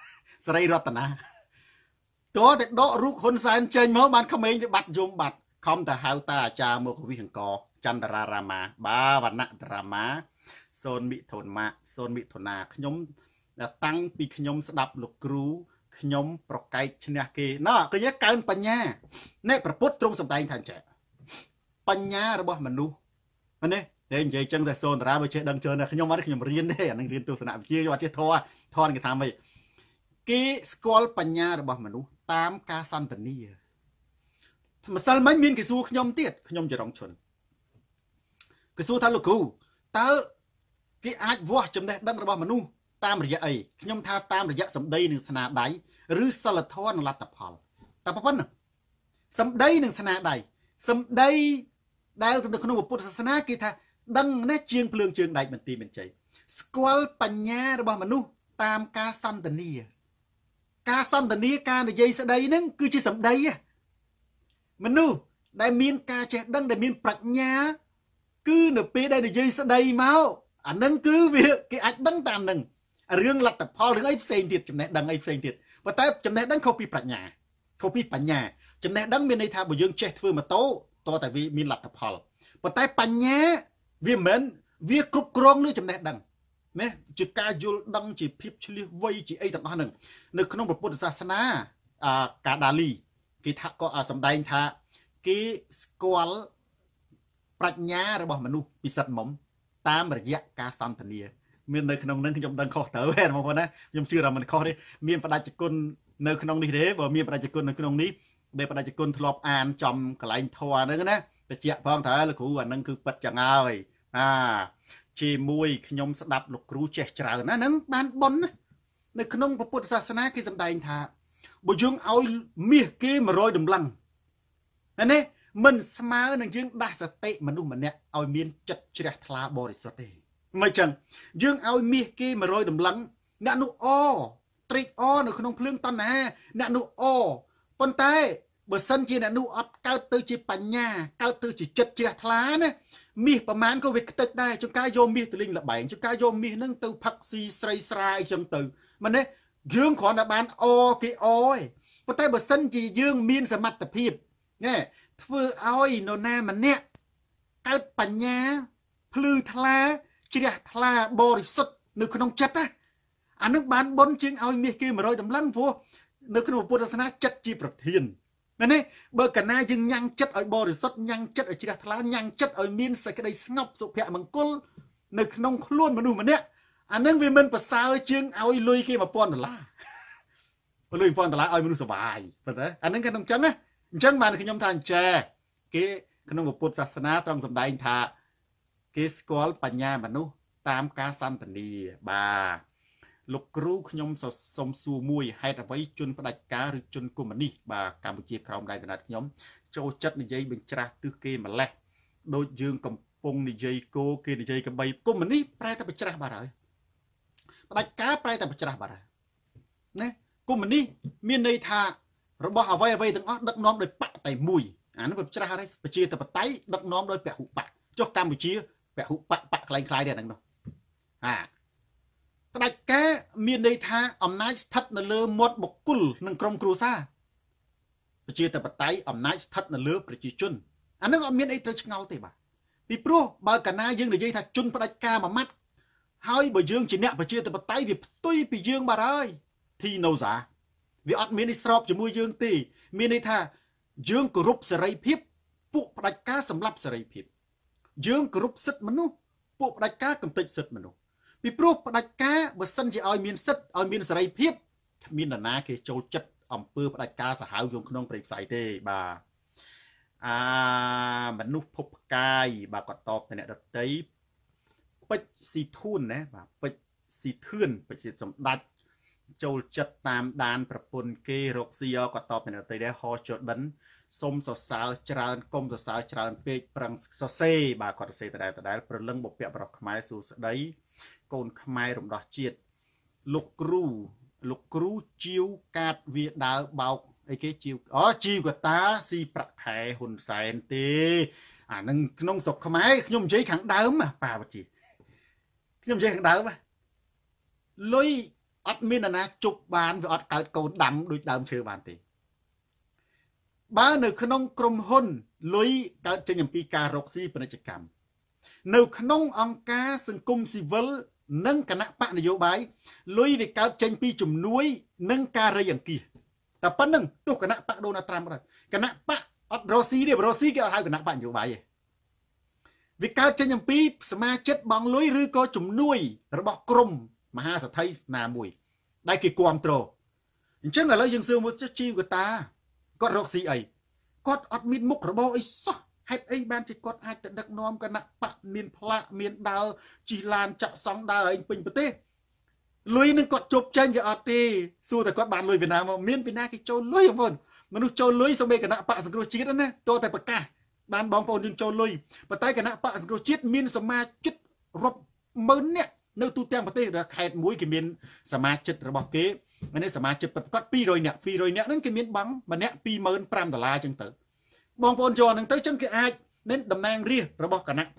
Speaker 1: តើតែដករូបហ៊ុនសែនចេញមកបានក្មេងវាបាត់យំបាត់ខំតែហៅតាអាចារ្យមកវិហង្គចន្ទរារាមាបាវណ្ណៈរាមាសូនមិថុនាខ្ញុំតាំងពីខ្ញុំស្ដាប់លោកគ្រូខ្ញុំប្រកែកឈ្នះគេណោះគឺកើនបញ្ញានេះប្រពុតទ្រង់សម្ដែងថាចេះបញ្ញារបស់មនុស្សនេះតែនិយាយចឹងតែសូនតារាបើចេះដឹងច្រើនតែខ្ញុំអត់ខ្ញុំរៀនទេអានឹងរៀនទស្សនវិជ្ជាយកអត់ចេះធរគេថាម៉េចគេស្គាល់បញ្ញារបស់មនុស្សតាមការសន្ទនាម្សិលមិញមានគេសួរខ្ញុំទៀតខ្ញុំចរងឈុនគេសួរថាលោកគ្រូតើគេអាចវាស់ចំណេះដឹងរបស់មនុស្សតាមរយៈអីខ្ញុំថាតាមរយៈសម្ដីនិងស្នាដៃឬសិលធម៌និងលទ្ធផលតែប៉ុណ្ណឹងសម្ដីនិងស្នាដៃសម្ដីដែលនៅក្នុងពុទ្ធសាសនាគេថាដឹងណាជាងភ្លើងជើងដែកមន្ទីរមានជ័យស្គាល់បញ្ញារបស់មនុស្សតាមការសន្ទនាការនិយាយស្ដីហ្នឹងគឺជាសម្ដីមនុស្សដែលមានការចេះដឹងដែលមានប្រាជ្ញា cứ nửa pê đây là dây sẽ đầy máu nâng cứ việc cái ạch đăng tam nâng riêng lật tập Paul ấy xem thiệt chấm nét đăng ấy xem thiệt và tại chấm nét đăng không bị bạch nhà chấm nét đăng bên đây tha bởi dương chết vừa mà to tại vì mình lật tập Paul và tại bạch nhà vì mến việc cục rong nữa chấm nét đăng nè chỉ ca vô đăng chỉ phép chỉ vây chỉ ấy tặng hoa nâng nơi không một bột gia sana cả đà lì cái thắc có sầm đai tha cái squal bạch nhà rồi bỏ mình nu bị sật mỏng tam bạch dạ ca sam thần nia miền nơi khung nâng khi trong đăng kho tớ về mà con á nhưng chưa là mình kho đi miền bạch đại côn nơi khung đi thế và miền bạch đại côn nơi khung ní đây bạch đại côn thọp an trong cái lạnh thua nữa nè bạch dạ phong thở là cũ nâng cứ bạch chẳng ai chỉ mùi nhom sẽ đập lục rú che trời nó nâng ban bón nơi khung bậc bột sa sana cái sầm đai thà bộ dương ao miệt kia mà rồi đầm lăng nè mình smá nâng dương đa sạch tệ mà đúng mà nè ao miên chật chẹt thà bò để sọt đi mấy chẳng dương ao miệt kia mà rồi đầm lăng nè nụ o trick o nè không phượng tan nè nụ o con tay bờ sân chỉ nè nụ ớt cao tư chỉ bành nhà cao tư chỉ chật chẹt thà nè miệtประมาณ có việc tết đây chúng ta vô miệt từ linh là bảy chúng ta vô miệt nâng từ phật si sray sray trong từ mà nè dương khỏi là bán o cái oi có tay bờ sân chỉ dương miên sầm mặt tập hiệp nghe vừa oi nô na mà nè cao bành nhà phư thà chỉ là thà bò sốt nước không chất á nước bán bốn chương oi miệt kia mà rồi đầm lăng vua nước không bột sana chất chi bậc thiền nè bờ cả na dương nhang chất ở bò sốt nhang chất ở chỉ là thà nhang chất ở miên sai cái đây ngọc sụp hẹ bằng côn nước không luôn mà đủ mà nè nước vì mình phải sao chương oi lui kia mà pon là lui pon là oi mình sờ bài phải đấy nước cái nông trắng á trắng mà khi nhom than chè cái nông của bột sana trong sầm đại thà cái squal បញ្ញាមនុស្សតាមការសន្តានាបាទលោកគ្រូខ្ញុំសូមសួរមួយហេតុអ្វីជនផ្ដាច់ការឬជនកុម្មុយនីសបាទកម្ពុជាក្រោមដៃកណាត់ខ្ញុំចូលចិត្តនិយាយបញ្ច្រាស់ទិសគេម្លេះដូចយើងកំពុងនិយាយគោគេនិយាយកបីកុម្មុយនីសប្រែតែបញ្ច្រាស់បាទហើយផ្ដាច់ការប្រែតែបញ្ច្រាស់បាទហើយណាកុម្មុយនីសមានន័យថារបស់អ្វីទាំងអស់ដឹកនាំដោយបកតែមួយអានោះបញ្ច្រាស់ហើយប្រជាធិបតេយ្យដឹកនាំដោយពហុបកចុះកម្ពុជាពហុបកខ្លាំងៗដែរហ្នឹងនោះផ្ដាច់ការមានន័យថាអំណាចស្ថិតនៅលើមាត់បុគ្គលនិងក្រុមគ្រួសារប្រជាធិបតេយ្យអំណាចស្ថិតនៅលើប្រជាជនអានឹងអត់មានអីត្រូវឆ្ងល់ទេបាទពីព្រោះបើកាលណាយើងនិយាយថាជនផ្ដាច់ការមួយម៉ាត់ហើយបើយើងជាអ្នកប្រជាធិបតេយ្យវាផ្ទុយពីយើងបាទហើយធីណូសាវាអត់មានស្របជាមួយយើងទេមានន័យថាយើងគោរពសេរីភាពពួកផ្ដាច់ការសម្រាប់សេរីភាពយើងគោរពសិទ្ធិមនុស្សពួកផ្ដាច់ការកំទេចសិទ្ធិមនុស្សពីព្រោះផ្ដាច់ការបើសិនជាឲ្យមានសិទ្ធិឲ្យមានសេរីភាពគ្មាននរណាគេចូលចិត្តអំពើផ្ដាច់ការសាហាវយងក្នុងព្រៃផ្សៃទេបាទមនុស្សភពផ្កាយបាទគាត់តបទៅអ្នកដតីពេជ្រស៊ីធួនណាបាទពេជ្រស៊ីធឿនពេជ្រសម្ដេចចូលចិត្តតាមដានប្រពន្ធគេរកស៊ីគាត់តបទៅអ្នកដតីដែរហោចដិនសុំសរសើរច្រើនកុំសរសើរច្រើនពេកប្រឹងសរសេរបាទគាត់សរសេរដដែលប្រលឹងបុព្វបុរសខ្មែរសួស្ដីកូនខ្មែររំដោះជាតិលោកគ្រូជីវកាតវាដើបោកអីគេជីវជីវកតាស៊ីប្រាក់ខែហ៊ុនសែនទេអានឹងក្នុងស្រុកខ្មែរខ្ញុំនិយាយខាងដើមប៉ាវជីខ្ញុំនិយាយខាងដើមលុយអត់មានណាជប់បានវាអត់កើតកូនដាំដូចដើមឈើបានទេបើនៅក្នុងក្រុមហ៊ុនលុយកើតចេញអំពីការរកស៊ីពាណិជ្ជកម្មនៅក្នុងអង្គការសង្គមស៊ីវិលនិងគណៈបកនយោបាយលុយវាកើតចេញពីជំនួយនិងការរៃអង្គាសតែប៉ុណ្្នឹងទោះគណៈបកដូណាល់ត្រាំដែរគណៈបកអត់រកស៊ីទេរកស៊ីគេអត់ហៅគណៈបកនយោបាយទេវាកើតចេញអំពីសមាជិកបងលុយឬក៏ជំនួយរបស់ក្រមមហាសេដ្ឋីណាមួយដែលគេគ្រប់គ្រងអញ្ចឹងឥឡូវយើងសួរមកជីវកតាគាត់រកស៊ីអីគាត់អត់មានមុខរបរអីសោះហេតុអីបានជាគាត់អាចទៅដឹកនាំគណៈបកមានផ្លាកមានដើរជិះឡានចាក់សង់ដើរឯងពេញប្រទេសលុយនឹងគាត់ជប់ចេញគេអត់ទេសួរតែគាត់បានលុយពីណាមកមានពីណាគេចូលលុយបងប្អូនមនុស្សចូលលុយសូម្បីគណៈបកសង្គ្រោះជាតិណាតើតែប្រកាសបានបងប្អូនយើងចូលលុយប៉ុន្តែគណៈបកសង្គ្រោះជាតិមានសមាជិករាប់ម៉ឺននាក់នៅទូទាំងប្រទេសខេត្តមួយគេមានសមាជិករបស់គេនេះសមាជិកពិតប្រាកដ200នាក់ហ្នឹងគេមានបង់ម្នាក់$25,000អញ្ចឹងទៅបងប្អូនចូលហ្នឹងទៅអញ្ចឹងគេអាចនឹងតំណាងរាស្ត្ររបស់គណៈបក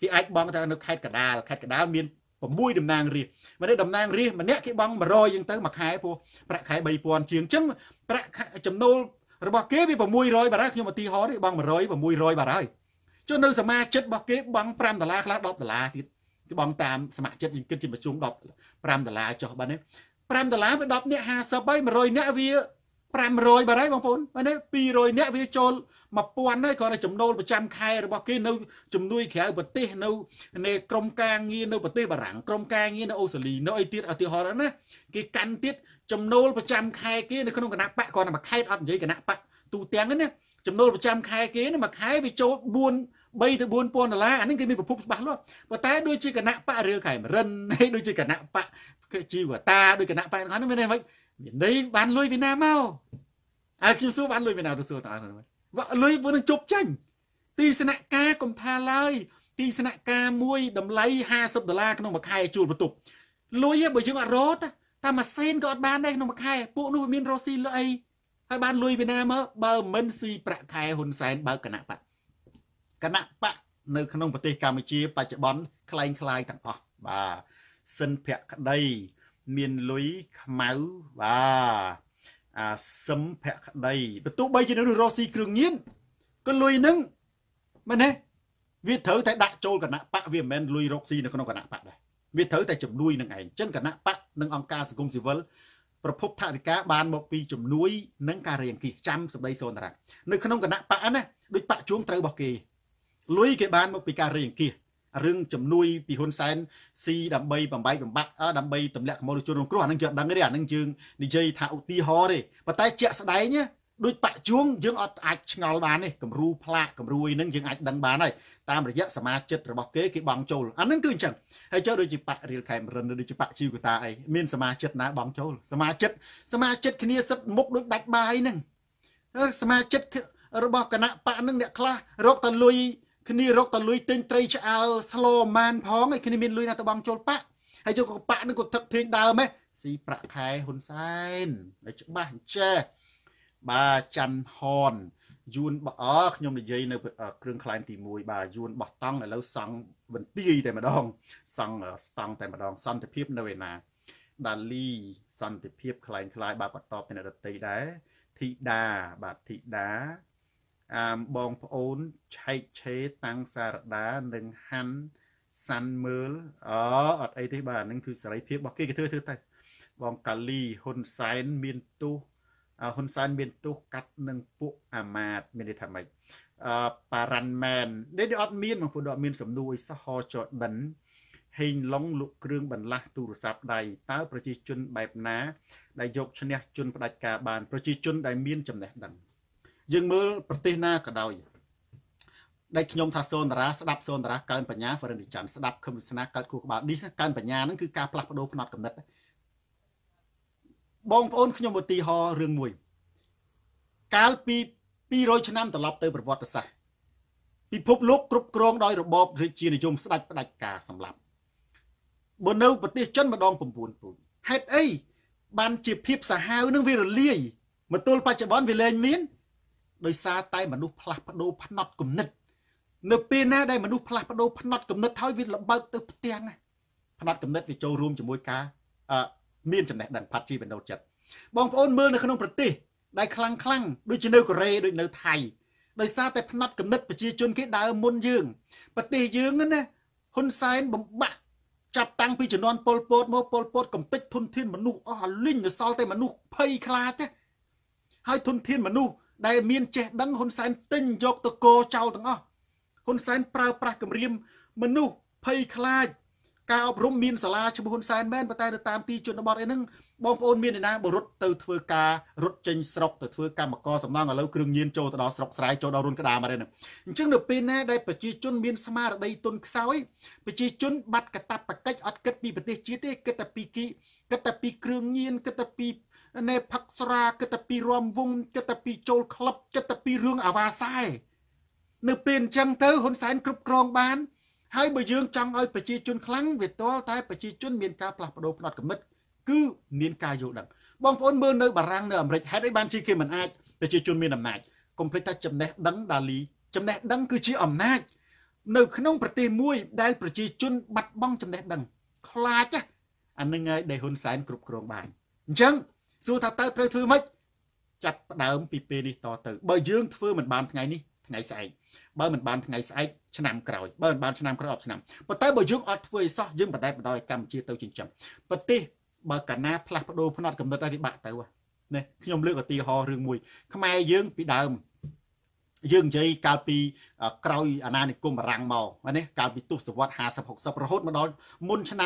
Speaker 1: គេអាចបងទៅនៅខេត្តកដាលមាន6តំណាងរាស្ត្រមិនទេតំណាងរាស្ត្រម្នាក់គេបង100អញ្ចឹងទៅមួយខែព្រោះប្រាក់ខែ 3000 ជាងអញ្ចឹងប្រាក់ចំណូលរបស់គេវា600បាត់ហើយខ្ញុំឧទាហរណ៍ទេបង100 600បាត់ហើយចុះនៅសមាជិករបស់គេបង$5ខ្លះ$10ទៀតគេបងតាមសមាជិកយើងគិតជាប្រជុំ$5ចុះបាទនេះ$5វា10នាក់50ហើយ100នាក់វា500បាត់ហើយបងប្អូនបាទនេះ200នាក់វាចូល1000ហើយគ្រាន់តែចំណូលប្រចាំខែរបស់គេនៅជំនួយក្រៅប្រទេសនៅក្រមការងារនៅប្រទេសបារាំងក្រមការងារនៅអូស្ត្រាលីនៅអីទៀតឧទាហរណ៍ណាគេកាន់ទៀតចំណូលប្រចាំខែគេនៅក្នុងគណៈបកគ្រាន់តែមួយខែអត់និយាយគណៈបកទូទាំងហ្នឹងណាចំណូលប្រចាំខែគេមួយខែវាចូល3ទៅ$4000អានេះគេមានប្រភពច្បាស់លាស់ប៉ុន្តែដូចជាគណៈបករៀលខេមរិនហើយដូចជាគណៈបកជីវតាដូចគណៈបកហ្នឹងមានន័យមិនមានន័យបានលុយពីណាមកខ្ញុំសួរបានលុយពីណាទៅសួរតើលុយvừaនឹងជប់ចាញ់ទីស្នាក់ការកុំថាឡើយទីស្នាក់ការមួយតម្លៃ$50ក្នុងមួយខែជួលបន្ទប់លុយបើយើងអត់រត់តែមួយសេនក៏អត់បានដែរក្នុងមួយខែពួកនោះវាមានរស់ស៊ីលុយអីហើយបានលុយពីណាមកបើមិនស៊ីប្រាក់ខែហ៊ុនសែនបើគណៈបកនៅក្នុងប្រទេសកម្ពុជាបច្ចុប្បន្នคล้ายទាំងអស់បាទសិនភក្តីមានលុយខ្មៅបាទសឹមភក្តីបើទោះបីជានៅរស់ស៊ីគ្រឿងញៀនក៏លុយនឹងមែនទេវាត្រូវតែដាក់ចូលគណៈបកវាមិនមែនលុយរកស៊ីនៅក្នុងគណៈបកដែរវាត្រូវតែជំនួយនឹងឯងអញ្ចឹងគណៈបកនិងអង្គការសង្គមស៊ីវិលប្រភពថវិកាបានមកពីជំនួយនិងការរៀងគីចាំសម្ដីសូនតារានៅក្នុងគណៈបកណាដូចបកជួងត្រូវរបស់គេលុយគេបានមកពីការរៀងគីរឿងជំនួយពីហ៊ុនសែនស៊ីដើម្បីបំបាច់ដើម្បីទម្លាក់កម្ពុជាជនរងគ្រោះអានឹងយើងដឹងទេអានឹងយើងនិយាយថាឧទាហរណ៍ទេប៉ុន្តែជាក់ស្ដែងដូចបកជួងយើងអត់អាចឆ្ងល់បានទេគំរូផ្លាកគំរូអីហ្នឹងយើងអាចដឹងបានហើយតាមរយៈសមាជិករបស់គេបង់ចូលអាហ្នឹងគឺអញ្ចឹងហើយចុះដូចជាបករៀលខេមរិនដូចជាបកជីវតាអីមានសមាជិកណាបង់ចូលសមាជិកគ្នាសិតមុខដូចដាច់បាយហ្នឹងសមាជិករបស់គណៈបកហ្នឹងអ្នកខ្លះរកតលុយគ្នារកតលុយទិញត្រីឆ្អើស្លម៉ានផងឯគ្នាមានលុយណាទៅបង់ចូលបកហើយយកបកហ្នឹងក៏ទឹកធៀងដើមហ៎ស៊ីប្រាក់ខែហ៊ុនសែនឲ្យច្បាស់អញ្ចេះបាទច័ន្ទហនយួនខ្ញុំនិយាយនៅគ្រឿងខ្លែងទី1បាទយួនបោះតង់ឥឡូវសង់បន្ទាយតែម្ដងសង់ស្តង់តែម្ដងសន្តិភាពនៅឯណាដាលីសន្តិភាពខ្លែងខ្លាយបាទបន្តទៅអ្នកដតីដែរធីតាបាទធីតាបងប្អូនឆែកឆេតាំងសារដានិងហាន់សាន់មើលអត់អីទេបាទហ្នឹងគឺសេរីភាពរបស់គេធ្វើទៅបងកាលីហ៊ុនសែនមានទោសហ៊ុនសែនមានទោសកាត់នឹងពួកអាមាតមានន័យថាម៉េចប៉ារ៉ាន់មែននេះអត់មានបងប្អូនអត់មានសំណួរអីសោះហចដិនហេងឡុងលក់គ្រឿងបន្លាស់ទូរស័ព្ទដៃតើប្រជាជនបែបណាដែលយកឈ្នះជនផ្ដាច់ការបានប្រជាជនដែលមានចំណេះដឹងយើងមើលប្រទេសណាក៏ដោយដែលខ្ញុំថាសូនតារាស្ដាប់សូនតារាកើនបញ្ញាហ្វរិនឌីច័ន្ទស្ដាប់ខឹមវិស្នាកើតគូក្បាលឌីសកើនបញ្ញាហ្នឹងគឺការផ្លាស់ប្ដូរផ្នត់គំនិតបងប្អូនខ្ញុំឧទាហរណ៍រឿងមួយកាលពី200ឆ្នាំត្រឡប់ទៅប្រវត្តិសាស្ត្រពិភពលោកគ្រប់គ្រងដោយរបបរាជានិយមស្ដេចផ្ដាច់ការសម្លាប់បើនៅប្រទេសចិនម្ដង9ពូជហេតុអីបានជាភាពសាហាវនឹងវារលាយមកទល់បច្ចុប្បន្នវាលែងមានដោយសារតែមនុស្សផ្លាស់ប្ដូរផ្នត់គំនិតនៅពេលណាដែលមនុស្សផ្លាស់ប្ដូរផ្នត់គំនិតហើយវាលបើកទៅផ្ទាំងផ្នត់គំនិតវាចូលរួមជាមួយការមានចំណេះដឹងផាត់ជីបណ្ដោចិត្តបងប្អូនមើលនៅក្នុងប្រទេសដែលខ្លាំងដូចជានៅកូរ៉េដូចនៅថៃដោយសារតែផ្នត់គំនិតប្រជាជនគេដើរមុនយើងប្រទេសយើងណាហ៊ុនសែនបំបាក់ចាប់តាំងពីជំនាន់ប៉ុលពតមកប៉ុលពតកំទេចធនធានមនុស្សអស់លីងនៅសល់តែមនុស្សភ័យខ្លាចទេហើយធនធានមនុស្សដែលមានចេះដឹងហ៊ុនសែនទិញយកទៅកោចោលទាំងអស់ហ៊ុនសែនប្រើប្រាស់គម្រាមមនុស្សភ័យខ្លាចការអប់រំមានសាលាឈ្មោះហ៊ុនសែនមែនប៉ុន្តែនៅតាមទីជនបទអីហ្នឹងបងប្អូនមានអ្នកណាបរត់ទៅធ្វើការរត់ចេញស្រុកទៅធ្វើកម្មករសំណងឥឡូវគ្រឿងញៀនចូលទៅដល់ស្រុកស្រែចូលដល់រុនក្តារមកហ្នឹងអញ្ចឹងនៅពេលណាដែលប្រជាជនមានស្មារតីទុនខ្សោយប្រជាជនបាត់កតាបកិច្ចអត់គិតពីប្រទេសជាតិទេគិតតែពីគ្រឿងញៀនគិតតែពីណែផឹកស្រាគិតតែពីរំវងគិតតែពីចូលក្លឹបគិតតែពីរឿងអាវ៉ាសែនៅពេលអញ្ចឹងទៅហ៊ុនសែនគ្រប់គ្រងបានហើយបើយើងចង់ឲ្យប្រជាជនខ្លាំងវាទាល់តែប្រជាជនមានការផ្លាស់ប្ដូរផ្នត់គំនិតគឺមានការយល់ដឹងបងប្អូនមើលនៅបារាំងនៅអាមេរិកហេតុអីបានជាគេមិនអាចប្រជាជនមានអំណាចកុំភ្លេចថាចំណេះដឹងដាលីចំណេះដឹងគឺជាអំណាចនៅក្នុងប្រទេសមួយដែលប្រជាជនបាត់បង់ចំណេះដឹងខ្លាចអានឹងហើយដែលហ៊ុនសែនគ្រប់គ្រងបានអញ្ចឹងសួរថាតើត្រូវធ្វើម៉េចចាប់ផ្ដើមពីពេលនេះតទៅបើយើងធ្វើមិនបានថ្ងៃនេះថ្ងៃស្អែកបើមិនបានថ្ងៃស្អែកឆ្នាំក្រោយបើមិនបានឆ្នាំក្រោយអត់ឆ្នាំប៉ុន្តែបើយើងអត់ធ្វើឲ្យសោះយើងបដិបដោយកម្ពុជាទៅចិញ្ចឹមប្រទេសបើកាលណាផ្លាស់ប្ដូរផ្នត់កំណត់ឲ្យវាបាក់ទៅណាខ្ញុំលើកឧទាហរណ៍រឿងមួយខ្មែរយើងពីដើមយើងនិយាយកាលពីក្រោយអាណានិគមបារាំងមកណាកាលពីទសវត្ស50 60រហូតមកដល់មុនឆ្នាំ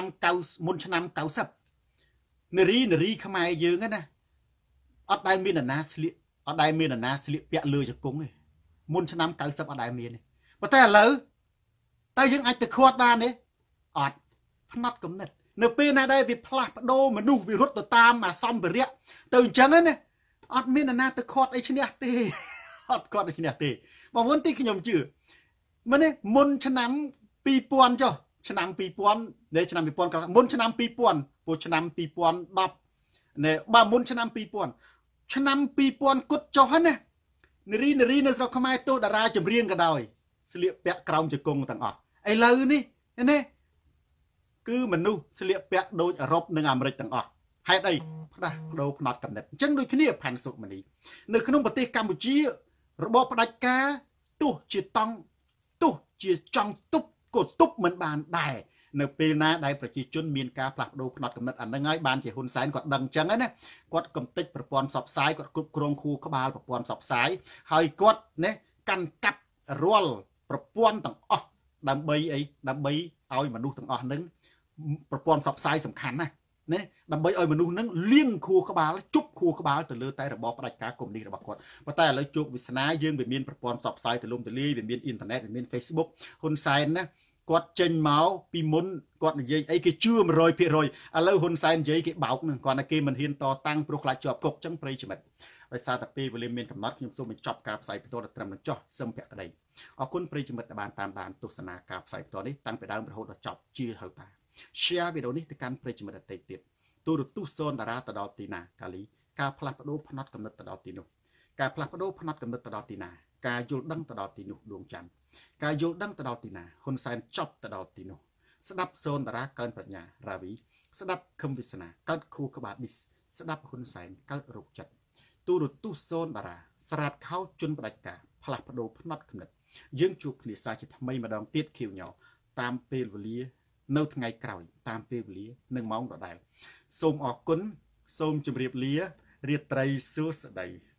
Speaker 1: 90នារីខ្មែរយើងណាអត់ដែលមានអាណាស្លៀកអត់ដែលមានអាណាស្លៀកពាក់លើជង្គង់ទេមុនឆ្នាំ90អត់ដែលមានទេប៉ុន្តែឥឡូវតើយើងអាចទៅខាត់បានទេអត់ផ្នត់គំនិតនៅពេលណាដែលវាផ្លាស់ប្ដូរមនុស្សវារត់ទៅតាមអាសម្ភារៈទៅអញ្ចឹងណាអត់មានអាណាទៅខាត់អីឈ្នះទេអត់ខាត់អីឈ្នះទេបងប្អូនទីខ្ញុំជឿមែនទេមុនឆ្នាំ2000ចុះឆ្នាំ2000នៃឆ្នាំ2000មុនឆ្នាំ2000ព្រោះឆ្នាំ2010ណែបើមុនឆ្នាំ2000ឆ្នាំ2000គត់ចុះណានារីនៅស្រុកខ្មែរទោះតារាចម្រៀងក៏ដោយស្លៀកពាក់ក្រោមជង្គង់ទាំងអស់ឥឡូវនេះណាគឺមនុស្សស្លៀកពាក់ដូចអឺរ៉ុបនិងអាមេរិកទាំងអស់ហេតុអីផ្ដាស់ប្ដូរផ្នត់កំណត់អញ្ចឹងដូចគ្នាផាន់សុមនីនៅក្នុងប្រទេសកម្ពុជារបបផ្ដាច់ការទោះជាចង់ទប់ក៏ទប់មិនបានដែរនៅពេលណាដែលប្រជាជនមានការផ្លាស់ប្ដូរផ្នត់កំណត់អានឹងហើយបានជាហ៊ុនសែនគាត់ដឹងអញ្ចឹងណាគាត់កំទេចប្រព័ន្ធផ្សព្វផ្សាយគាត់គ្រប់គ្រងខួរក្បាលប្រព័ន្ធផ្សព្វផ្សាយហើយគាត់ណាកាន់កាប់រាល់ប្រព័ន្ធទាំងអស់ដើម្បីឲ្យមនុស្សទាំងអស់នឹងប្រព័ន្ធផ្សព្វផ្សាយសំខាន់ណាដើម្បីឲ្យមនុស្សនឹងលៀងខួរក្បាលជប់ខួរក្បាលទៅលើតែរបបផ្ដាច់ការកុម្មុយនីសរបស់គាត់ប៉ុន្តែឥឡូវជោគវាសនាយើងវាមានប្រព័ន្ធផ្សព្វផ្សាយទូលំទូលាយវាមានអ៊ីនធឺណិតវាមាន Facebook ហ៊ុនសែនណាគាត់ចេញមកពីមុនគាត់និយាយអីគេជឿ 100% ឥឡូវហ៊ុនសែននិយាយគេបោកនឹងគាត់ថាគេមិនហ៊ានតតាំងព្រោះខ្លាចជាប់គុកចឹងប្រិយមិត្តដោយសារតែពេលវេលាមានកំណត់ខ្ញុំសូមបញ្ចប់ការផ្សាយបន្តដល់ត្រឹមនឹងចោះសូមភក្តីអរគុណប្រិយមិត្តដែលបានតាមដានទស្សនាការផ្សាយបន្តនេះតាំងពីដើមរហូតដល់ចប់ជាហៅតា share វីដេអូនេះទៅកាន់ប្រិយមិត្តដទៃទៀតទូរទស្សន៍សូនតារាទៅដល់ទីណាកាលីការផ្លាស់ប្ដូរផ្នត់កំណត់ទៅដល់ទីនោះការផ្លាស់ប្ដូរផ្នត់កំណត់ទៅដល់ទីណាការយល់ដឹងទៅដល់ទីនោះដួងច័ន្ទការយល់ដឹងទៅដល់ទីណាហ៊ុនសែនចប់ទៅដល់ទីនោះស្ដាប់សូនតារាកើនប្រាជ្ញារាវីស្ដាប់ខឹមវាសនាកើតខួរក្បាលឌីសស្ដាប់ហ៊ុនសែនកើតរោគចិត្តទូរទស្សន៍សូនតារាស្រាតខោជន់ផ្ដាច់ការផ្លាស់ប្ដូរផ្នត់កំណត់យើងជួបគ្នាសាជាថ្មីម្ដងទៀតខៀវញោតាមពេលវេលានៅថ្ងៃក្រោយតាមពេលវេលានឹងម៉ោងដដែលសូមអរគុណសូមជម្រាបលារាត្រីសួស្តី